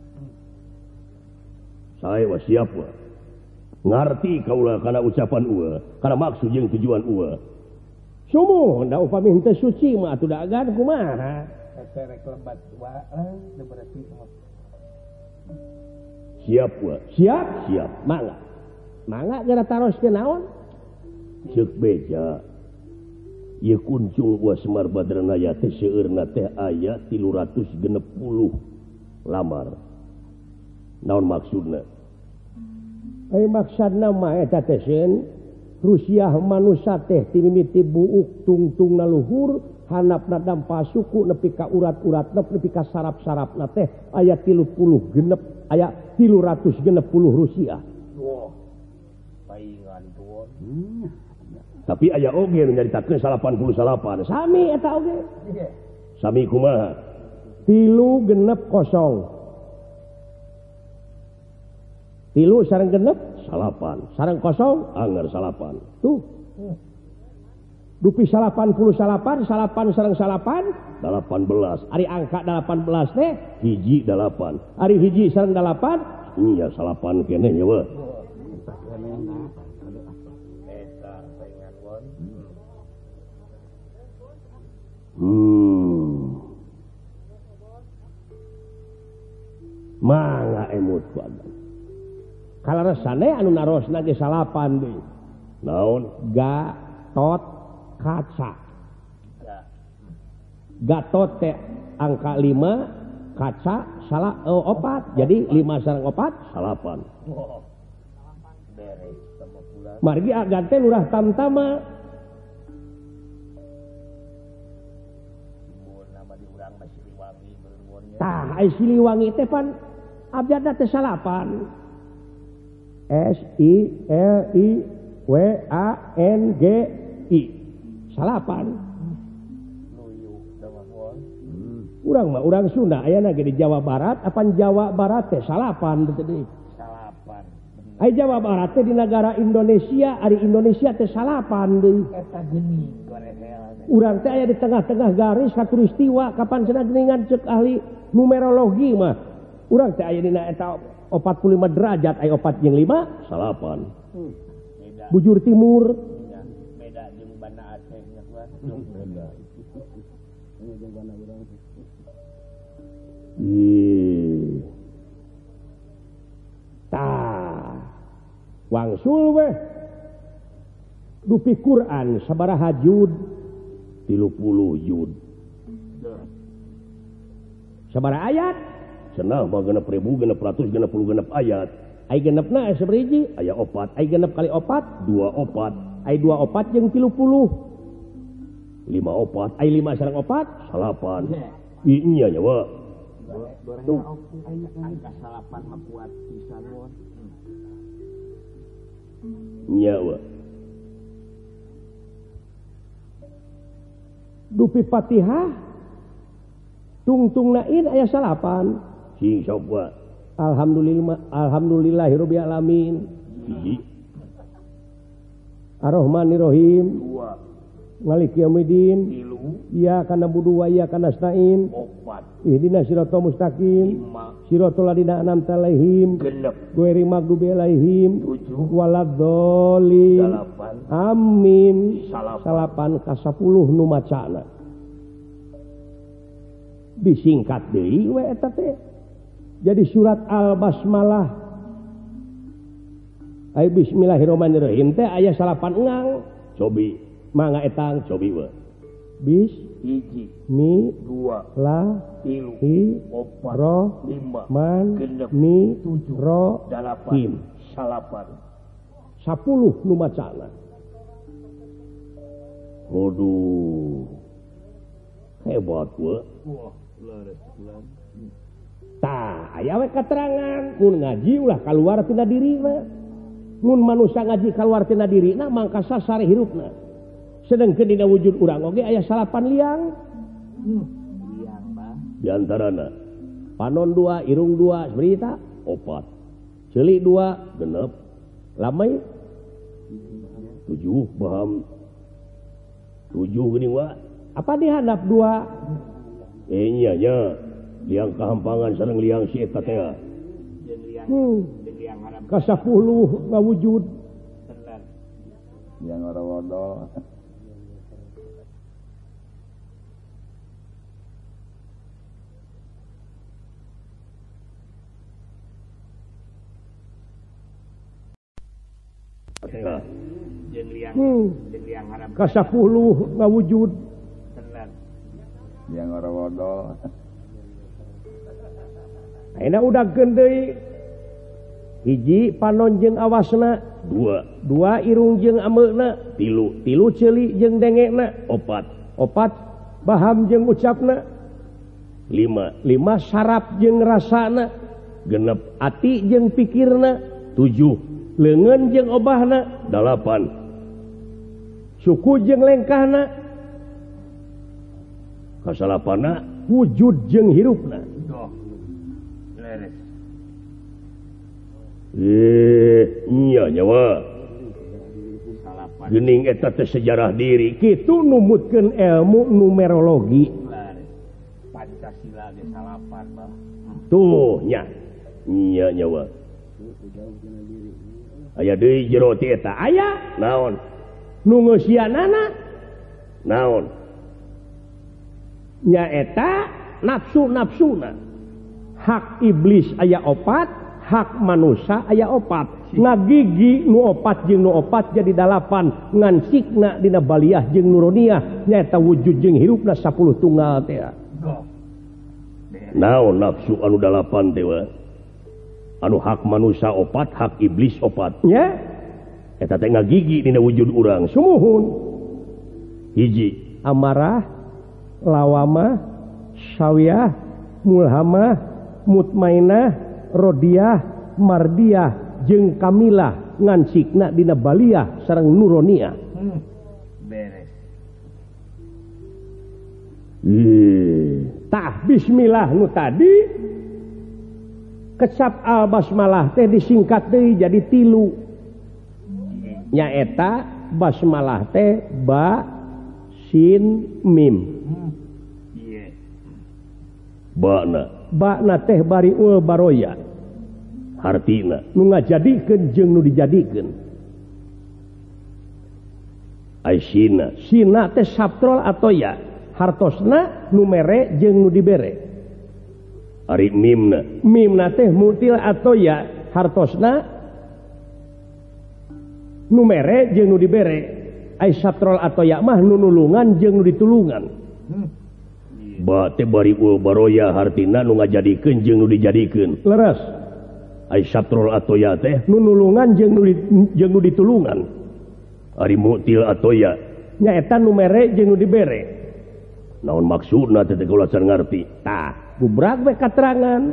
saya wa siap wa ngarti kaula kana ucapan ua kana maksud jeung tujuan ua sumuh da upami henteu suci mah atuh da agan kumaha serek lebat wa teu berarti siap wa siap siap mangga mangga gara taroskeun naon ceuk beja ieu kuncung ua Semar Badranaya teh seueurna teh aya tilu ratus genep puluh lamar naon maksudna ai maksudna mah eta teh seun Rusia manusia teh ti mimiti buuk tungtungna luhur hanapna dampa suku nepi ka urat-uratna nepi ka sarap-sarapna teh aya tilu puluh genep aya tilu ratus genep puluh Rusia wah paingan tuon hmm. Tapi aya oge nu nyaritakeun salapan puluh salapan sami eta oge sami kumaha tilu genep kosong tilu sareng genep salapan sareng kosong anger salapan tuh dupi salapan puluh salapan salapan sareng salapan delapan belas ari angka delapan belas teh hiji delapan ari hiji sareng delapan iya salapan keneh nya we hmm mangga emut badan kalaresane anu narosna ge salapan deui naon Gatot Kaca Gatot teh angka lima kaca salah oh, opat jadi lima sareng opat salapan margi agan teh lurah tamtama tah ai Siliwangi teh pan abjadna teh salapan S I L I W A N G I salapan urang mah urang Sunda ayana ge di Jawa Barat apan Jawa Barat teh salapan teh deui salapan ai Jawa Barat teh di negara Indonesia ari Indonesia teh salapan deui eta geuning urang teh aya di tengah-tengah garis khatulistiwa kapan cenah geuningan ceuk ahli numerologi mah urang teh aya dina eta opat puluh lima derajat aya opat jeung lima salapan bujur timur beda jeung Banda Aceh nya kuat beda jeung Banda urang ih tah wangsul weh dupi Quran sabaraha jud tilu puluh jud sabaraha ayat cenah mah genep ribu genep ratus genep puluh genep ayat ai genepna aya sabariji aya opat ai genep kali opat dua opat ai dua opat jeung tilu puluh lima opat ai lima sareng opat salapan iya nya wa tuh angka salapan mah kuat pisan won nya wa dupi Fatihah tungtung nain aya salapan sing sok wa alhamdulillah alhamdulillahirabbil alamin hiji arrahmanirrahim dua maliki yaumiddin tilu iya kana budu wa iya kana nasta'in opat ihdinas siratal mustaqim lima siratal ladzina an'amta 'alaihim genep ghairil maghdubi 'alaihim tujuh waladdallin delapan amin salapan salapan ka sapuluh nu macana disingkat deui we eta teh jadi surat al-basmalah aya bismillahirrahmanirrahim teh aya salapan engang cobi mangga etang cobi wa bis hiji mi dua la tilu hi opat ro lima man genep mi tujuh ro delapan him salapan sapuluh nu macana waduh hebat wa wah leres bulan tah aya we katerangan mun ngaji ulah kaluar tina dirina mun manusia ngaji kaluar tina dirina mangka sasare hirupna sedengkeun dina wujud urang oge aya salapan liang liang bang di antarana panon dua irung dua berita opat ceuli dua genep lamai tujuh paham tujuh geuning wa apa dihandap dua eh nya nya liang kahampangan sareng liang si eta teh jeung liang hmm. jeung liang harap ka sapuluh ngawujud bener yang ora-ora jeung liang hmm. jeung liang harap ka sapuluh ngawujud bener yang ora-ora ayeuna udagkeun deui hiji panon jeung awasna dua dua irung jeung ameuna tilu tilu ceuli jeung dengena opat opat baham jeung ucapna lima lima saraf jeung rasana genep ati jeung pikirna tujuh leungeun jeung obahna delapan suku jeung lengkahna kasalapana wujud jeung hirupna doh leres eh nya nyawa salapan geuning eta teh sejarah diri kitu numutkeun ilmu numerologi leres Pancasila ge salapan bang tuh nya nya nyawa aya deui jero ti eta aya naon nu ngeusianana naon nyaeta nafsu-nafsuna hak iblis aya opat hak manusia aya opat ngagigi nu opat jeung nu opat jadi dalapan ngan sikna dina baliyah jeung nuruniyah nyaeta wujud jeung hirupna sapuluh tunggal teh doh naon nafsu anu dalapan teh wa anu hak manusia opat hak iblis opat nya eta teh ngagigi dina wujud urang sumuhun hiji amarah lawamah syawiyah mulhamah mutmainah rodiyah mardiyah jeung kamilah ngan sikna dina baliyah sareng nuroniyah hmm. beres eh tah bismillah nu tadi kecap al basmalah teh disingkat deui jadi tilu nyaeta basmalah teh ba sin mim bakna bakna teh bariul baroya hartina nu ngajadikeun jeung nu dijadikeun aisina sina teh satrol atau ya hartosna nu mere jeung nu dibere ari mimna mimna teh mutil atau ya hartosna nu mere jeung nu dibere ai satrol atau ya mah nu nulungan jeung nu ditulungan ba teh bari ul baroya hartina nu ngajadikeun jeung nu dijadikeun leres ai satrol atau ya teh nu nulungan jeung nu jeung nu ditulungan ari mutil atau ya nyaeta nu mere jeung nu dibere naon maksudna teh kula can ngarti tah gubrak we katerangan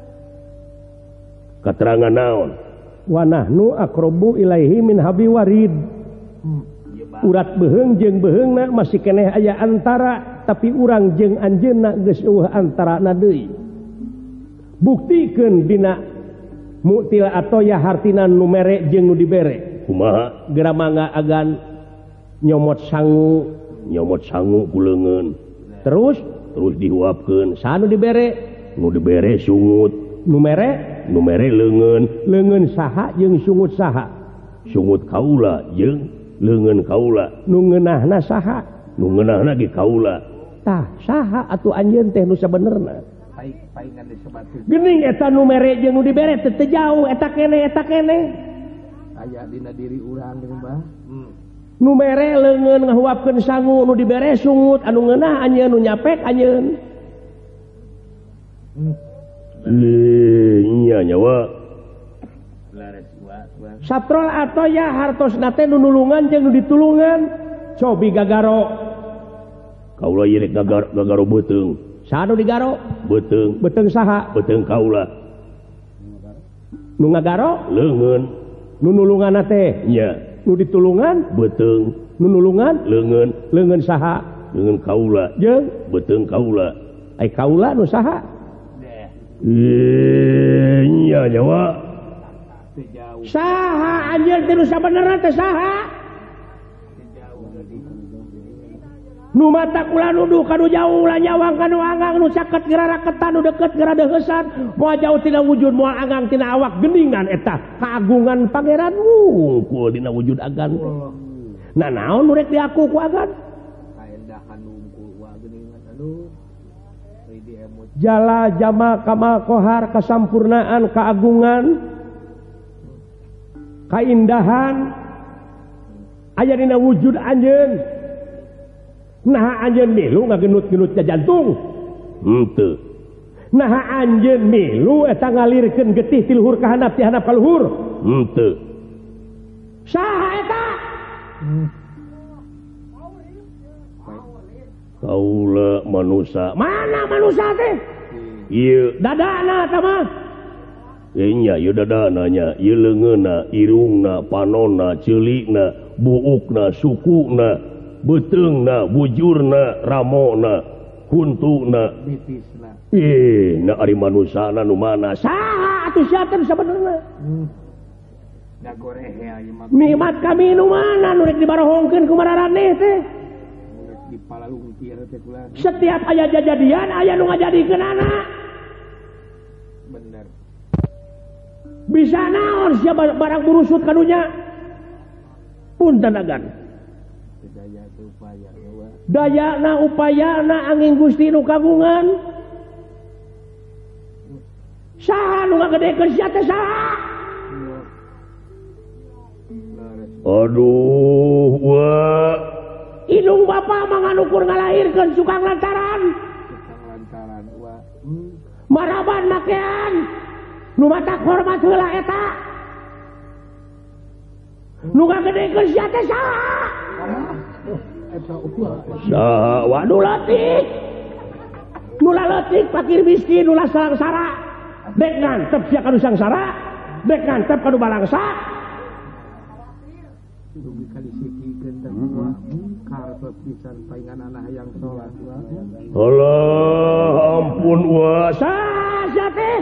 katerangan naon wa nahnu aqrabu ilaihi min habi warid urat beheung jeung beheungna masih keneh aya antara tapi urang jeung anjeunna geus eueuh antarana deui buktikeun dina mutil atau ya hartina nu mere jeung nu dibere kumaha geura mangga agan nyomot sangu nyomot sangu kuleungeun terus terus dihuapkeun saha nu dibere nu dibere sungut nu mere nu mere leungeun leungeun saha jeung sungut saha sungut kaula jeung leungeun kaula nu ngeunahna saha nu ngeunahna ge kaula tah saha atuh anjeun teh nu sabenerna paingan disebutkeun geuning eta nu mere jeung nu dibere teh teu jauh eta keneh eta keneh aya dina diri urang geuning Mbah hmm. Nu mere leungeun ngahuapkeun sangu nu dibere sungut anu ngeunah anjeun nu nyapek anjeun nya nyawa satrol atau ya hartosna teh nu nulungan jeung nu ditulungan cobi gagaro kaula ieu rek gagaro gagaro beuteung saha nu digaro beuteung beuteung saha beuteung kaula nu ngagaro leungeun nu nulunganna teh nya nu ditulungan beuteung nu nulungan leungeun leungeun saha leungeun kaula jeung beuteung kaula ai kaula nu saha eh nya nyawa saha anjeun teh nu sabenerna teh saha nu mata kula nuduh kanu jauh ulah nyawang kanu angang nu caket geura raketan nu deukeut geura deuheusan moal jauh tina wujud moal angang tina awak geuningan eta kaagungan pangeran wungkul dina wujud agan nah naon nu rek diaku ku agan kaendahan wungkul wa geuningan aduh ridi emot jala jama kamal kohar kasampurnaan kaagungan kaindahan aya dina wujud anjeun nah anjeun milu ngageunut-geunut ka jantung henteu nah anjeun milu eta ngalirkeun getih ti luhur ka handap ti handap ka luhur henteu saha eta kaula manusa mana manusa teh ieu dadana eta mah nya ieu dadana nya ieu leungeunna irungna panonna ceulikna buukna sukuna beteungna bujurna ramona kuntuna nitisna eh na ari manusana nu mana saha atuh sia teh sabenerna da gorehe aya mah nikmat kami nu mana nu rek dibarohongkeun ku mararaneh teh dipalalungtir teh kula setiap aya jajadian aya nu ngajadikeun anak bener bisa naon sia barang burusut kadunya punten agan dayana upayana angin Gusti nu kagungan saha nu ngagedekeun sia teh saha aduh wa indung bapa manganukur ngalahirkeun sukang lantaran sukang lantaran wa maraban makean nu matak hormat heula eta nu ngagedekeun sia teh saha saha waduh letik nu laletik fakir miskin nu sangsara dek ngantep sia kanu sangsara dek ngantep kanu balangsa dugi kali sikikeun teh karep pisan paingan anak hayang salat Allah ampun wa saha sia teh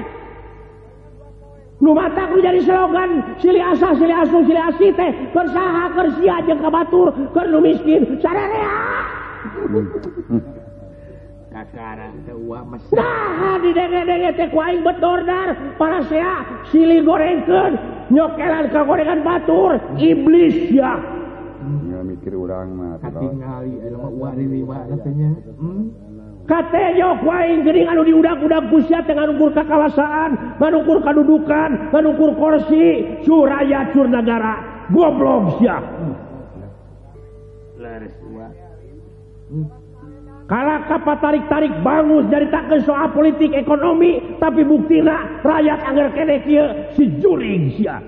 nu matak nu jadi slogan silih asa silih asuh silih asih teh keur saha keur sia jeung ka batur keur nu miskin sararea kakara teu mas. Nah, di denge-denge teh ku aing bet ordar para sea silih gorengkeun nyokelan ka gorengan batur iblis ya. Ya mikir urang mah katingali aya mah uwa riwa katanya. Hmm. Kateyo ku aing geuning anu diudag-udag ku sia teh nganukur kakawasaan, nganukur kadudukan, nganukur kursi, suraya cur negara. Goblok sia. Lares uwa. Kalaka patarik-tarik bangus dari takkeun soal politik ekonomi tapi buktina rakyat anggar kene kieu si jurig sia.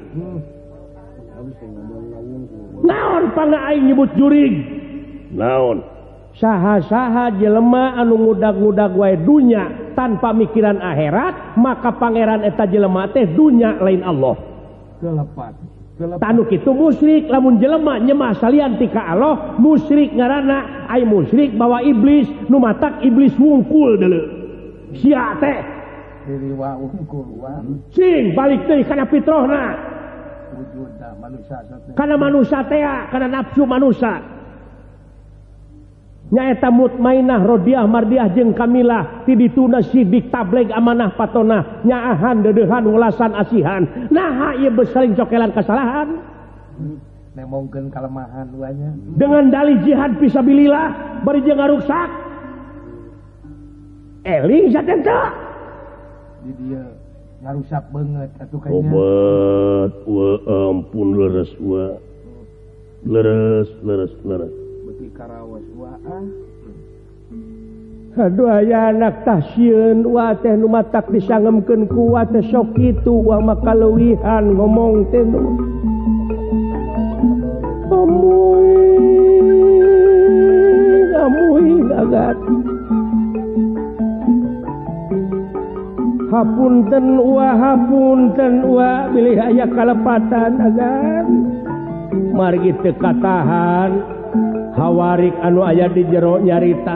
Naon pangga aing nyebut jurig? Naon? Saha-saha jelema anu ngudag-ngudag wae dunya tanpa mikiran akhirat, maka pangeran eta jelema teh dunya lain Allah. Kelepat. Tanu kitu musyrik lamun jelema nyemah salian ti ka Allah, musyrik ngaranna ai musyrik bawa iblis, nu matak iblis wungkul deuleu. Sia teh diriwa wungkul wa. Cing balik deui kana fitrahna. Wujudna manusia teh. Kana manusia teh, kana nafsu manusia. Nyaeta mutmainah rodiah mardiah jeung kamilah ti dituna sidik tableg amanah patonah nyaahan deudeuhan welasan asihan naha ieu besaling cokelan kasalahan nemongkeun kalemahan wanya dengan dalih jihad fisabilillah bari jeung ngaruksak eling saten teh di dieu ngarusak beungeut atuh kanya obat wa ampun leres wa leres leres leres karawas wa ah. Aduh aya anak tah sieun wa teh nu matak disangemkeun ku wa teh sok kitu wa maka leuwihan ngomong teh nu. Amuy. Amuy gagat. Hapunten wa hapunten wa bilih aya kalepatan agan. Margi teu katahan hawarik anu aya di jero nyarita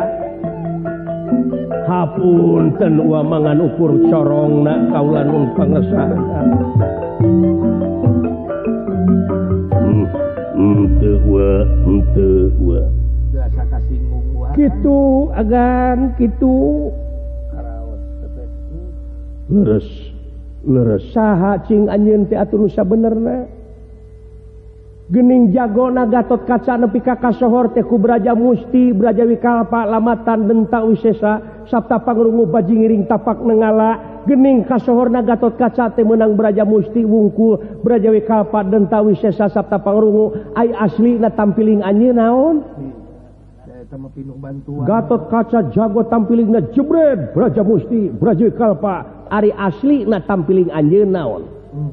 hapunten ulah mangan ukur corongna kaula nun pangesahan henteu wa henteu wa biasa kasinggung wa kitu agan kitu karaos teh leres leres saha cing anjeun teh atuh nu sabenerna gening jagona Gatot Kaca nepi ka kasohor teh ku Braja Musti Braja Wikalpa lamatan Denta Wisesa sabta pangrungu baji ngiring tapak nengala gening kasohorna Gatot Kaca teh meunang Braja Musti wungkul Braja Wikalpa Denta Wisesa sabta pangrungu ai aslina tampiling anjeun naon eta mah pinuh bantuan Gatot Kaca jago tampilingna jebret Braja Musti Braja Wikalpa ari aslina tampiling anjeun naon hmm.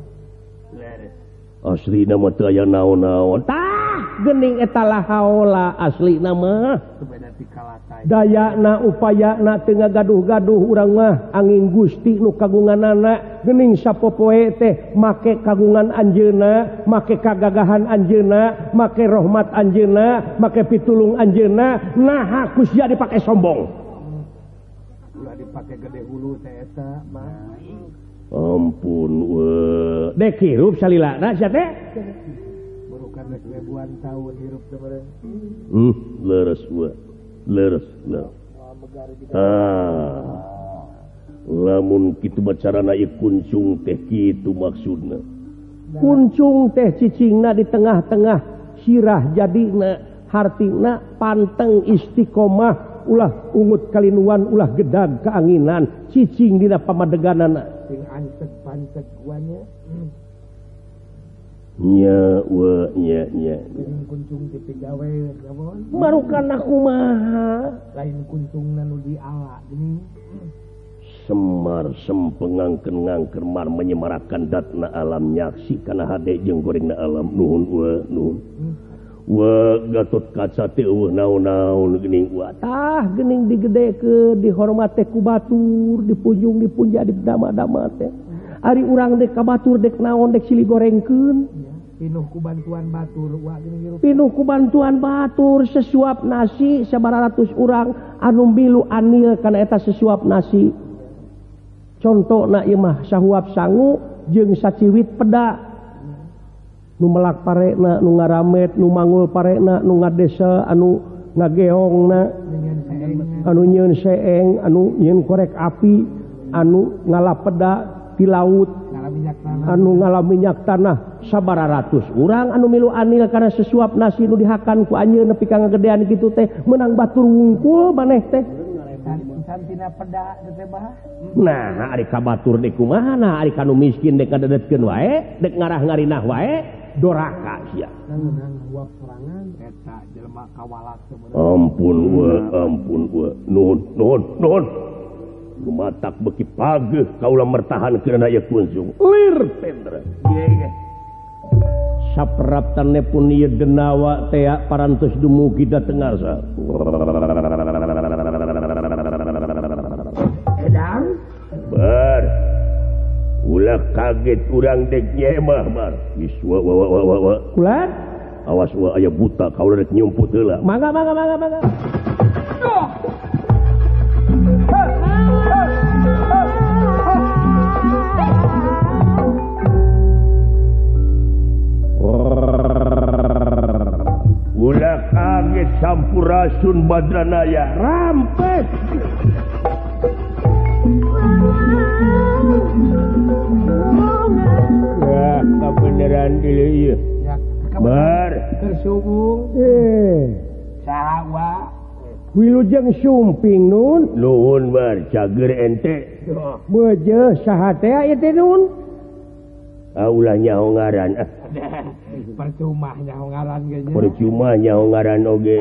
asli nama teu aya naon-naon tah geuning eta lahaola asli nama beda ti kalatay dayana upayana teu ngagaduh-gaduh urang mah angin Gusti nu kagunganana geuning sapopoe teh make kagungan anjeunna make kagagahan anjeunna make rahmat anjeunna make pitulung anjeunna naha ku sia dipake sombong ulah dipake gede hulu teh eta mah ampun wa dek hirup salilana sia teh burukan geus ribuan taun hirup teh meureun hmm leres wa leres lah ah lamun kitu bacarana ieu kuncung teh kitu maksudna kuncung teh cicingna di tengah-tengah sirah jadina hartina panteng istiqomah ulah ungut kalinuan ulah gedag keanginan cicing dina pamadeganana sing anceg-panceg guanya nya wa nya nya sing kuncung ti gawe gawon marukan aku mah lain kuncungna nu di ala geuning semar sempengangkeun ngangker mar menyemarakan datna alam nyaksi kana hade jeung gorengna alam nuhun wa nuhun wa Gatot Kaca teh eueuh naon-naon geuning wa tah geuning digedekeun dihormat teh ku batur dipunjung dipunja didama-dama teh ari urang dek ka batur dek naon dek silih gorengkeun pinuh ku bantuan batur wa geuning pinuh ku bantuan batur sesuap nasi sabaratus ratus urang anu milu anil kana eta sesuap nasi contona ieu mah sahuap sangu jeung saciwit peda nu melak parena nu ngaramet nu mangul parena nu ngadesa anu ngageongna dengan saengna anu nyeun seeng anu nyeun korek api anu ngala peda di laut anu ngala minyak tanah sabaraha ratus urang anu milu anil karena sesuap nasi nu dihakan ku anjeun nepi ka ngagedean kitu teh meunang batur wungkul maneh teh santina peda teh bah nah ari ka batur dek kumaha nah ari kanu miskin dek kadedetkeun wae dek ngarah ngarinah wae doraka sia uap serangan eta jelema kawalak ampun we ampun we nuhun nuhun nuhun lumatak beki pageuh kaula mertahankeun aya kunjung lir tendra sapraptane pun ieu denawa teh parantos dumugi dateng asa edang bar ulah kaget urang dek nyemah bar geus wa wa wa wa wa kulan awas wa aya buta kaula rek nyumput heula mangga mangga mangga mangga ulah kaget sampurasun badranaya rampes wah kabeneran deui ieu bar kersubung eh saha wilujeng sumping nun nuhun bar cager ente beuje saha teh ieu teh nun aulah nyaho ngaran percuma nyaho ngaran ge percuma nyaho ngaran oge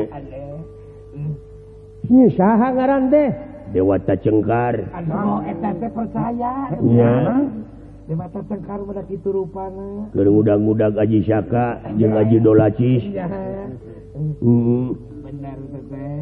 nya saha ngaran teh Dewata Cengkar anu eta teh percaya nya Dewata Cengkar mah kitu rupana keur ngudag-ngudag Aji Saka jeung Aji Dolacis iya heeh bener teh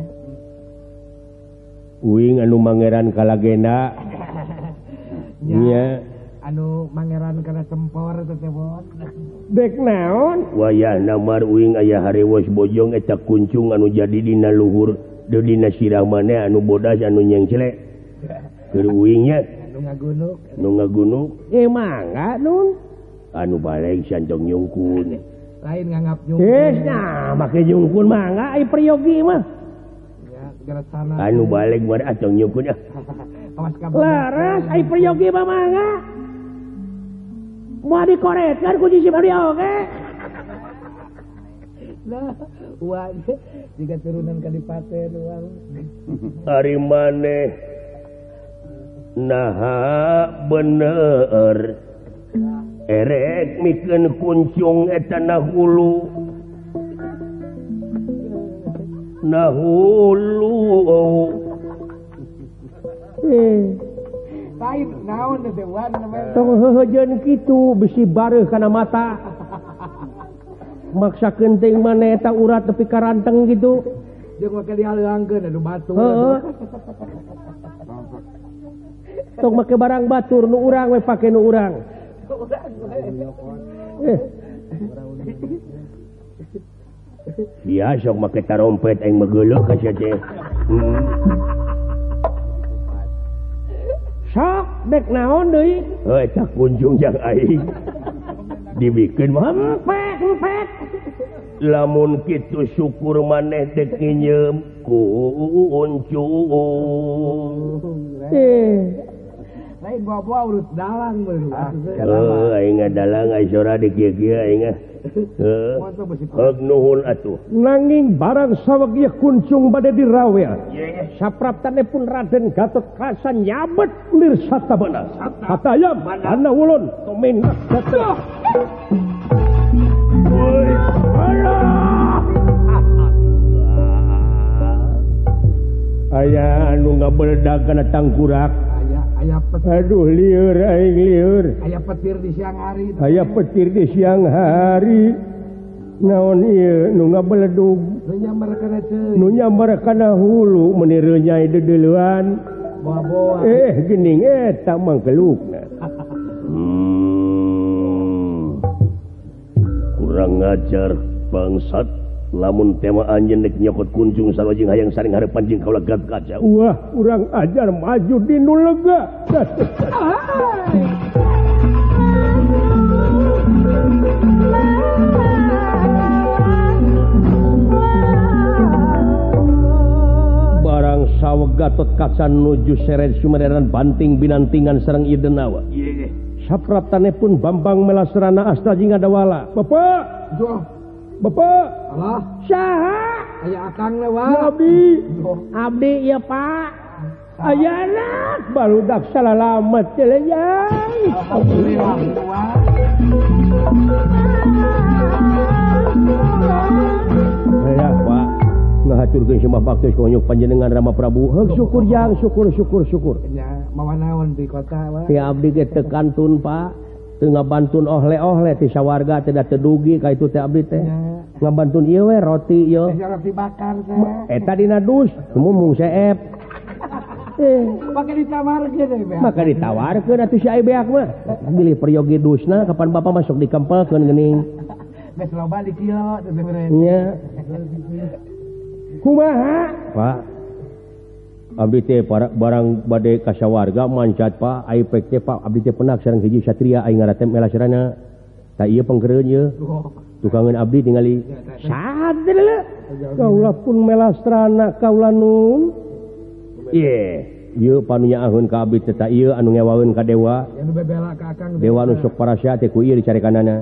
uing anu mangeran ka Lagenda nya anu mangeran kana sempor teh bon dek naon wayahna mar uing aya harewos bojong eta kuncung anu jadi dina luhur dina sirah maneh anu bodas anu nyengcelek keur uing nya anu ngagunuk anu ngagunuk eh mangga nun anu balik sancong nyungkun lain nganggap nyungkun geus nah make nyungkun mangga ai priyogi mah ya geresana anu balik mah acong nyungkun ah awas ka laras ai priyogi mah mangga mau dikoretkan ku si Mario oke nah wah jika turunan kadipaten uang ari maneh naha bener erek mikeun kuncung eta nahulu nahulu eh lain naon teh wan namanya tong heuheujeun kitu bisi bareuh kana mata maksa kenting maneh eta urat tepi karanteng gitu jeung make dihaleuangkeun anu batu heeh tong make barang batur nu urang we pake nu urang eh ya sok make tarompet aing megeuleuh ka sia teh sok dek naon deui heuh eta kunjung jang aing dibikeun mah empet empet lamun kitu syukur maneh dek nginyeum kuncung eh lain bawa-bawa urut dalang baru heuh aing ngadalang ai sora di kieu-kieu aing heuh heug nuhun atuh nanging barang saweg kuncung bade dirawel sapraptane pun Raden Gatot Kaca nyabet lir satabana hatayam ana ulun tumindak datang aya anu ngabeledag kana tangkurak aya aya petir aduh lieur aing lieur aya petir di siang hari aya petir di siang hari naon ieu nu ngabeledug nu nyambar kana teh nu nyambar kana hulu menireu nyai dedeleuan bawa-bawa eh geuning eta mangkelukna hmm. kurang ngajar bangsat lamun tema anjeun nek nyokot kunjung salajeng hayang saring harepan jeung kaula Gatot Kaca wah urang ajar maju di nu lega barang saweg Gatot Kaca nuju Seret Sumereran banting binantingan sareng ieu denawa. Ieu ge. Sapratanepun Bambang Melasrana asta jeung ngadawala. Bapak, Duh, Bapak. alah, Saha? aya akang le wa. Abdi. Duh, Abdi ieu Pak. Ayana barudak salalamet celeyang. alhamdulillah wa. Ya Pak, ngahaturkeun semua bakti konyuk panjenengan Rama Prabu. Heug syukur jang, syukur syukur syukur. Nya mawa naon di kota wa. Ti abdi ge teu kantun Pak. Teu ngabantun ohle-ohle ti sawarga teh da teu dugi ka itu teh abdi teh. Ngabantun ieu we roti ieu. Teh roti bakar teh. Eta dina dus, mumung seep. Eh, Pake ditawarkeun deui be. maka ditawarkeun atuh si ai beak mah. Bilih peryogi dusna kapan Bapak masuk dikempelkeun geuning. Geus loba di kilo teh beureun. Nya. Kumaha? Pak. Abdi teh barang bade ka sawarga mancat Pak, ai pek teh Pak, abdi teh penak sareng hiji satria ai ngaratem Melasrana. Ta ieu pangkeureun ieu. Tukangan abdi tingali sadele. Kaula pun Melasrana kaula nun. Ye, ieu panunyaahun ka abdi teh ta ieu anu ngewaeun ka dewa. Anu bebela ka akang. Dewa nu sok parasya teh ku ieu dicarekanana.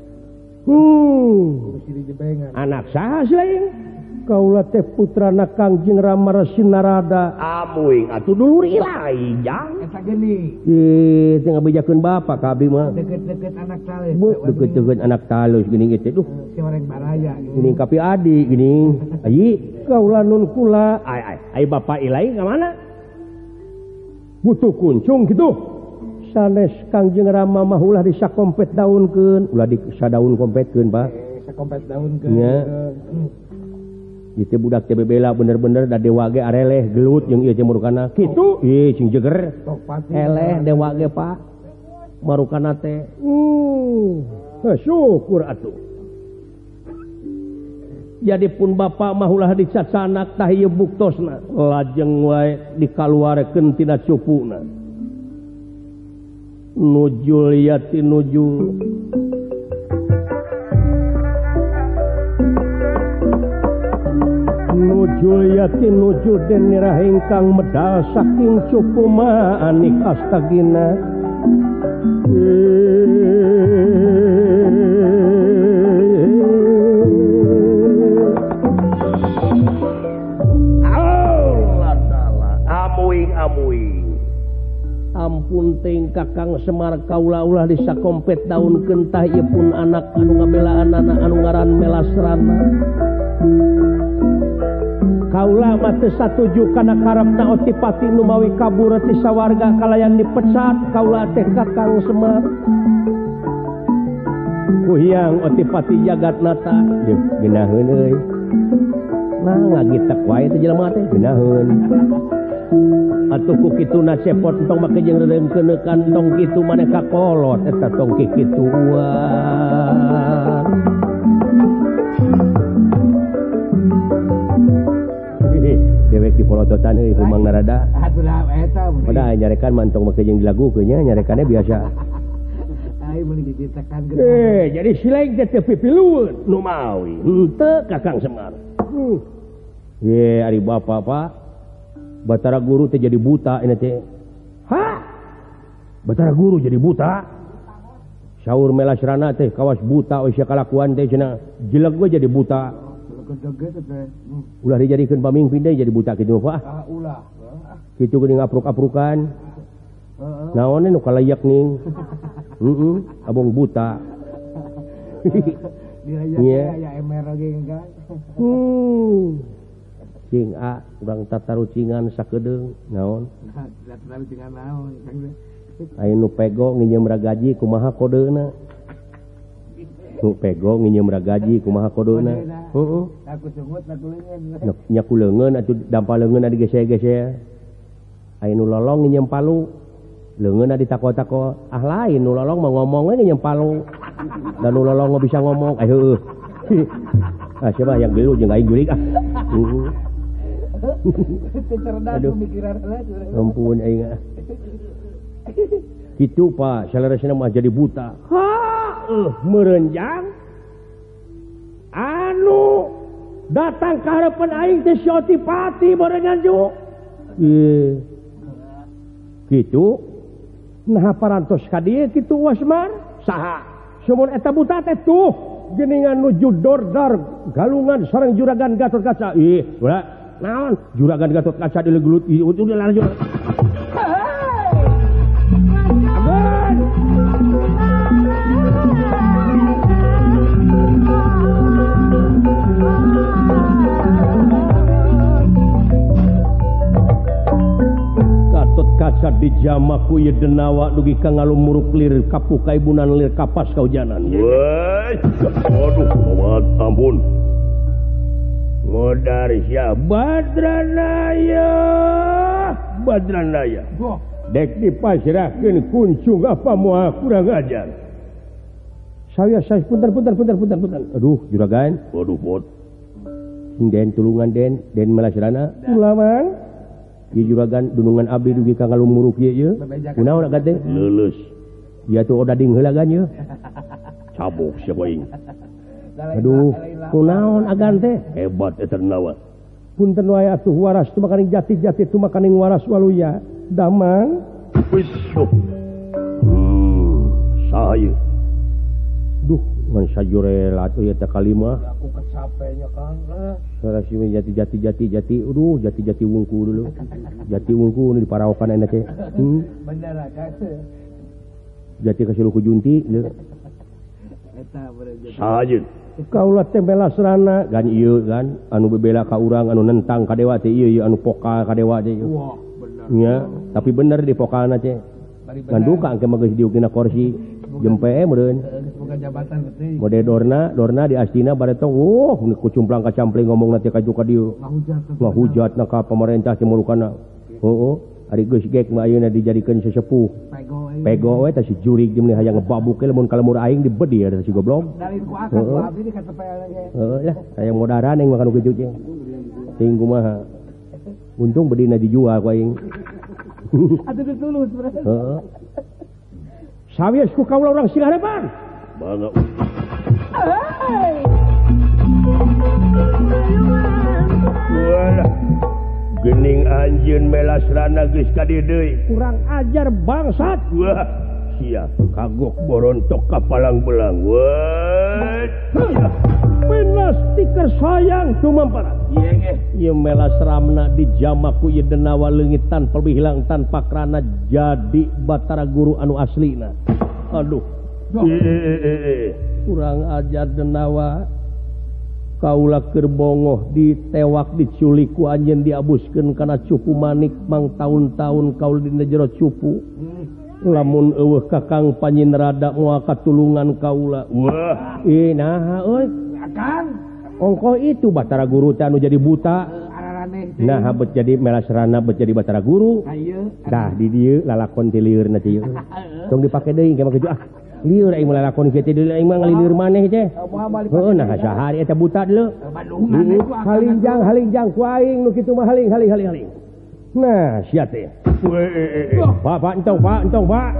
Hmm. Kudu dijebengan. Anak saha selain? Kaula teh putrana Kangjeng Rama Sinarada. Amuing atuh dulur ilai jang. Eta geni. Ih, teu ngabejakeun bapak ka abdi mah. Deket-deket anak taleh. Bu, deket-deket anak talus geuning teh duh. Si orang baraya. Geuning kapi adi geuning. Ayi, kaula nun kula. Ai ai, ai bapak ilai ka mana? Butuh kuncung gitu. Sanes Kangjeng Rama mah ulah disakompet daunkeun, ulah disadaun kompetkeun, Pak. Eh, sakompet daunkeun. Nya. Itu budak teh bebela bener-bener da dewa ge areleh gelut jeung ieu teh marukana. Kitu, ieu cing jeger. Eleh dewa ge Pak. Marukana teh. Hmm. Syukur atuh. Jadi pun bapak mah ulah dicacanak tah ieu buktosna. Lajeng wae dikaluarkeun tina cupuna. Nujul yati nujul. Nujul yati nujul den nirah ingkang medal saking cupu manik astagina. Amuing amuing. Ampun ting Kakang Semar kaula ulah disakompet daunkeun tah ieu pun anak anu ngabelaan anak anu ngaran Melasrana. Kaula mah teu satuju kana karepna Otipati nu mawi kabur ti sawarga kalayan dipecat kaula teh Kakang Semar. Kuhyang Otipati Jagatnata geunaheun euy. Nah ngagitek wae teh jelema teh geunaheun. Atuh ku kituna cepot entong make jeung rereungkeun kantong kitu maneh kakolot eta tong kikituan. Dewek dipolototan euy humang narada. Atuh eta. Padahal nyarekan mantong make jeung dilagukeun nya nyarekannya biasa. Ai meuli dicitakan geus. Eh, jadi silaing teh teu pipilueun nu mawi. Henteu Kakang Semar. Hmm. Ye, ari bapak Pak. Batara Guru teh jadi buta ini teh. Hah? Batara Guru jadi buta? Saur Melasrana teh kawas buta we sia kalakuan teh cenah. Jileg we jadi buta. Ulah dijadikeun pamingpin deui jadi buta kitu Pak. Ah ulah. Kitu geuning apruk-aprukan. Heeh. Naon nu kalayak ning? Heeh, abong buta. Dia ya emer lagi enggak. Hmm. Cing A urang tatarucingan sakedeung naon? Tatarucingan naon? Aya nu pego nginjem ragaji kumaha kodeuna? Nu pego nginjem ragaji kumaha kodeuna? Heeh. Aku sungut aku leungeun. Nya ku leungeun atuh dampal leungeun digese-gese. Aya nu lolong nginjem palu. Leungeun ditako-tako. Ah lain nu lolong mah ngomong we nginjem palu. Dan nu lolong mah bisa ngomong. Ai heueuh. Ah siapa yang gelu jeung aing jurig ah. Heeh. Cerdas pemikiran heula. Ampun aing. Kitu Pak, saleresna mah jadi buta. Heuh, meureunjang. Anu datang ka hareupeun aing teh si Otipati barengan ju. gitu nah parantos ka dieu kitu Wasmar saha sumun eta buta teh tuh geuningan nuju dordar galungan sareng juragan Gatot Kaca ih ulah naon juragan Gatot Kaca dilegelut ieu udah lanjut Kaca dijamaku ye denawa dugi ka ngalumuruk lir kapu kaibunan lir kapas kaujanan. Wah, aduh, amat ampun. Modar sia Badranaya. Badranaya. Dek dipasrahkeun kuncung apa moal kurang ajar. Saya saya punten punten punten punten punten. Aduh, juragan. Waduh, bot. Sing den tulungan den, den melasrana. Ulamang. Ieu juragan dunungan abdi dugi ka ngalumuruk ieu ye. Kunaon gante? Leuleus. Ieu tuh odading heula gan ye. Cabok sia aing. Aduh, kunaon agan teh? Hebat eta nawa. Punten wae atuh waras tu makaning jati-jati tu makaning waras waluya. Damang. Wis. Hmm, saha ieu? Duh, ngan sajurelat ieu teh kalimah. Aku kecapenya Kang. Sarasi jati-jati jati-jati. Aduh, jati-jati wungku dulu. Jati wungku nu diparaokan enak teh. Hmm. Bener kan. Jati kasih luku junti. Eta bener. Saha ieu? Kaulah teh melasrana gan ieu kan anu bebela ka urang anu nentang ka dewa teh ieu ieu anu pokal ka dewa teh. Wah, bener. Nya, tapi bener di pokalna teh. Ngan duka engke mah geus diukina kursi jempe meureun. Bukan jabatan teh. Mode dorna, dorna di astina baretong, oh kucumplang kacampling ngomongna teh kaju ka dieu. Ngahujat. Ngahujatna ka pamarentah teh mulukana. Heuh, ari geus gek mah ayeuna dijadikeun sesepuh. Pego. Pego we tah si jurig jeung hayang ngebabuk lamun kalemur aing dibedi ya si goblok. Dari ku akal ku abdi di katepel ge. Heeh lah, hayang modaran aing makan kitu teh. Ting kumaha. Untung bedina dijual ku aing. Atuh tulus berarti. Heeh. Sawias ku kaula urang Singarepan. Bangga. Walah. Gening anjeun melasrana geus ka dieu deui. Kurang ajar bangsat. Wah, sia kagok borontok ka palang belang. Wah. Menas tiker sayang cumampara. Ieu ge. Ieu melasramna dijamaku ieu denawa leungit tanpa hilang tanpa krana jadi Batara Guru anu aslina. Aduh. Eh, kurang ajar denawa. Kaula keur bongoh ditewak diculik ku anjeun diabuskeun kana cupu manik mang taun-taun kaula dina jero cupu. Lamun eueuh kakang panyinrada moal katulungan kaula. Wah, ih naha euy? Akang. Ongko itu Batara Guru teh anu jadi buta. Araraneh teh. Nah, bet jadi melasrana bet jadi Batara Guru. Ayeuna. Dah di dieu lalakon ti liurna teh. Tong dipake deui ge mah ah. Liur aing lalakon kieu teh deui aing mah ngalilir maneh teh. Heuh nah saha eta buta deuleu. Bandungan itu halingjang halingjang ku aing nu kitu mah haling haling haling haling. Nah, sia teh. Pak, Pak, entong, Pak, entong, Pak.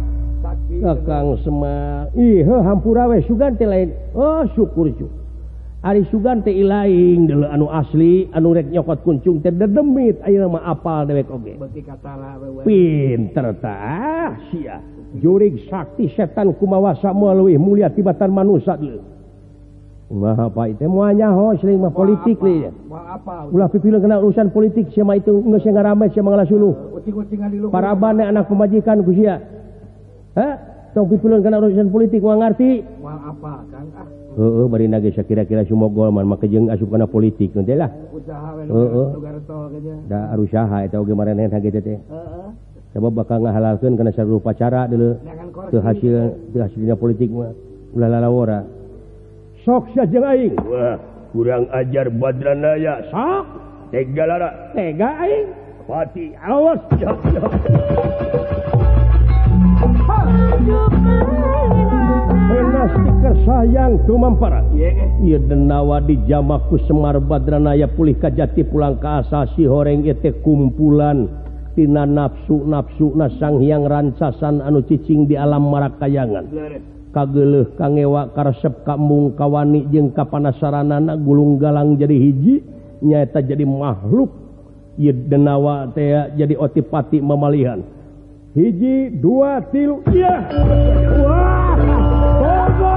Kakang Semar. Ih, heuh hampura we sugan teh lain. Oh, syukur syukur. Ari sugan teh ilaing deuleu anu asli, anu rek nyokot kuncung teh dedemit ayeuna mah apal dewek oge. Beuti katara we. Pinter tah, sia. Jurig sakti setan kumawasa moal leuwih mulia tibatan manusia deuleu. Ulah apa itu moal nyaho seuing mah politik le. Moal apa? Ulah pipileuh kena urusan politik sia mah itu geus ngarame sia mangala suluh. Ucing-ucingan di luhur. Parabana anak pemajikan ku sia. Hah? Tong pipileuh kena urusan politik moal ngarti. Moal apa, Kang? Ah. Heeh, bari nage sakira-kira sumogol man make jeung asup kana politik teh lah. Usaha we nu gartol ge. Da arusaha eta oge maraneh hage teh. Heeh. Sabab bakal ngahalalkeun kana sarupa cara deuleu. Teu hasil teu hasilna politik mah ulah lalawora. Sok sia jeung aing. wah, kurang ajar Badranaya. Sok Tega lara. tega aing. Pati. Awas. Menas tiker sayang tumampara. Ieu ge. Ieu denawa dijamaku Semar Badranaya pulih ka jati pulang ka asa si horeng ieu teh kumpulan tina nafsu-nafsuna Sang Hyang Rancasan anu cicing di alam marakayangan. Kageuleuh kangewa karesep kambung kawani jeung kapanasaranana gulung galang jadi hiji nyaeta jadi makhluk denawa teh jadi otipati mamalihan hiji dua tilu iya wah toba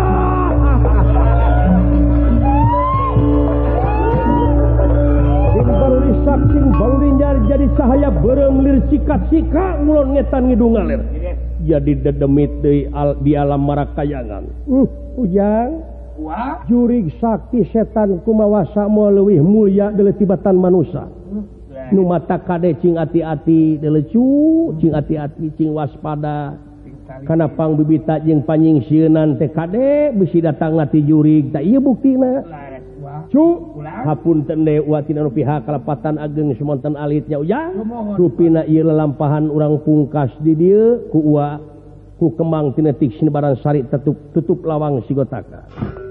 sing baru disak sing baru dinyar jadi cahaya berem lir sikat-sika ngulon ngetan ngidung ngalir jadi dedemit di, al, di alam marakayangan uh ujang wah jurig sakti setan kumawasa moal leuwih mulya deuleu tibatan manusia nu mata kade cing ati-ati delecu cing ati-ati cing waspada kana pangbibita jeung panyingsieunan teh kade bisi datang ngati jurig tah ieu buktina cu hapunten deui watina nu pihak kalapatan ageng semonten alitnya ujang rupina ieu lelampahan urang pungkas di dieu ku ua ku kemang tinetik sinebaran sari tutup tutup lawang sigotaka